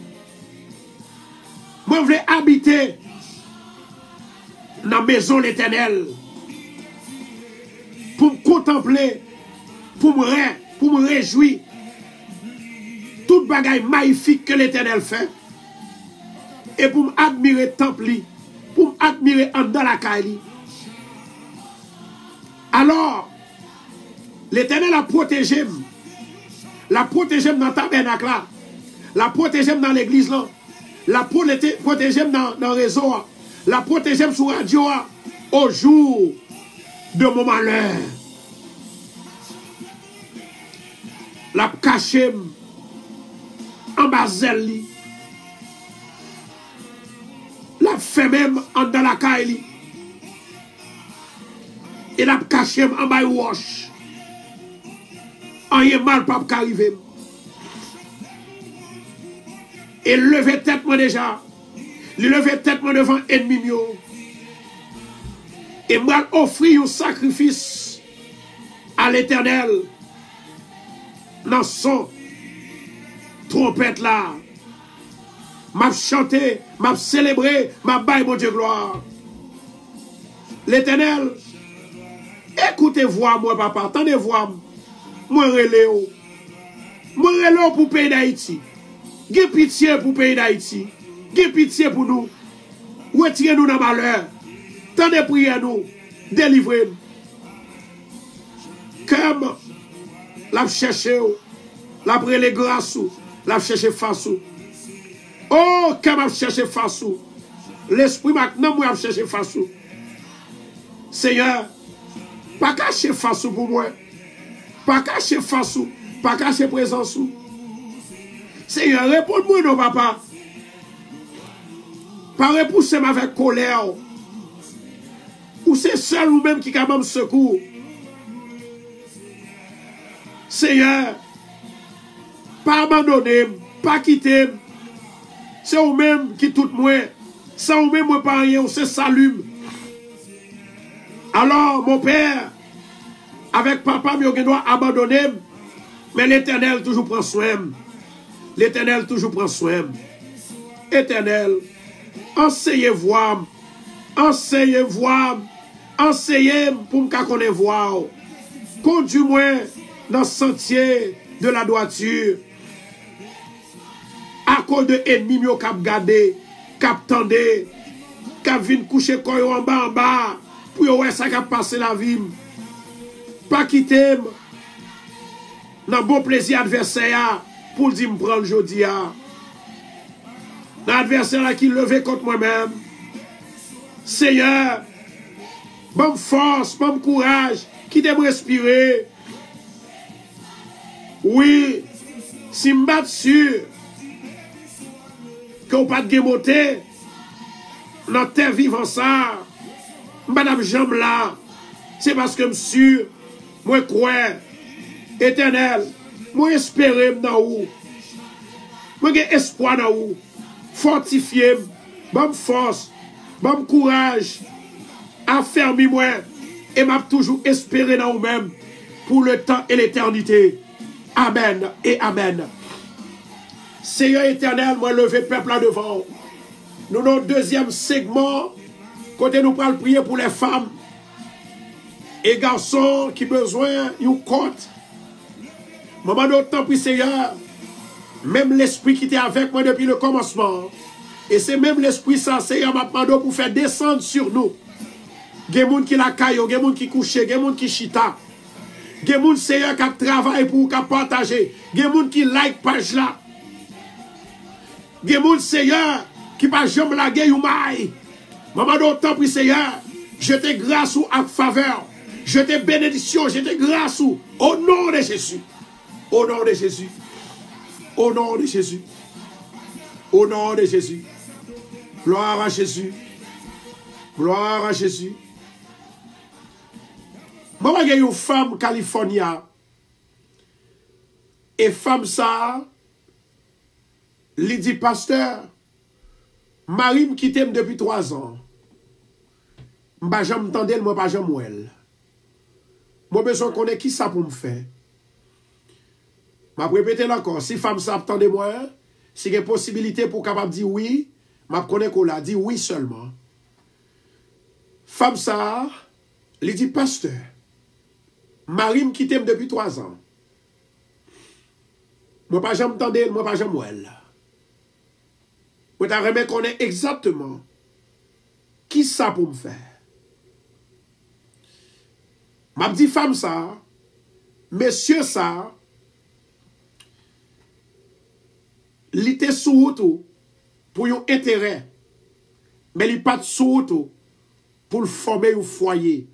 Moi, je voulais habiter dans la maison de l'Éternel. Pour me contempler, pour me, ré, pour me réjouir. Tout bagay magnifique que l'Éternel fait. Et pour m'admirer le temple, pour m'admirer en dans la caille. Alors, l'Éternel a protégé, la protégé dans le tabernacle là, la protégé dans l'église là, la protégé dans le réseau, la protégé sur la radio au jour de mon malheur. La caché en basel, la fait même en dans la caille. Et la caché en bas wash. Rien mal pas arriver. Et lever tête moi déjà. Lever tête moi devant ennemi mio. Et moi offrir un sacrifice à l'Éternel. Dans son trompette là. M'a chanté, m'a célébré, m'a baille mon Dieu gloire. L'Éternel, écoutez voix moi papa, attendez voix moi relève. Moi relève pour pays d'Haïti. Gè pitié pour pays d'Haïti. Gè pitié pour nous. Retirez-nous dans le malheur. Tendez prière nous. Délivrez-nous. Comme la chercher, la prélé grâce, la chercher face. Oh, comme la chercher face. L'esprit maintenant, moi, la chercher face. Seigneur, pas cacher face pour moi. Pas cacher face, pas cacher présence. Seigneur, réponds-moi non, papa. Pas repousser avec colère. Ou c'est seul ou même qui a même secours. Seigneur, pas abandonner, pas quitter. C'est vous-même qui tout moi. C'est vous-même moi pas rien, c'est s'allume. Alors, mon père, avec papa, je dois abandonner. Mais l'Éternel toujours prend soin. L'Éternel toujours prend soin. Éternel, enseignez-vous. Enseignez-vous. Enseignez pour que je connaisse voir. Conduis-moi dans le sentier de la droiture. À cause de ennemis qui ont gardé, qui ont tendu, qui ont vu coucher en bas en bas, pour voir ça qui a passé la vie. Pas quitter dans bon plaisir adversaire pour dire me prendre aujourd'hui. L'adversaire qui levé contre moi-même. Seigneur, bonne force, bon courage, qui t'aime respirer. Oui, si je me bats sûr, que vous pas de monter dans terre vivant ça, madame Jambe là, c'est parce que monsieur, moi crois, éternel, moi espérer dans vous, moi j'ai espoir dans vous, fortifiez, bonne force, bon courage, affermis-moi, et m'a toujours espéré dans vous-même pour le temps et l'éternité. Amen et amen. Seigneur éternel, moi lever peuple là devant. Nous notre deuxième segment, côté nous parlons prier pour les femmes et garçons qui besoin d'une côte. Maman d'autant puis Seigneur, même l'esprit qui était avec moi depuis le commencement, et c'est même l'esprit ça, Seigneur m'a demandé pour faire descendre sur nous. Il y a des gens qui la caillent, il y a des gens qui couchent, il y a des gens qui chita. Il y a des gens, Seigneur, qui travaillent pour qui partager. Il y a des gens qui like page là. Il y a des gens, Seigneur, qui pas jamais la gueule ou maille. Maman d'autant puis Seigneur, je te grâce ou à faveur. Je te bénédiction, je te grâce ou au nom de Jésus. Au nom de Jésus. Au nom de Jésus. Au nom de Jésus. Gloire à Jésus. Gloire à Jésus. Moi, j'ai une femme California. Et femme ça, lui dit, pasteur, Marie me quitte depuis trois ans. Je ne jamais entendre, moi pas jamais elle. Moi besoin de connaître qui ça pour me faire. Je vais répéter encore. Si femme ça attendez moi, si il y a possibilité pour capable dire oui, je connais qu'on l'a dit oui seulement. Femme ça, lui dit pasteur, Marie me quitte depuis trois ans. Moi pas jamais entendre, moi pas jamais elle. Moi t'as remis qu'on est exactement qui ça pour me faire. M'a dit femme ça, monsieur ça, il était sous tout pour un intérêt, mais il n'est pas sous tout pour former un foyer.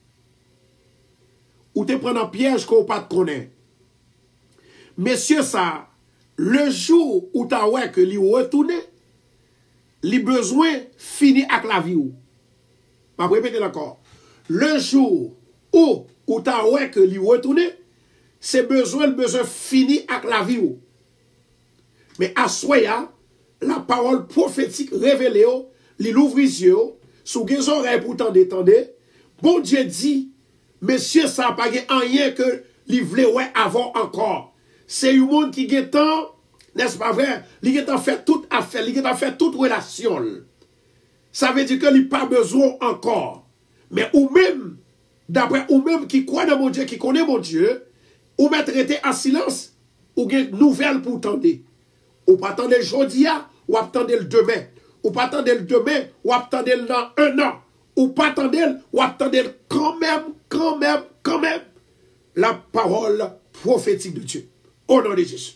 Ou te prendre un piège qu'on pas te connaît. Monsieur ça, le jour où tu as ouais que lui retourne, les besoins fini avec la vie. Je vais répéter encore. Le jour où où tu as ouais que lui retourne, c'est besoin le besoin fini avec la vie. Mais à soya, la parole prophétique révélée, li l'ouvre les yeux, sous les oreilles pour t'en détendre. Bon Dieu dit, monsieur, ça n'a pas rien que li vle ouais avant encore. C'est un monde qui est temps, n'est-ce pas vrai? Li est en fait toute affaire, li est en fait toute relation. Ça veut dire que li pas besoin encore. Mais ou même, d'après ou même qui croit dans mon Dieu, qui connaît mon Dieu, ou mettre traité en silence, ou une nouvelle pour tendre. Ou pas attendre le jeudi, ou attendre le demain. Ou pas attendre le demain, ou attendre le dans un an. Ou pas attendre, ou attendre quand même, quand même, quand même, la parole prophétique de Dieu. Au nom de Jésus.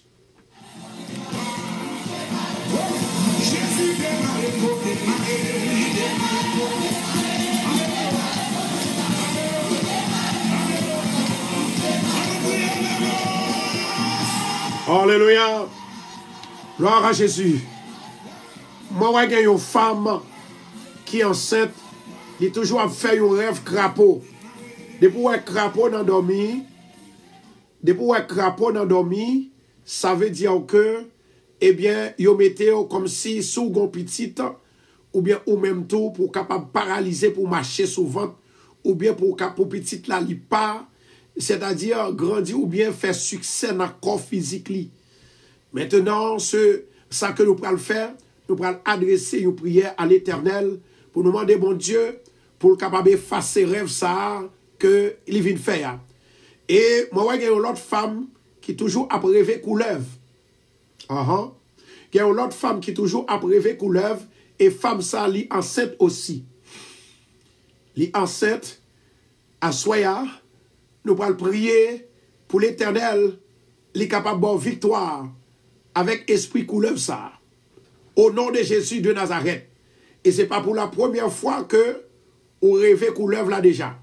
Alléluia. Gloire à Jésus. Moi, j'ai une femme qui est enceinte, qui toujours a fait un rêve crapaud. Depuis un crapaud dans dormi, depuis un crapaud dans dormi, ça veut dire que, eh bien, yo mettez comme si sous gon petite, ou bien ou même tout pour capable paralyser pour marcher souvent, ou bien pour pour petite la li pas, c'est-à-dire grandir ou bien faire succès dans le corps physique li. Maintenant, ce ça que nous pourrons faire, nous pourrons adresser une prière à l'Éternel pour nous demander, bon Dieu, pour le capable de faire ces rêves ça que il vient faire. Et moi, il y a une autre femme qui toujours a rêvé couleuvre. Uh -huh. Il y a une autre femme qui toujours a rêvé couleuvre et femme ça, li enceinte aussi. Li enceinte, à soya, nous pourrons prier pour l'Éternel, li capable de victoire avec esprit couleuvre ça. Au nom de Jésus de Nazareth. Et ce n'est pas pour la première fois que on rêve couleuvre là déjà.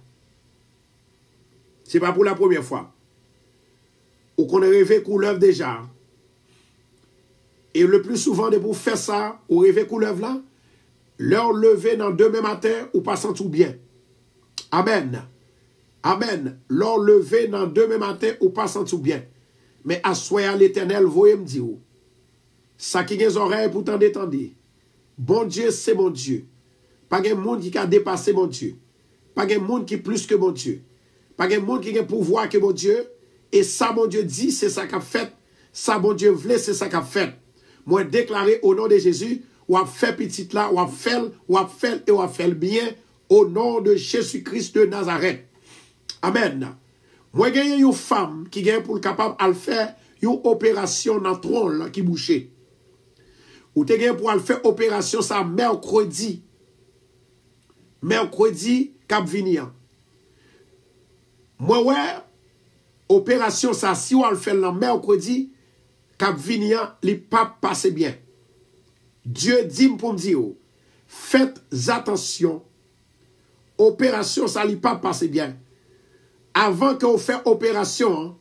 Ce n'est pas pour la première fois. Ou qu'on rêve couleuvre déjà. Et le plus souvent, de vous faire ça, ou rêver couleuvre là, leur lever dans demain matin, ou pas sentir bien. Amen. Amen. Leur lever dans demain matin, ou pas sentir bien. Mais assoyez à l'éternel, voyez me dire. Ça qui a des oreilles pour t'en détendre. Bon Dieu, c'est mon Dieu. Pas de monde qui a dépassé mon Dieu. Pas de monde qui est plus que mon Dieu. Pas de monde qui a pouvoir que mon Dieu. Et ça, mon Dieu dit, c'est ça qu'a fait. Ça, mon Dieu voulait, c'est ça qu'a fait. Moi, déclaré au nom de Jésus, ou a fait petit là, ou a fait, ou a fait, et ou a fait bien, au nom de Jésus-Christ de Nazareth. Amen. Moi, j'ai une femme qui est pour le capable de faire une opération dans le tronc qui bouché. Ou te gen pour faire opération ça mercredi. Mercredi, cap vinian. Moi, ouais, opération ça, si on le fait le mercredi, cap vinian, li pas passe bien. Dieu dit pour me dire, faites attention, opération ça, li pas passe bien. Avant qu'on fait opération,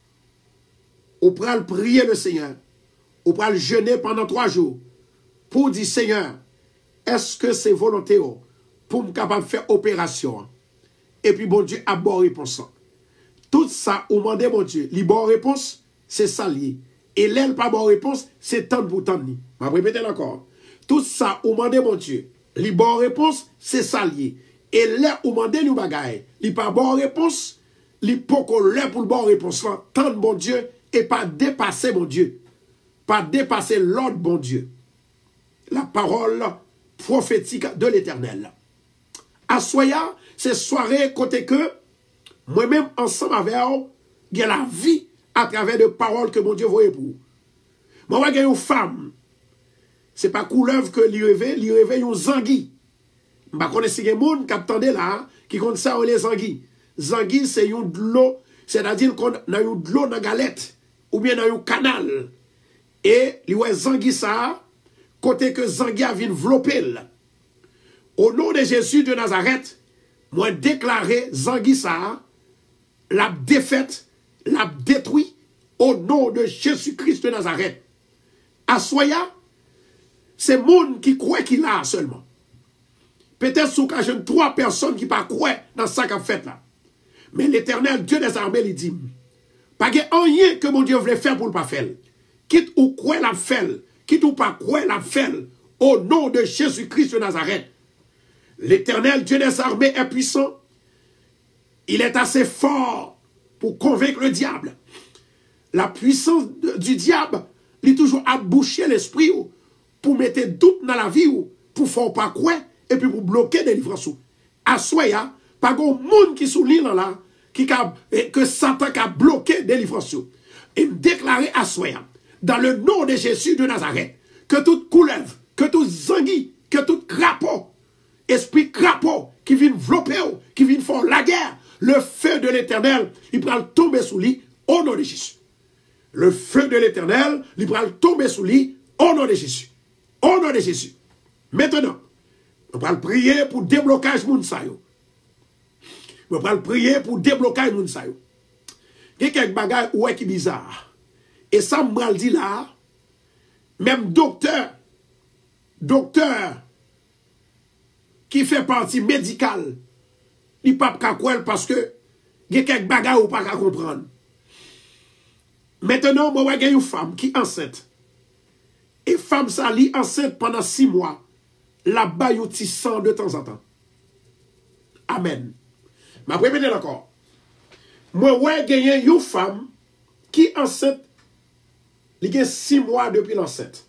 on prend prier le Seigneur. On prend jeûner pendant trois jours pour dire, Seigneur, est-ce que c'est volonté pour me capable de faire opération? Et puis, bon Dieu, a bonne réponse. Tout ça, on demande, bon Dieu, les bonnes réponses, c'est ça lié. Et l'aile pas bonne réponse, c'est tant pour tant. Je vais répéter encore. Tout ça, on demande, bon Dieu, les bonnes réponses, c'est ça lié. Et là, on demande, nous bagaille, les pas bonne réponse, les pas qu'on l'a pour le bonne réponse, tant bon Dieu, et pas dépasser mon Dieu. Pas dépasser l'ordre, bon Dieu. La parole prophétique de l'Éternel. Assoya, c'est soirée côté que, moi-même, ensemble avec vous, il y a la vie à travers de paroles que mon Dieu voyait pour vous. Moi, il y a une femme. Ce n'est pas couleuvre que l'y réveille, l'y réveille une zangui. Je ne connais pas si il y a des gens qui attendent là, qui connaissent ça, les zangui. Zangui, c'est une de l'eau, c'est-à-dire qu'on a une de l'eau dans la galette, ou bien dans un canal. Et li wè zangui ça, côté que zangui a vin vlopel. Au nom de Jésus de Nazareth, moi déclaré zangui ça, la défaite, la détruit, au nom de Jésus-Christ de Nazareth. Assoya, c'est monde qui croit qu'il a seulement. Peut-être sous cas jeune trois personnes qui pas croient dans ça qu'a fait là. Mais l'Éternel, Dieu des armées, il dit, pas qu'il y a rien que mon Dieu voulait faire pour le pas faire. Quitte ou quoi la fait, quitte ou pas quoi la fait, au nom de Jésus-Christ de Nazareth. L'Éternel, Dieu des armées, est puissant. Il est assez fort pour convaincre le diable. La puissance du diable, il est toujours à boucher l'esprit pour mettre doute dans la vie, pour faire pas quoi, et puis pour bloquer des livres. Assoya, pas de monde qui sous l'île là, qui a, que Satan a bloqué des livres. Et déclarer assoya, dans le nom de Jésus de Nazareth, que toute couleuvre, que tout zangui, que tout crapaud, esprit crapaud, qui vient vlopper, qui vient faire la guerre, le feu de l'Éternel, il va tomber sous lui au nom de Jésus. Le feu de l'Éternel, il va tomber sous lui au nom de Jésus. Au nom de Jésus. Maintenant, on va prier pour déblocage Mounsayo. On va prier pour déblocage Mounsayo. Il y a quelques bagages ouais qui bizarre. Et ça me dit là, même docteur, docteur, qui fait partie médicale, il ne peut pas comprendre parce que il y a quelques bagages ou pas qu'à comprendre. Maintenant, moi, j'ai une femme qui est enceinte. Et femme ça lit enceinte pendant six mois. La baille au sang de temps en temps. Amen. Ma répétez encore. Moi, j'ai une femme qui est enceinte. Il y a six mois depuis l'enceinte.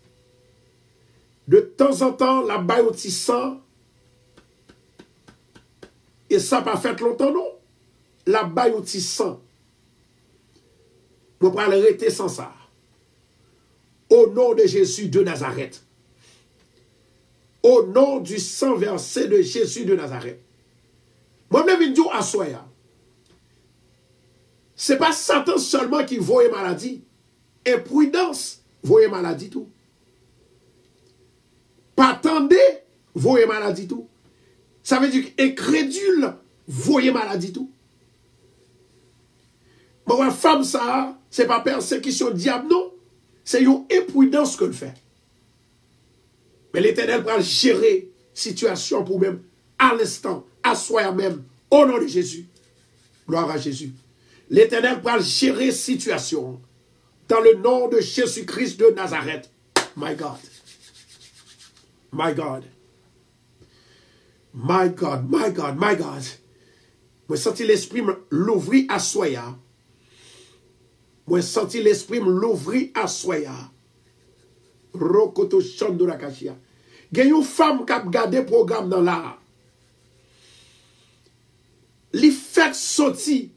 De temps en temps, la baille au sang. Et ça n'a pas fait longtemps, non? La baille au sang. Moi, je vais arrêter sans ça. Au nom de Jésus de Nazareth. Au nom du sang versé de Jésus de Nazareth. Moi, je vais dire à Soya. Ce n'est pas Satan seulement qui voit maladie. Imprudence, voyez maladie tout. Pas attendez, voyez maladie tout. Ça veut dire incrédule, voyez maladie tout. Bon, la femme, ça, c'est pas persécution diable, non. C'est une imprudence que le fait. Mais l'Éternel va gérer la situation pour même, à l'instant, à soi même, au nom de Jésus. Gloire à Jésus. L'Éternel va gérer la situation dans le nom de Jésus-Christ de Nazareth. My God. My God. My God, my God, my God. Moi senti l'esprit l'ouvrir à soya. Moi senti l'esprit l'ouvrir à soya. Rokoto chando la kachia. Gen yon femme qui a gardé programme dans la. Li fait sorti.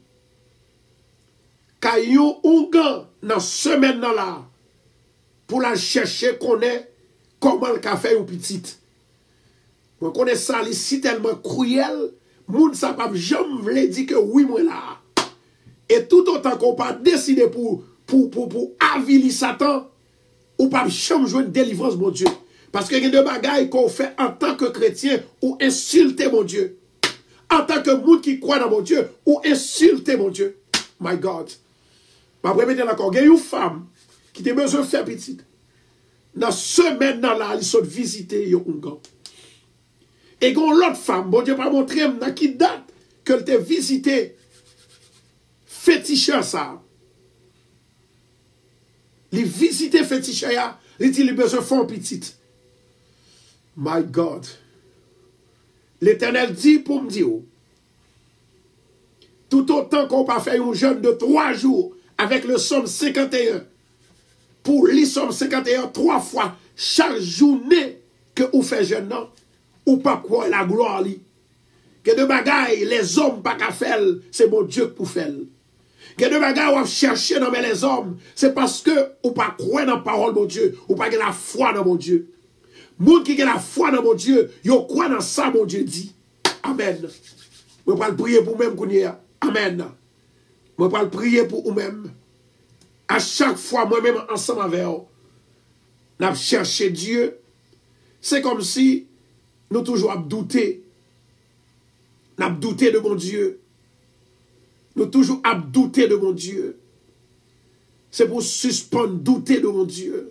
Ka yon ungan dans semaine dans la. Pour la chercher connaît comment le café ou petite. Moi connais ça li si tellement cruel, moun sa pa jamais vle dit que oui moi là. Et tout autant qu'on pas décider pour pour pour pour avili Satan ou pas jamais jouer délivrance mon Dieu. Parce que il y a des bagailles qu'on fait en tant que chrétien ou insulter mon Dieu. En tant que moun qui croit dans mon Dieu ou insulter mon Dieu. My God. Ma première encore, il y a une femme qui a besoin de faire petite. Dans ce semaine dans là, ils sont visiter yon ungan. Et quand l'autre femme, bon Dieu pas montré dans qui date qu'elle t'a visité féticheur ça. Les visiter féticheur, il dit il besoin de faire petite. My God. L'Éternel dit pour me dire, tout autant qu'on va faire un jeûne de trois jours avec le Somme cinquante et un, pour lire Somme cinquante et un trois fois, chaque journée que vous faites jeûne, non, ou pas quoi la gloire li. Que de bagaille, les hommes pas qu'à faire, c'est mon Dieu pour faire. Que de bagaille, ou chercher dans les hommes, c'est parce que ou pas croire dans la parole mon Dieu, ou pas que la foi dans mon Dieu. Moun qui a la foi dans mon Dieu, yo croit dans ça mon Dieu dit. Amen. Je vais pas prier pour vous-même. Amen. Je vais pas prier pour vous-même. À chaque fois, moi-même, ensemble avec vous, nous cherché Dieu. C'est comme si nous toujours douté. Nous douté de mon Dieu. Nous toujours douté de mon Dieu. C'est pour suspendre, douter de mon Dieu.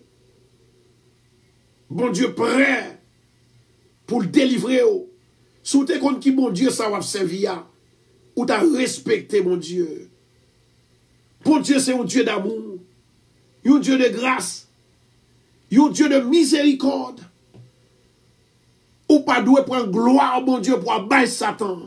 Bon Dieu prêt pour le délivrer. Si tu es contre qui bon Dieu ça va servir, ou tu as respecté mon Dieu. Bon Dieu c'est un Dieu d'amour, un Dieu de grâce, un Dieu de miséricorde. Ou pas doué prendre gloire mon Dieu pour abattre Satan.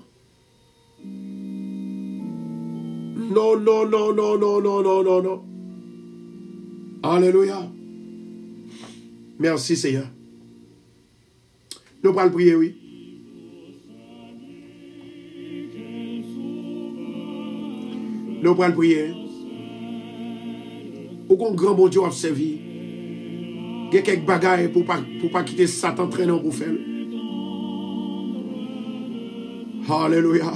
Non, non, non, non, non, non, non, non, non. Alléluia. Merci Seigneur. Nous allons prier, oui. Nous allons prier. Ou qu'on grand bon Dieu a servi. Il y a quelques bagailles pour ne pas, pour pas quitter Satan traînant pour faire. Alléluia.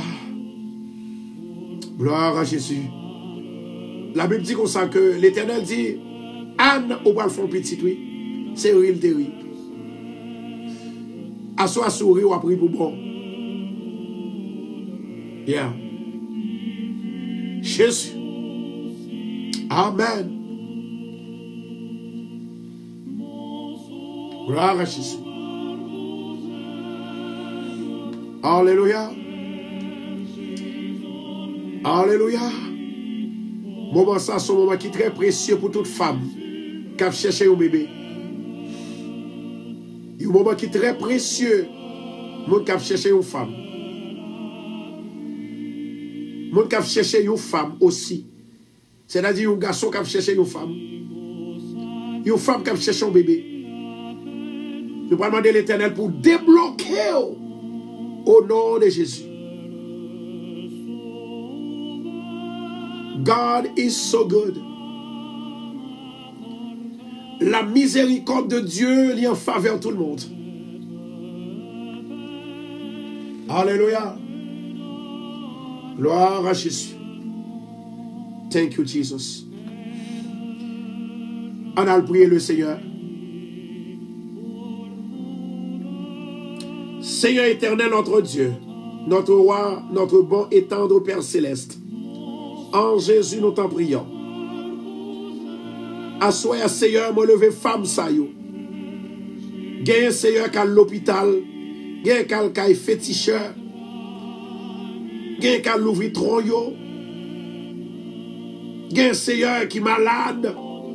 Gloire à Jésus. La Bible dit comme ça que l'Éternel dit Anne au bal fond petit, oui. C'est réel, c'est réel. Assois souris ou après pour bon. Yeah. Jésus. Amen. Gloire à Jésus. Alléluia. Alléluia. Moment ça, c'est un moment qui est très précieux pour toute femme qui a cherché un bébé. Il y a un moment qui est très précieux pour qui a cherché une femme. Mon qui a cherché une femme aussi. C'est-à-dire un garçon qui a cherché une femme. Une femme qui a cherché un bébé. Je vais demander l'Éternel pour débloquer au nom de Jésus. God is so good. La miséricorde de Dieu est en faveur de tout le monde. Alléluia. Gloire à Jésus. Thank you, Jesus. On a prié le Seigneur. Seigneur éternel, notre Dieu, notre roi, notre bon et tendre Père céleste, en Jésus nous t'en prions. Assoya Seigneur, moi lever femme ça yo. Gen Seigneur qui l'hôpital, gen kal kay féticheur, gen kal l'ouvri tron yo, gen Seigneur qui malade,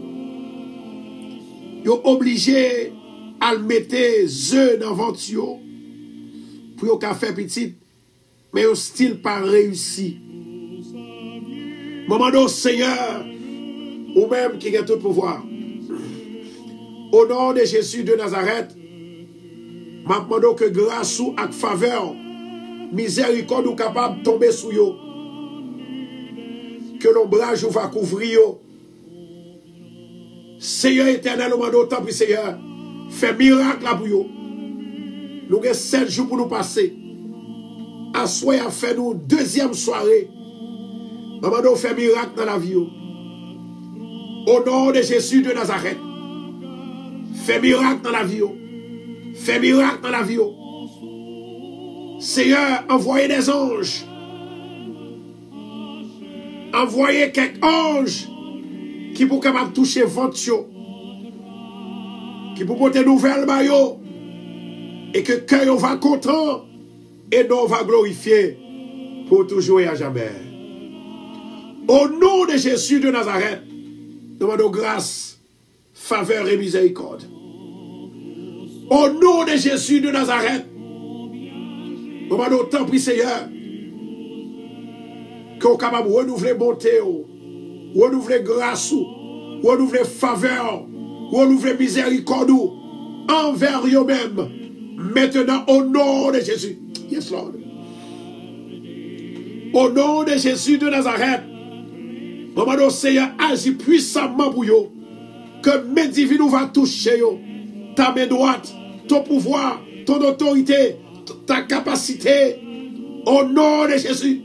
yo obligé à le mettre œufs dans ventre yo pour yo ka faire petit, mais yo style pas réussi. Moment do Seigneur, ou même qui a tout pouvoir. Au nom de Jésus de Nazareth, je demande que grâce ou avec faveur, miséricorde ou capable de tomber sous yo. Que l'ombrage va couvrir yo. Seigneur éternel, nous demandons autant, puis Seigneur, fais miracle là pour yo. Nous avons sept jours pour nous passer. À soir, fait nous deuxième soirée. Nous demandons faire miracle dans la vie yo. Au nom de Jésus de Nazareth, fais miracle dans la vie. Fais miracle dans la vie. Seigneur, envoyez des anges. Envoyez quelques anges qui pour capable toucher votre qui pour porter nouvelle maillot et que cœur va content et nous va glorifier pour toujours et à jamais. Au nom de Jésus de Nazareth, nous demandons grâce, faveur et miséricorde. Au nom de Jésus de Nazareth, nous demandons tant pis Seigneur, qu'on soit capable de renouveler bonté, renouveler grâce, renouveler faveur, renouveler miséricorde envers eux-mêmes. Maintenant, au nom de Jésus. Yes, Lord. Au nom de Jésus de Nazareth, nous demandons Seigneur, agis puissamment pour eux. Que main divine va toucher eux. Ta main droite, ton pouvoir, ton autorité, ta capacité. Au nom de Jésus.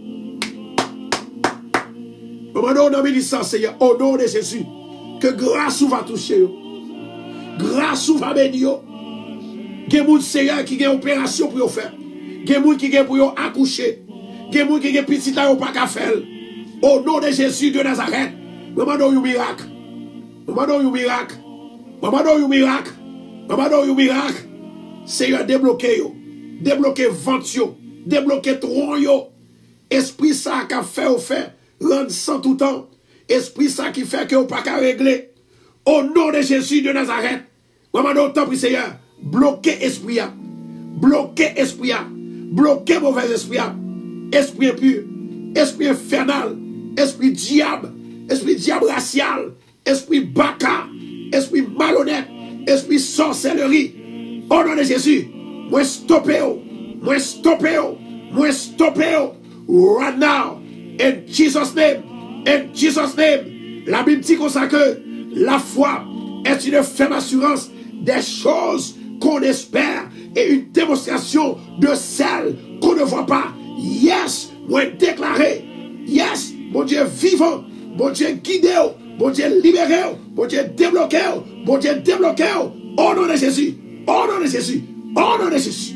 Nous demandons au ministère, Seigneur, au nom de Jésus. Que grâce va toucher eux. Grâce va bénir eux. Il y a des gens, Seigneur, qui ont une opération pour faire. Il y a des gens qui ont pour accoucher. Il y a des gens qui ont petit à pas faire. Au nom de Jésus de Nazareth, nous demandons un miracle. Nous demandons un miracle. Nous demandons un miracle. Nous demandons un miracle. Seigneur, débloquez yo. Débloquez vente yo. Débloquez tron yo. Esprit ça qui a fait au fait. Rendre sans tout temps. Esprit ça qui fait que vous pas qu'à régler. Au nom de Jésus de Nazareth, nous demandons autant pour Seigneur. Bloquez esprit. Bloquez esprit. Bloquez mauvais esprit. Esprit impur. Esprit infernal. Esprit diable, esprit diable racial, esprit baka, esprit malhonnête, esprit sorcellerie. Au nom de Jésus, moi stoppez, moi stoppez, moi stoppez. Right now, in Jesus' name, in Jesus' name. La Bible dit comme ça que la foi est une ferme assurance des choses qu'on espère et une démonstration de celles qu'on ne voit pas. Yes, moi déclaré. Yes, mon Dieu vivant, mon Dieu guidé, mon Dieu libéré, mon Dieu débloqué, mon Dieu débloqué, au nom de Jésus, au nom de Jésus, au nom de Jésus.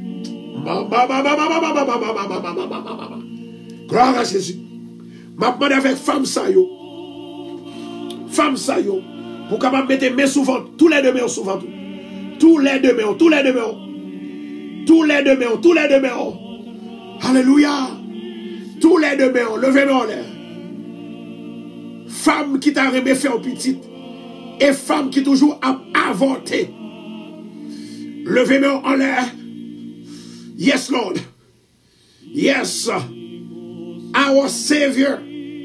Gloire à Jésus. Ma demande avec femme ça yo, femme ça yo, pour capable mettre mes souvent, tous les deux mains souvent, tous les deux mains, tous les deux mains, tous les deux mains, tous les deux mains. Alléluia. Tous les deux mains, levez-moi en l'air. Femme qui t'a remis faire petite et femme qui toujours a avorté. Levez-moi en l'air. Yes, Lord. Yes. Our Savior.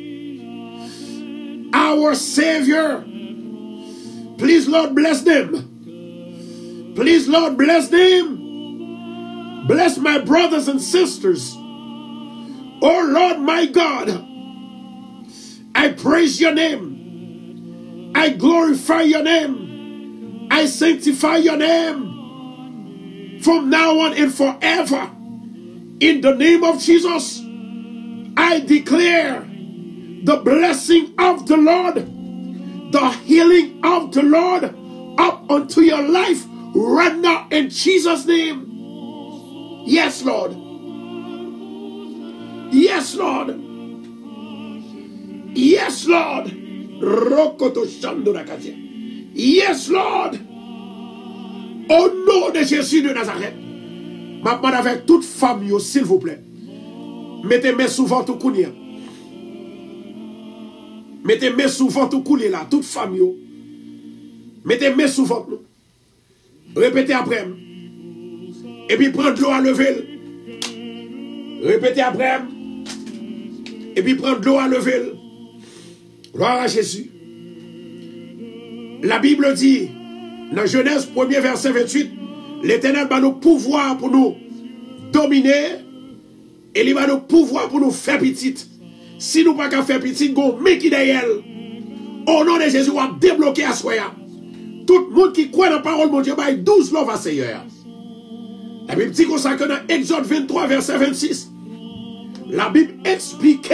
Our Savior. Please, Lord, bless them. Please, Lord, bless them. Bless my brothers and sisters. Oh Lord, my God, I praise your name. I glorify your name. I sanctify your name from now on and forever. In the name of Jesus, I declare the blessing of the Lord, the healing of the Lord up unto your life right now in Jesus' name. Yes, Lord. Yes, Lord. Yes, Lord. Rokoto Shando Nakatia. Yes, Lord. Au nom de Jésus de Nazareth. Ma demande avec toute femme, s'il vous plaît. Mettez mes souvent tout couler. Mettez mes souvent tout couler là, toute femme. Mettez mes souvent. Répétez après. Et puis prendre de l'eau à lever. Répétez après. Et puis prendre de l'eau à lever. Gloire à Jésus. La Bible dit, dans Genèse premier verset vingt-huit, l'Éternel va nous pouvoir pour nous dominer et il va nous pouvoir pour nous faire petite. Si nous ne pouvons pas faire petite, nous mais qui derrière. Au nom de Jésus, on va débloquer à soi. Tout le monde qui croit dans la parole de mon Dieu, va douze lois à Seigneur. La Bible dit qu'on s'en dans Exode vingt-trois, verset vingt-six. La Bible explique,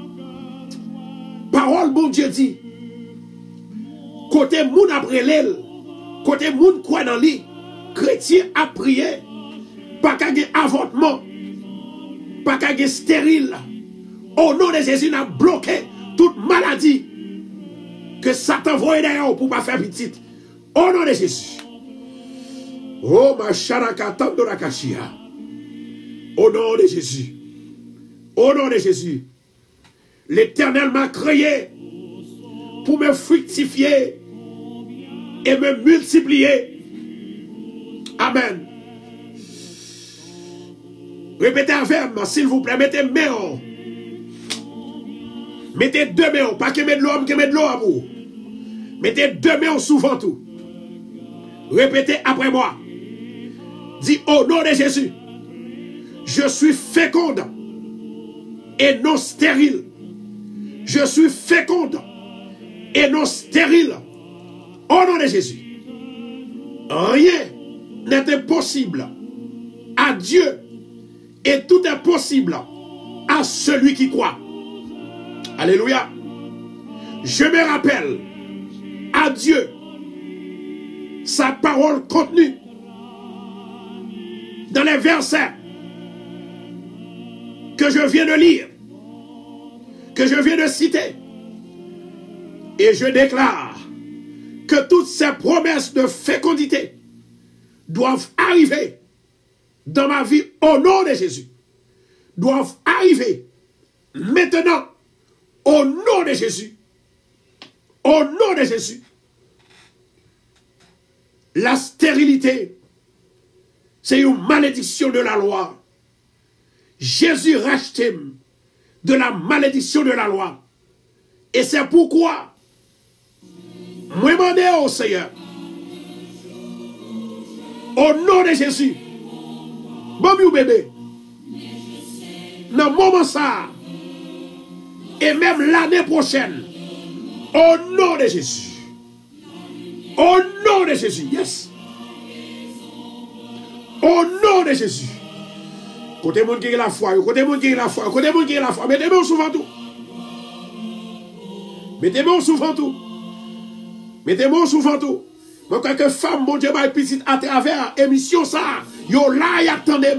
parole mon Dieu dit, côté moun après l'aile, côté moun croit dans lui, chrétien a prié, pas qu'à avortement, pas qu'à stérile. Au nom de Jésus, on a bloqué toute maladie que Satan voit d'ailleurs pour ne pas faire petite. Au nom de Jésus. Oh, ma charaka de la kachia. Au nom de Jésus. Au nom de Jésus. L'Éternel m'a créé pour me fructifier et me multiplier. Amen. Répétez avec moi, s'il vous plaît. Mettez main. Mettez deux mains. Pas que mettez de l'eau, que mettez de l'eau à vous. Mettez deux mains souvent tout. Répétez après moi. Dis au nom de Jésus. Je suis féconde et non stérile. Je suis féconde et non stérile. Au nom de Jésus. Rien n'est impossible à Dieu et tout est possible à celui qui croit. Alléluia. Je me rappelle à Dieu sa parole contenue dans les versets que je viens de lire, que je viens de citer. Et je déclare que toutes ces promesses de fécondité doivent arriver dans ma vie au nom de Jésus. Doivent arriver maintenant au nom de Jésus. Au nom de Jésus. La stérilité, c'est une malédiction de la loi. Jésus rachetait de la malédiction de la loi. Et c'est pourquoi, moi, je demande au Seigneur, au nom de Jésus, bon bébé, dans le moment ça, et même l'année prochaine, au nom de Jésus, au nom de Jésus, yes, au nom de Jésus, côté monde qui est la foi, côté monde qui est la foi, côté monde qui est la foi, mettez-moi souvent tout, mettez-moi souvent tout, mettez-moi souvent tout. Moi, quelques femmes, mon Dieu, ma petite à travers émission ça, yo là, y attendez.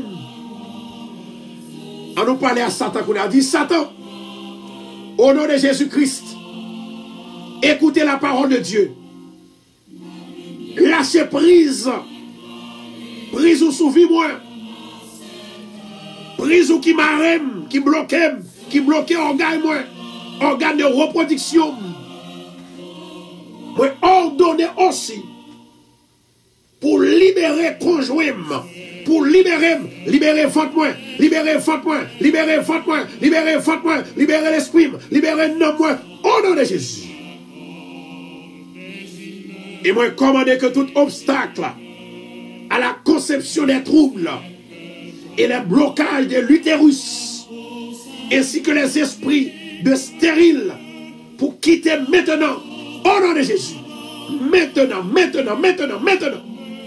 On nous parle à Satan, qu'on a dit, Satan, au nom de Jésus-Christ, écoutez la parole de Dieu. Lâchez prise. Prise ou souvi moi. Prise ou qui m'arrête, qui bloque, qui bloque organe moi. Organe de reproduction. Moi ordonner aussi pour libérer conjoint, pour libérer, libérer ventre moi, libérer ventre moi, libérer ventre moi, libérer ventre moi, libérer l'esprit, libérer nom moi, au nom de Jésus. Et moi commander que tout obstacle à la conception des troubles et les blocages de l'utérus, ainsi que les esprits de stérile, pour quitter maintenant, au nom de Jésus. Maintenant, maintenant, maintenant, maintenant.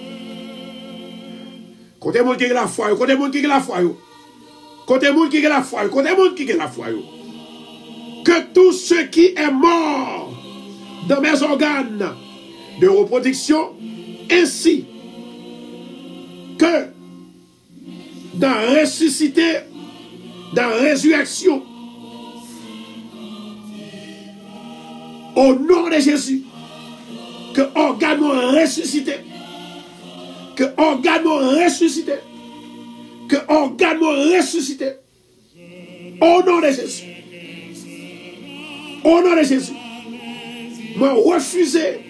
Côté monde qui est la foi, côté monde qui est la foi, côté monde qui est la foi, côté monde qui est la foi. Que tout ce qui est mort dans mes organes de reproduction, ainsi que dans ressuscité, dans résurrection, Au nom de Jésus, que organes ressuscité, que organes ressuscité, que organes ressuscité. Au nom de Jésus. Au nom de Jésus. Moi, refuser,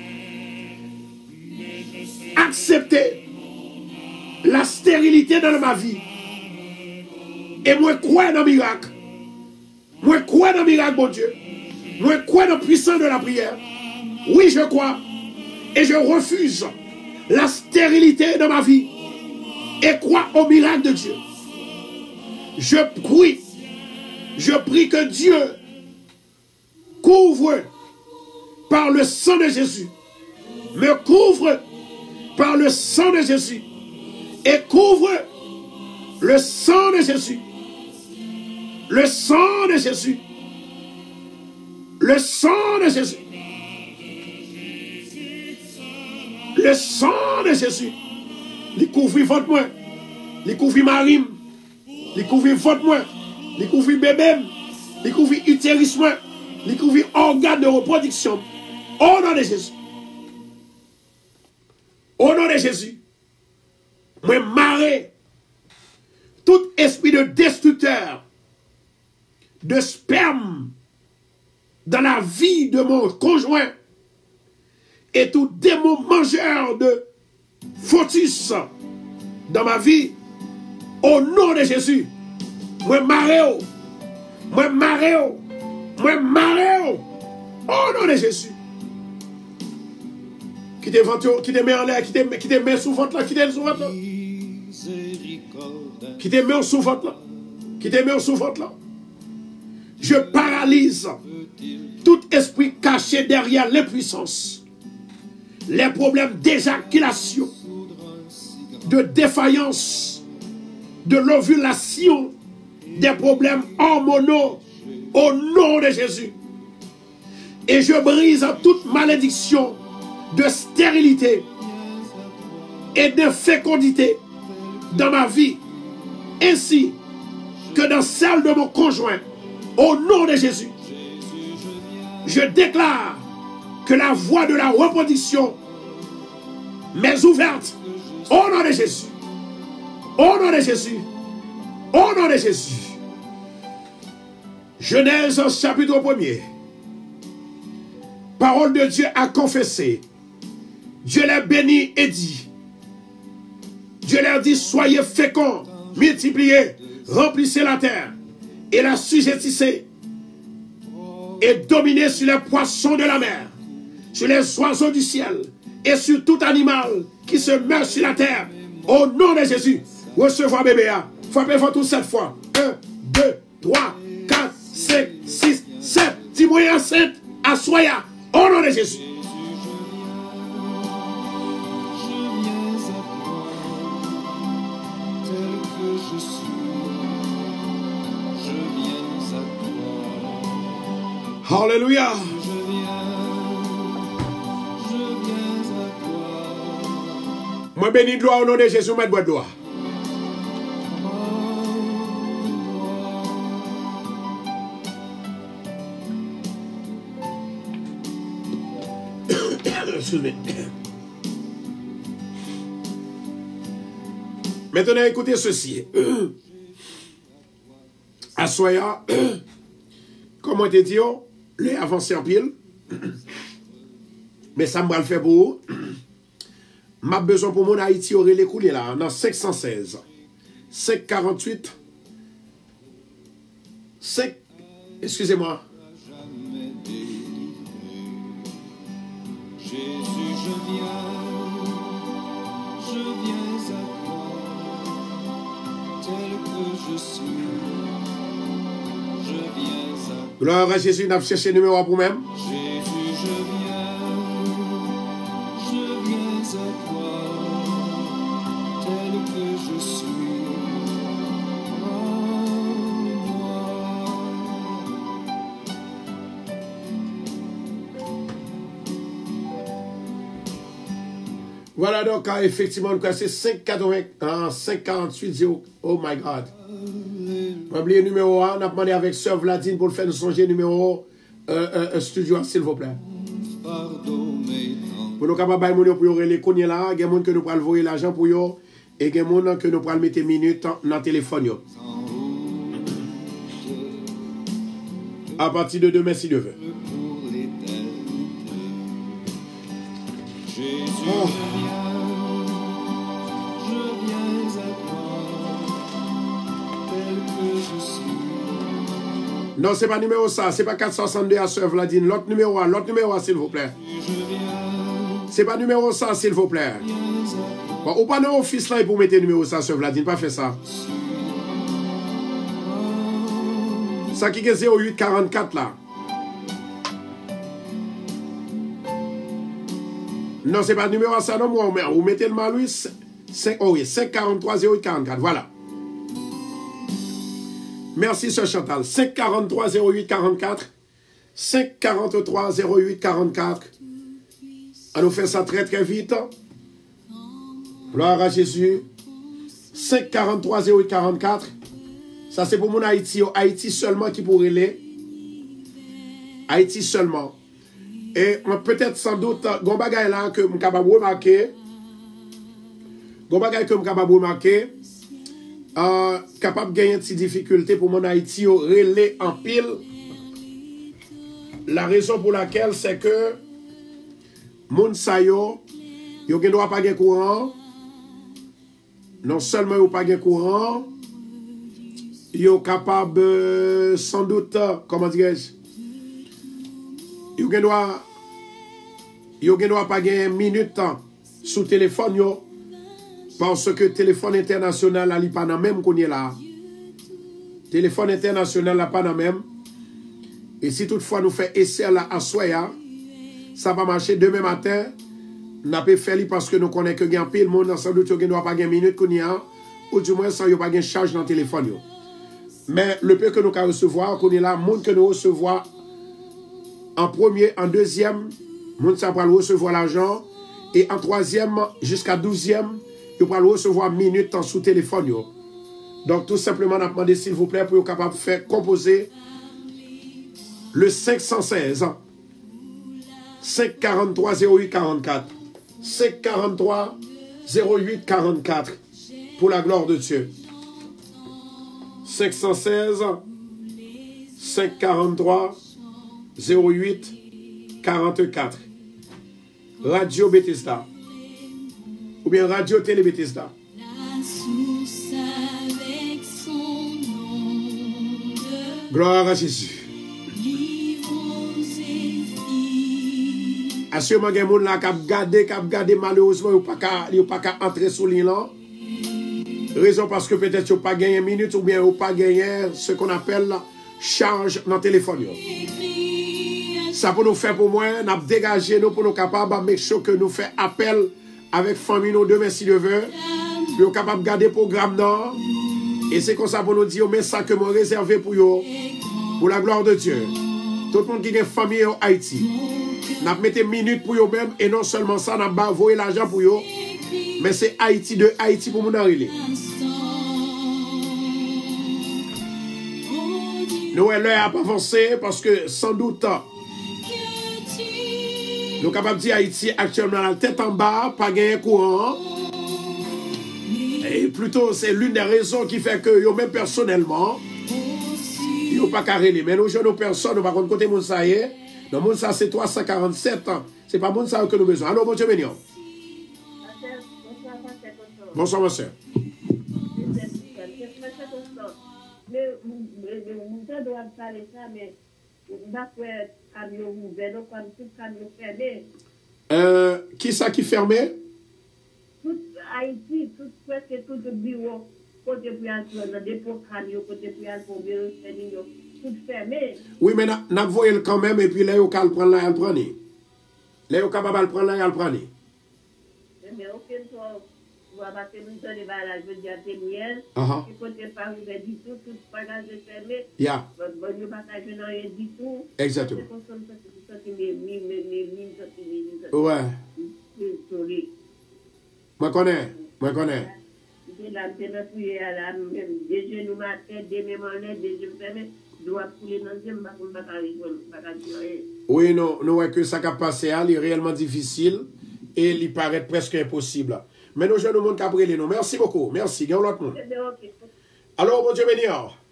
accepter la stérilité dans ma vie. Et moi, croire dans le miracle. Moi, croire dans le miracle, mon Dieu. Moi, croire dans la puissance de la prière. Oui, je crois. Et je refuse la stérilité dans ma vie. Et crois au miracle de Dieu. Je prie. Je prie que Dieu couvre par le sang de Jésus. Me couvre par le sang de Jésus. Et couvre le sang de Jésus. Le sang de Jésus. Le sang de Jésus. Le sang de Jésus. Il couvre votre moi. Il couvre Marim. Il couvre votre moi. Il couvre bébé. Il couvre utérus moi. Il couvre organe de reproduction. Au nom de Jésus. Au nom de Jésus. Moi marrer tout esprit de destructeur de sperme dans la vie de mon conjoint et tout démon mangeur de fœtus dans ma vie, au nom de Jésus, moi marre, moi marre, moi marre, au nom de Jésus. Qui te vente, qui te met en l'air, qui te, qui te met sous ventre là, qui te met sous ventre là, qui te met sous ventre là, qui te met sous ventre là. Je paralyse tout esprit caché derrière l'impuissance, les problèmes d'éjaculation, de défaillance, de l'ovulation, des problèmes hormonaux au nom de Jésus. Et je brise toute malédiction de stérilité et de fécondité dans ma vie, ainsi que dans celle de mon conjoint. Au nom de Jésus, je déclare que la voie de la reproduction m'est ouverte. Au nom de Jésus. Au nom de Jésus. Au nom de Jésus. Genèse chapitre premier. Parole de Dieu a confessé. Dieu les bénit et dit. Dieu leur dit, soyez féconds, multipliez, remplissez la terre et la sujettissez et dominez sur les poissons de la mer, sur les oiseaux du ciel et sur tout animal qui se meurt sur la terre. Au nom de Jésus, recevez bébé. Frappez-vous tous cette fois. un, deux, trois, quatre, cinq, six, sept. Dis-moi enceinte, assoya. Au nom de Jésus. Alléluia. Moi bénis de gloire au nom de Jésus, mettre bois de gloire. Excusez-moi. Maintenant, écoutez ceci. Assoya, comment te dit, les avancés en pile. Mais ça m'a le fait pour vous. M'a besoin pour mon Haïti aurait les coulées là, dans cinq cent seize, cinq cent quarante-huit, cinq, excusez-moi. Jésus, je viens, je viens à toi, tel que je suis, je viens à toi. Gloire à Jésus, n'a pas cherché le numéro pour même. Jésus, je viens, je viens à toi, tel que je suis. Voilà donc, effectivement, c'est cinq cent quarante-huit zéro. Oh my God. Oubliez le numéro un. On a demandé avec Sœur Vladine pour le faire nous songer numéro euh, euh, studio, s'il vous plaît. Pour nous capables de pour les cogner là, il y a des gens que nous pourrons voyer l'argent pour eux et il y a des gens que nous pourrons mettre minutes dans le téléphone. Yo. À partir de demain, si Dieu veut. Oh. Non, ce n'est pas numéro ça, ce n'est pas quatre cent soixante-deux à Sœur Vladine. L'autre numéro, l'autre numéro, s'il vous plaît. Ce n'est pas numéro ça, s'il vous plaît. Bon, ou pas dans office là pour mettre numéro ça, Sœur Vladine, pas fait ça. Ça qui est zéro huit quarante-quatre là. Non, ce n'est pas numéro ça, non, moi, vous mettez le Malouis, oh oui, cinq quarante-trois zéro huit quarante-quatre, voilà. Merci, Sœur Chantal. cinq quarante-trois zéro huit quarante-quatre. cinq quarante-trois zéro huit quarante-quatre. On nous fait ça très très vite. Gloire à Jésus. cinq quarante-trois zéro huit quarante-quatre. Ça c'est pour mon Haïti. Haïti seulement qui pourrait aller. Haïti seulement. Et peut-être sans doute, gon bagay là que je suis capable de remarquer. Gon bagay que je suis capable de remarquer. Uh, capable de gagner des difficultés pour mon Haïti au relais en pile. La raison pour laquelle c'est que mon sayo yo gen doit pas gen courant. Non seulement yo pas gen courant, yo capable euh, sans doute comment dirais-je, yo gen doit yo gen doit pas gen minute sous téléphone yo. Parce que le téléphone international n'a pas dans même qu'on est là. Téléphone international n'a pas dans même. Et si toutefois nous faisons essai là à soya, ça va marcher demain matin. N'a pas fait parce que nous connaissons que gain pile monde sans doute que doit pas gain minute qu'on y a ou du moins sans y pas gain charge dans le téléphone yo. Mais le peu que nous can recevoir qu'on est là monde que nous recevoir en premier, en deuxième, monde ça va recevoir l'argent et en troisième jusqu'à douzième vous pouvez recevoir minutes sous téléphone. Yo. Donc, tout simplement, on a demandé, s'il vous plaît, pour être capable de faire composer le cinq cent seize, cinq quarante-trois zéro huit quarante-quatre, cinq quarante-trois zéro huit quarante-quatre, pour la gloire de Dieu. cinq cent seize, cinq quarante-trois zéro huit quarante-quatre. Radio Bethesda. Ou bien Radio Télé Bethesda. Gloire à Jésus. Assurément, il y a des gens qui ont gardé, qui ont gardé malheureusement, ils n'ont pas qu'à entrer sous l'île. Raison parce que peut-être qu'ils n'ont pas gagné une minute ou bien ils n'ont pas gagné ce qu'on appelle la charge dans le téléphone. Ça pour nous faire pour moi, nous avons dégagé, nous pour nous capables de make sure que nous faisons appel avec famille nous demain si Dieu veut. Nous sommes capables de garder le programme là. Et c'est comme ça pour nous dire, mais ça que moi réservé pour vous, pour la gloire de Dieu. Tout le monde qui a une famille en Haïti, nous mettons minutes pour vous-même et non seulement ça, nous avons envoyé l'argent pour vous, mais c'est Haïti de Haïti pour nous arriver. Nous allons avancer parce que sans doute, nous sommes capables de dire Haïti actuellement la tête en bas, pas gagner courant. Et plutôt, c'est l'une des raisons qui fait que yo même personnellement, yo pas carré. Mais nous, jeunes personnes, nous, par contre, côté Mounsa, non, Mounsa, c'est trois cent quarante-sept ans. C'est pas Mounsa que nous avons besoin. Allô, bon Dieu béni. Bonsoir, ma soeur. Euh, qui ça qui fermait? Tout Haïti, tout presque tout le bureau, côté pour le dépôt canio, côté pour le bureau, tout fermé. Oui, mais n'a voyé quand même, et puis là, il faut prendre là, il prend. Là, il faut prendre là, il prend. Mais aucun fois, vous avez passé une tonne de balade, je veux dire, c'est miel, il faut pas ouvrir du tout, tout le bagage est fermé. Yeah. Vous ne partagez rien du tout. Exactement. Ouais. Moi connais, moi connais. c'est la pénétrie à la même. Des genoux matin, des mêmes en l'air, des yeux fermés, doit couler dans le Dieu, je ne vais pas arriver. Oui, non, nous voyons que ça qui a passé, il est réellement difficile et il paraît presque impossible. Mais nous, jeunes, nous monde qui a brûlé, nous. Merci beaucoup. Merci. Il y a l'autre monde. Alors, bon Dieu béni.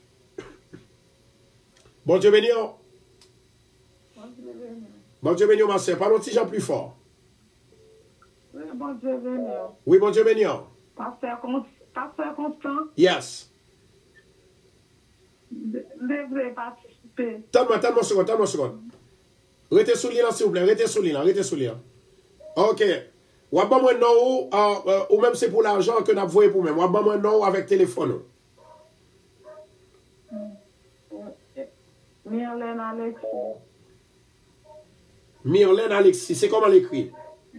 Bon Dieu béni. Bon Dieu béni, ma soeur. Parlons petit gens plus fort. Oui, bon Dieu béni. Oui, bon Dieu béni. Pasteur Constant. Yes. Devrait participer. Tellement, tellement seconde, tellement seconde. Restez sous l'île, s'il vous plaît. Restez sous l'île, restez sous l'île. Ok. Ou pas moi non ou même c'est pour l'argent que nous avons voyé pour même. Ou pas moi non avec téléphone. Myrlène Alexis. Myrlène Alexis, c'est comment l'écrit?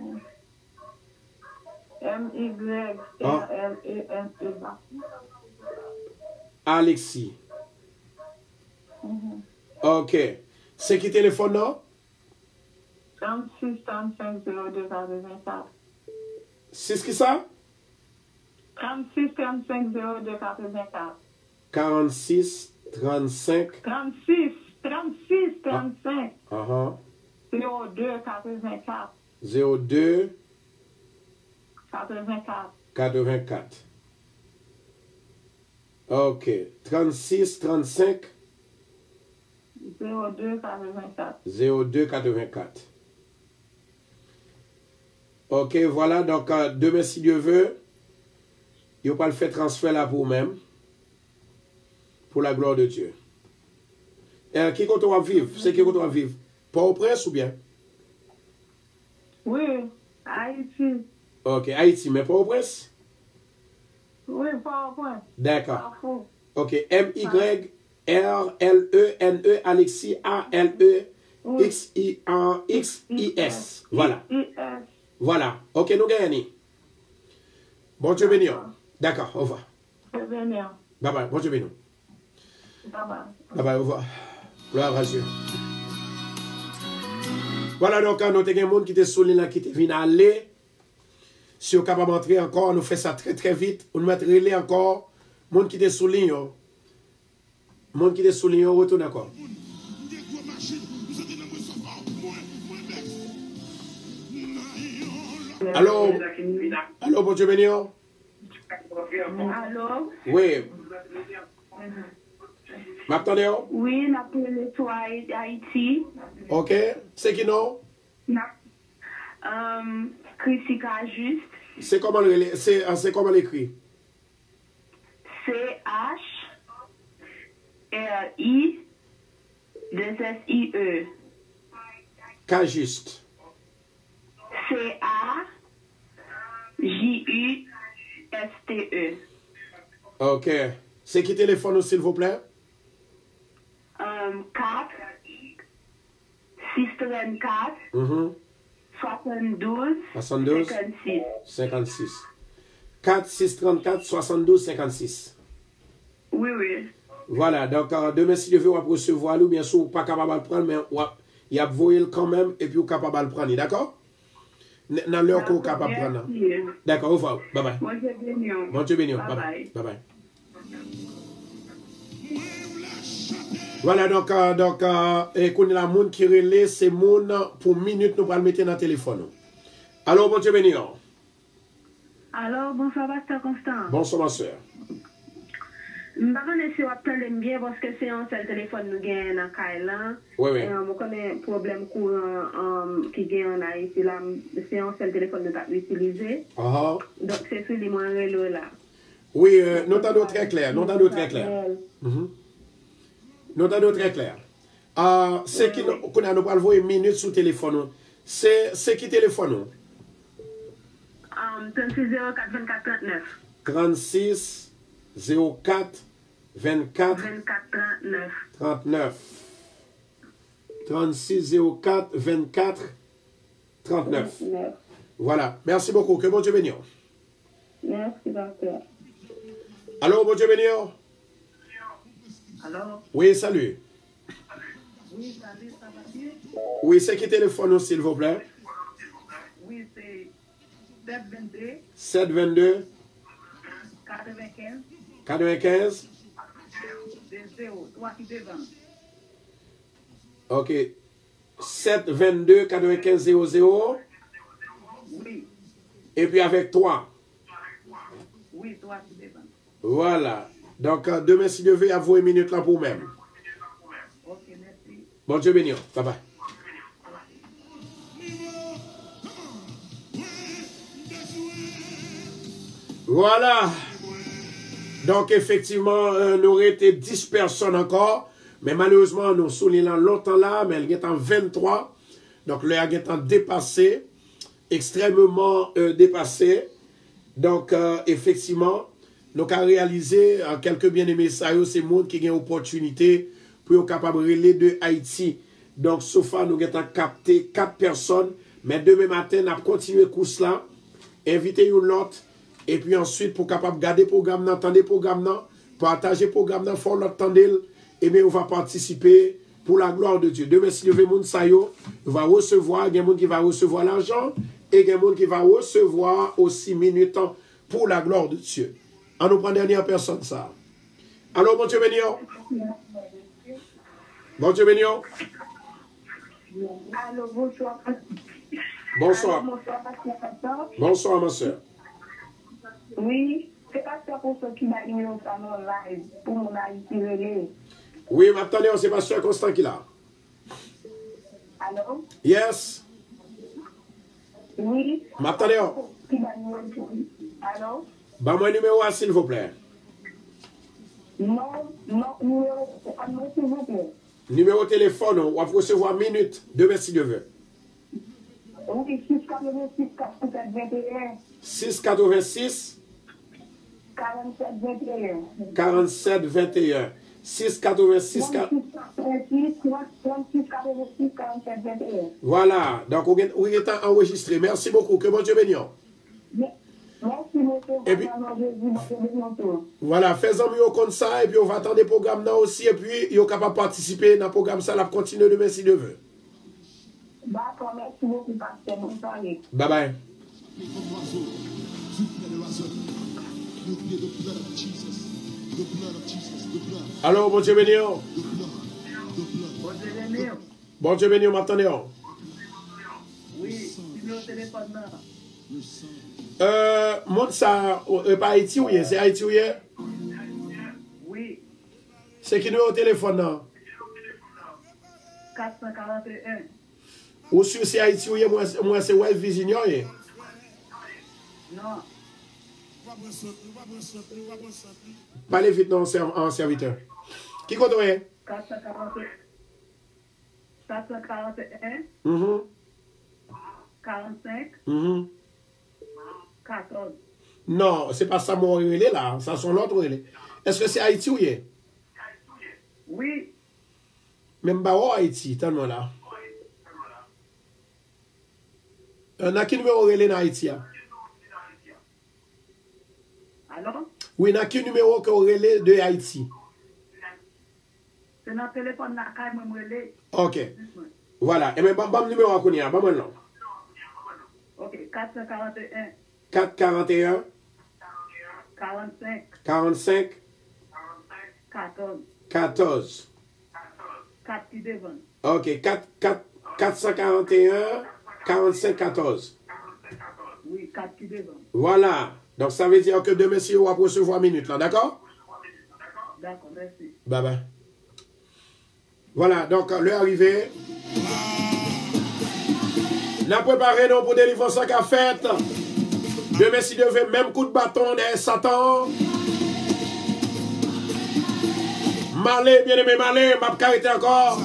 M Y R L E N E. Alexis. Ok. C'est qui téléphone non? trente-six trente-cinq zéro deux quatre-vingt-quatre. C'est qui ça? trente-six trente-cinq zéro deux quatre-vingt-quatre. quarante-six trente-cinq. trente-six trente-six trente-cinq. Uh-huh. zéro deux quatre-vingt-quatre. zéro deux quatre-vingt-quatre. quatre-vingt-quatre. Ok. trente-six trente-cinq. zéro deux quatre-vingt-quatre. zéro deux quatre-vingt-quatre. Ok, voilà. Donc, euh, demain, si Dieu veut, il n'y a pas le fait transfert là pour vous-même. Pour la gloire de Dieu. Et qui compte on va vivre? C'est qui compte on va vivre? Port-au-Prince ou bien? Oui, Haïti. Ok, Haïti, mais Port-au-Prince? Oui, Port-au-Prince. D'accord. Parfait. Ok, M Y R L E N E, Alexis, A L E X I A X I S. Voilà. I S. Voilà. Ok, nous gagnons. Bon Dieu béni. D'accord, au revoir. Dieu béni. Bye bye, bon Dieu béni. Bye bye. Bye bye, au revoir. Gloire à Dieu. Voilà, donc, nous avons des gens qui étaient sous l'île, qui étaient venus aller. Si vous êtes capable d'entrer encore, nous faisons ça très très vite. On nous met relais encore. Les gens qui étaient sous l'île, les gens qui étaient sous l'île, retournent encore. Allô? Allô, bon Dieu béni. Allô? Oui. M'attendez? Oui, on a appelé toi Haïti. Ok. C'est qui non? Um, Christica Juste. C'est comment le- c'est c'est comment l'écrit? C H R I deux S I E. K juste. C A J U S T E. Ok. C'est qui téléphone s'il vous plaît? Um, quatre six trente-quatre Mhm. soixante-douze soixante-douze cinquante-six. cinquante-six. quatre six trente-quatre soixante-douze cinquante-six. Oui, oui. Voilà, donc euh, demain si Dieu veut, on va recevoir, ou bien sûr, pas capable de le prendre, mais il y a voyé quand même, et puis on est capable de le prendre, d'accord? Dans l'heure qu'on est capable de prendre. D'accord, au revoir. Bye bye. Bon Dieu béni. Bon Dieu béni. Bye Bye bye. bye. Bye bye. Voilà, donc, euh, donc euh, et qu'on a la monde qui relève, c'est monde pour minute, nous allons le mettre dans le téléphone. Alors, bon Dieu béni. Alors, bonsoir, Pasteur Constant. Bonsoir, ma soeur. Je ne sais pas si vous attendez bien parce que c'est un seul téléphone nous gagne dans Kailan. Oui, oui. Je connais un problème courant um, qui gagne en Haïti. C'est un seul téléphone que nous avons utilisé. Uh-huh. Donc, c'est celui de mon relais là. Oui, euh, nous t'entendons très clair. Nous t'entendons très clair. Mm-hmm. Nous t'entendons très clair. Uh, c'est qui nous qu'on a nous parlé une minute sur le téléphone. C'est c'est qui téléphone? Um, trente-six zéro quatre vingt-quatre trente-neuf. trente-six zéro quatre vingt-quatre vingt-quatre trente-neuf. trente-neuf. trente-six zéro quatre vingt-quatre trente-neuf. Voilà. Merci beaucoup. Que bon Dieu bénisse. Merci, docteur. Allô, bon Dieu bénisse. Allô? Oui, salut. Oui, salut, ça va bien? Oui, c'est qui téléphone, s'il vous plaît? Oui, c'est sept vingt-deux sept vingt-deux quatre-vingt-quinze. quatre-vingt-quinze. zéro, trois qui devant. Ok. sept vingt-deux quatre-vingt-quinze zéro zéro. Oui. Et puis avec trois. Oui, trois qui devant. Voilà. Donc, euh, demain, si Dieu veut, à vous une minute là pour même. Ok, merci. Bon Dieu béni. Bye bye. Voilà. Donc, effectivement, euh, nous aurions été dix personnes encore. Mais malheureusement, nous soulignons longtemps là, mais elle est en vingt-trois. Donc, l'heure est en dépassé. Extrêmement euh, dépassé. Donc, euh, effectivement, nous avons réalisé euh, quelques bien-aimés, ça c'est le monde qui a une opportunité pour être capable de relayer de Haïti. Donc, sauf à nous avons capté quatre personnes. Mais demain matin, nous avons continué le course là. Inviter une autre. Et puis ensuite, pour capable garder le programme, entendre le programme, partager le programme, faire l'autre tendel, et bien on va participer pour la gloire de Dieu. Demain, si le monde sayo, va recevoir, il y a des gens qui va recevoir l'argent, et il y a des gens qui va recevoir aussi minutes pour la gloire de Dieu. On nous prend dernière personne, ça. Alors, bon Dieu béni. Bon Dieu béni. Allô, bonsoir. Bonsoir. Allô, bonsoir, pasteur. Bonsoir, ma soeur. Oui, c'est pasteur pour ceux qui m'a numéro ça non live pour mon Haïti relais. Oui, mais attendez, c'est pasteur Constant qui l'a. Allô? Yes. Oui. M'attendez. Qui m'a numéro. Allô? Bah, mon numéro, s'il vous plaît. Non, non, numéro, non, s'il vous plaît. Numéro de téléphone, on va recevoir minute. Demain, si Dieu veut. Oui, six quatre-vingt-six quarante-sept vingt et un. six quatre-vingt-six quarante-sept vingt et un. quarante-sept vingt et un. six quatre-vingt-six trente-six quatre-vingt-six quarante-sept vingt et un. Voilà. Donc, on est enregistré. Merci beaucoup. Que bon Dieu bénisse. Merci, monsieur. Et puis, voilà, faisons mieux comme ça, et puis on va attendre le programme là aussi, et puis il est capable de participer dans le programme, ça la continue demain si Dieu veut. D'accord, merci beaucoup, pasteur. Bonne soirée. Bye bye. Alors, bon Dieu béni. Bon Dieu béni. Bon Dieu béni, m'attendez. Oui, numéro de téléphone là. Euh, montre ça, euh, pas Haïti ou c'est Haïti ou Oui, c'est qui nous au téléphone là? quatre cent quarante et un. Ou sur c'est Haïti ou moi, moi c'est West Virginia. Non, Parlez vite non, en serviteur. Qui compte ouais? quatre cent quarante et un, Mhm. quarante-cinq, Mhm. quatorze. Non, c'est pas ça mon relais là, ça sont l'autre relais. Est-ce que c'est Haïti ou yé? Oui, Même pas au Haïti, tellement là. On a quel numéro relais dans Haïti? alors, Oui, on a quel numéro que relais de Haïti? c'est notre téléphone là, quand même, relais. Ok. Voilà. Et même pas le numéro à connaître, pas maintenant. Ok, quatre cent quarante et un, quatre quarante et un, quarante-cinq, quarante-cinq, quatorze. quatorze. quatre qui devant. Ok, quatre, quatre, quatre cent quarante et un, quarante-cinq, quatorze. Oui, quatre qui devant. Voilà. Donc ça veut dire que demain, si on va recevoir une minute là, d'accord? D'accord, merci. Bye bye. Voilà, donc l'heure arrivée. On a préparé nous pour délivrer ça qu'a fait. Demain, si Dieu veut, même coup de bâton de Satan. Malé, bien aimé, malé, m'a carité encore.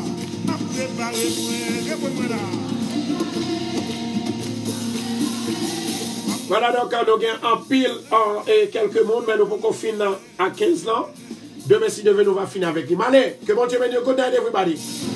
Voilà, donc nous avons en pile en, et quelques mondes, mais nous pouvons finir à quinze ans. Demain, si Dieu veut, nous va finir avec lui. Malé, que bon Dieu bénisse. Good night, everybody.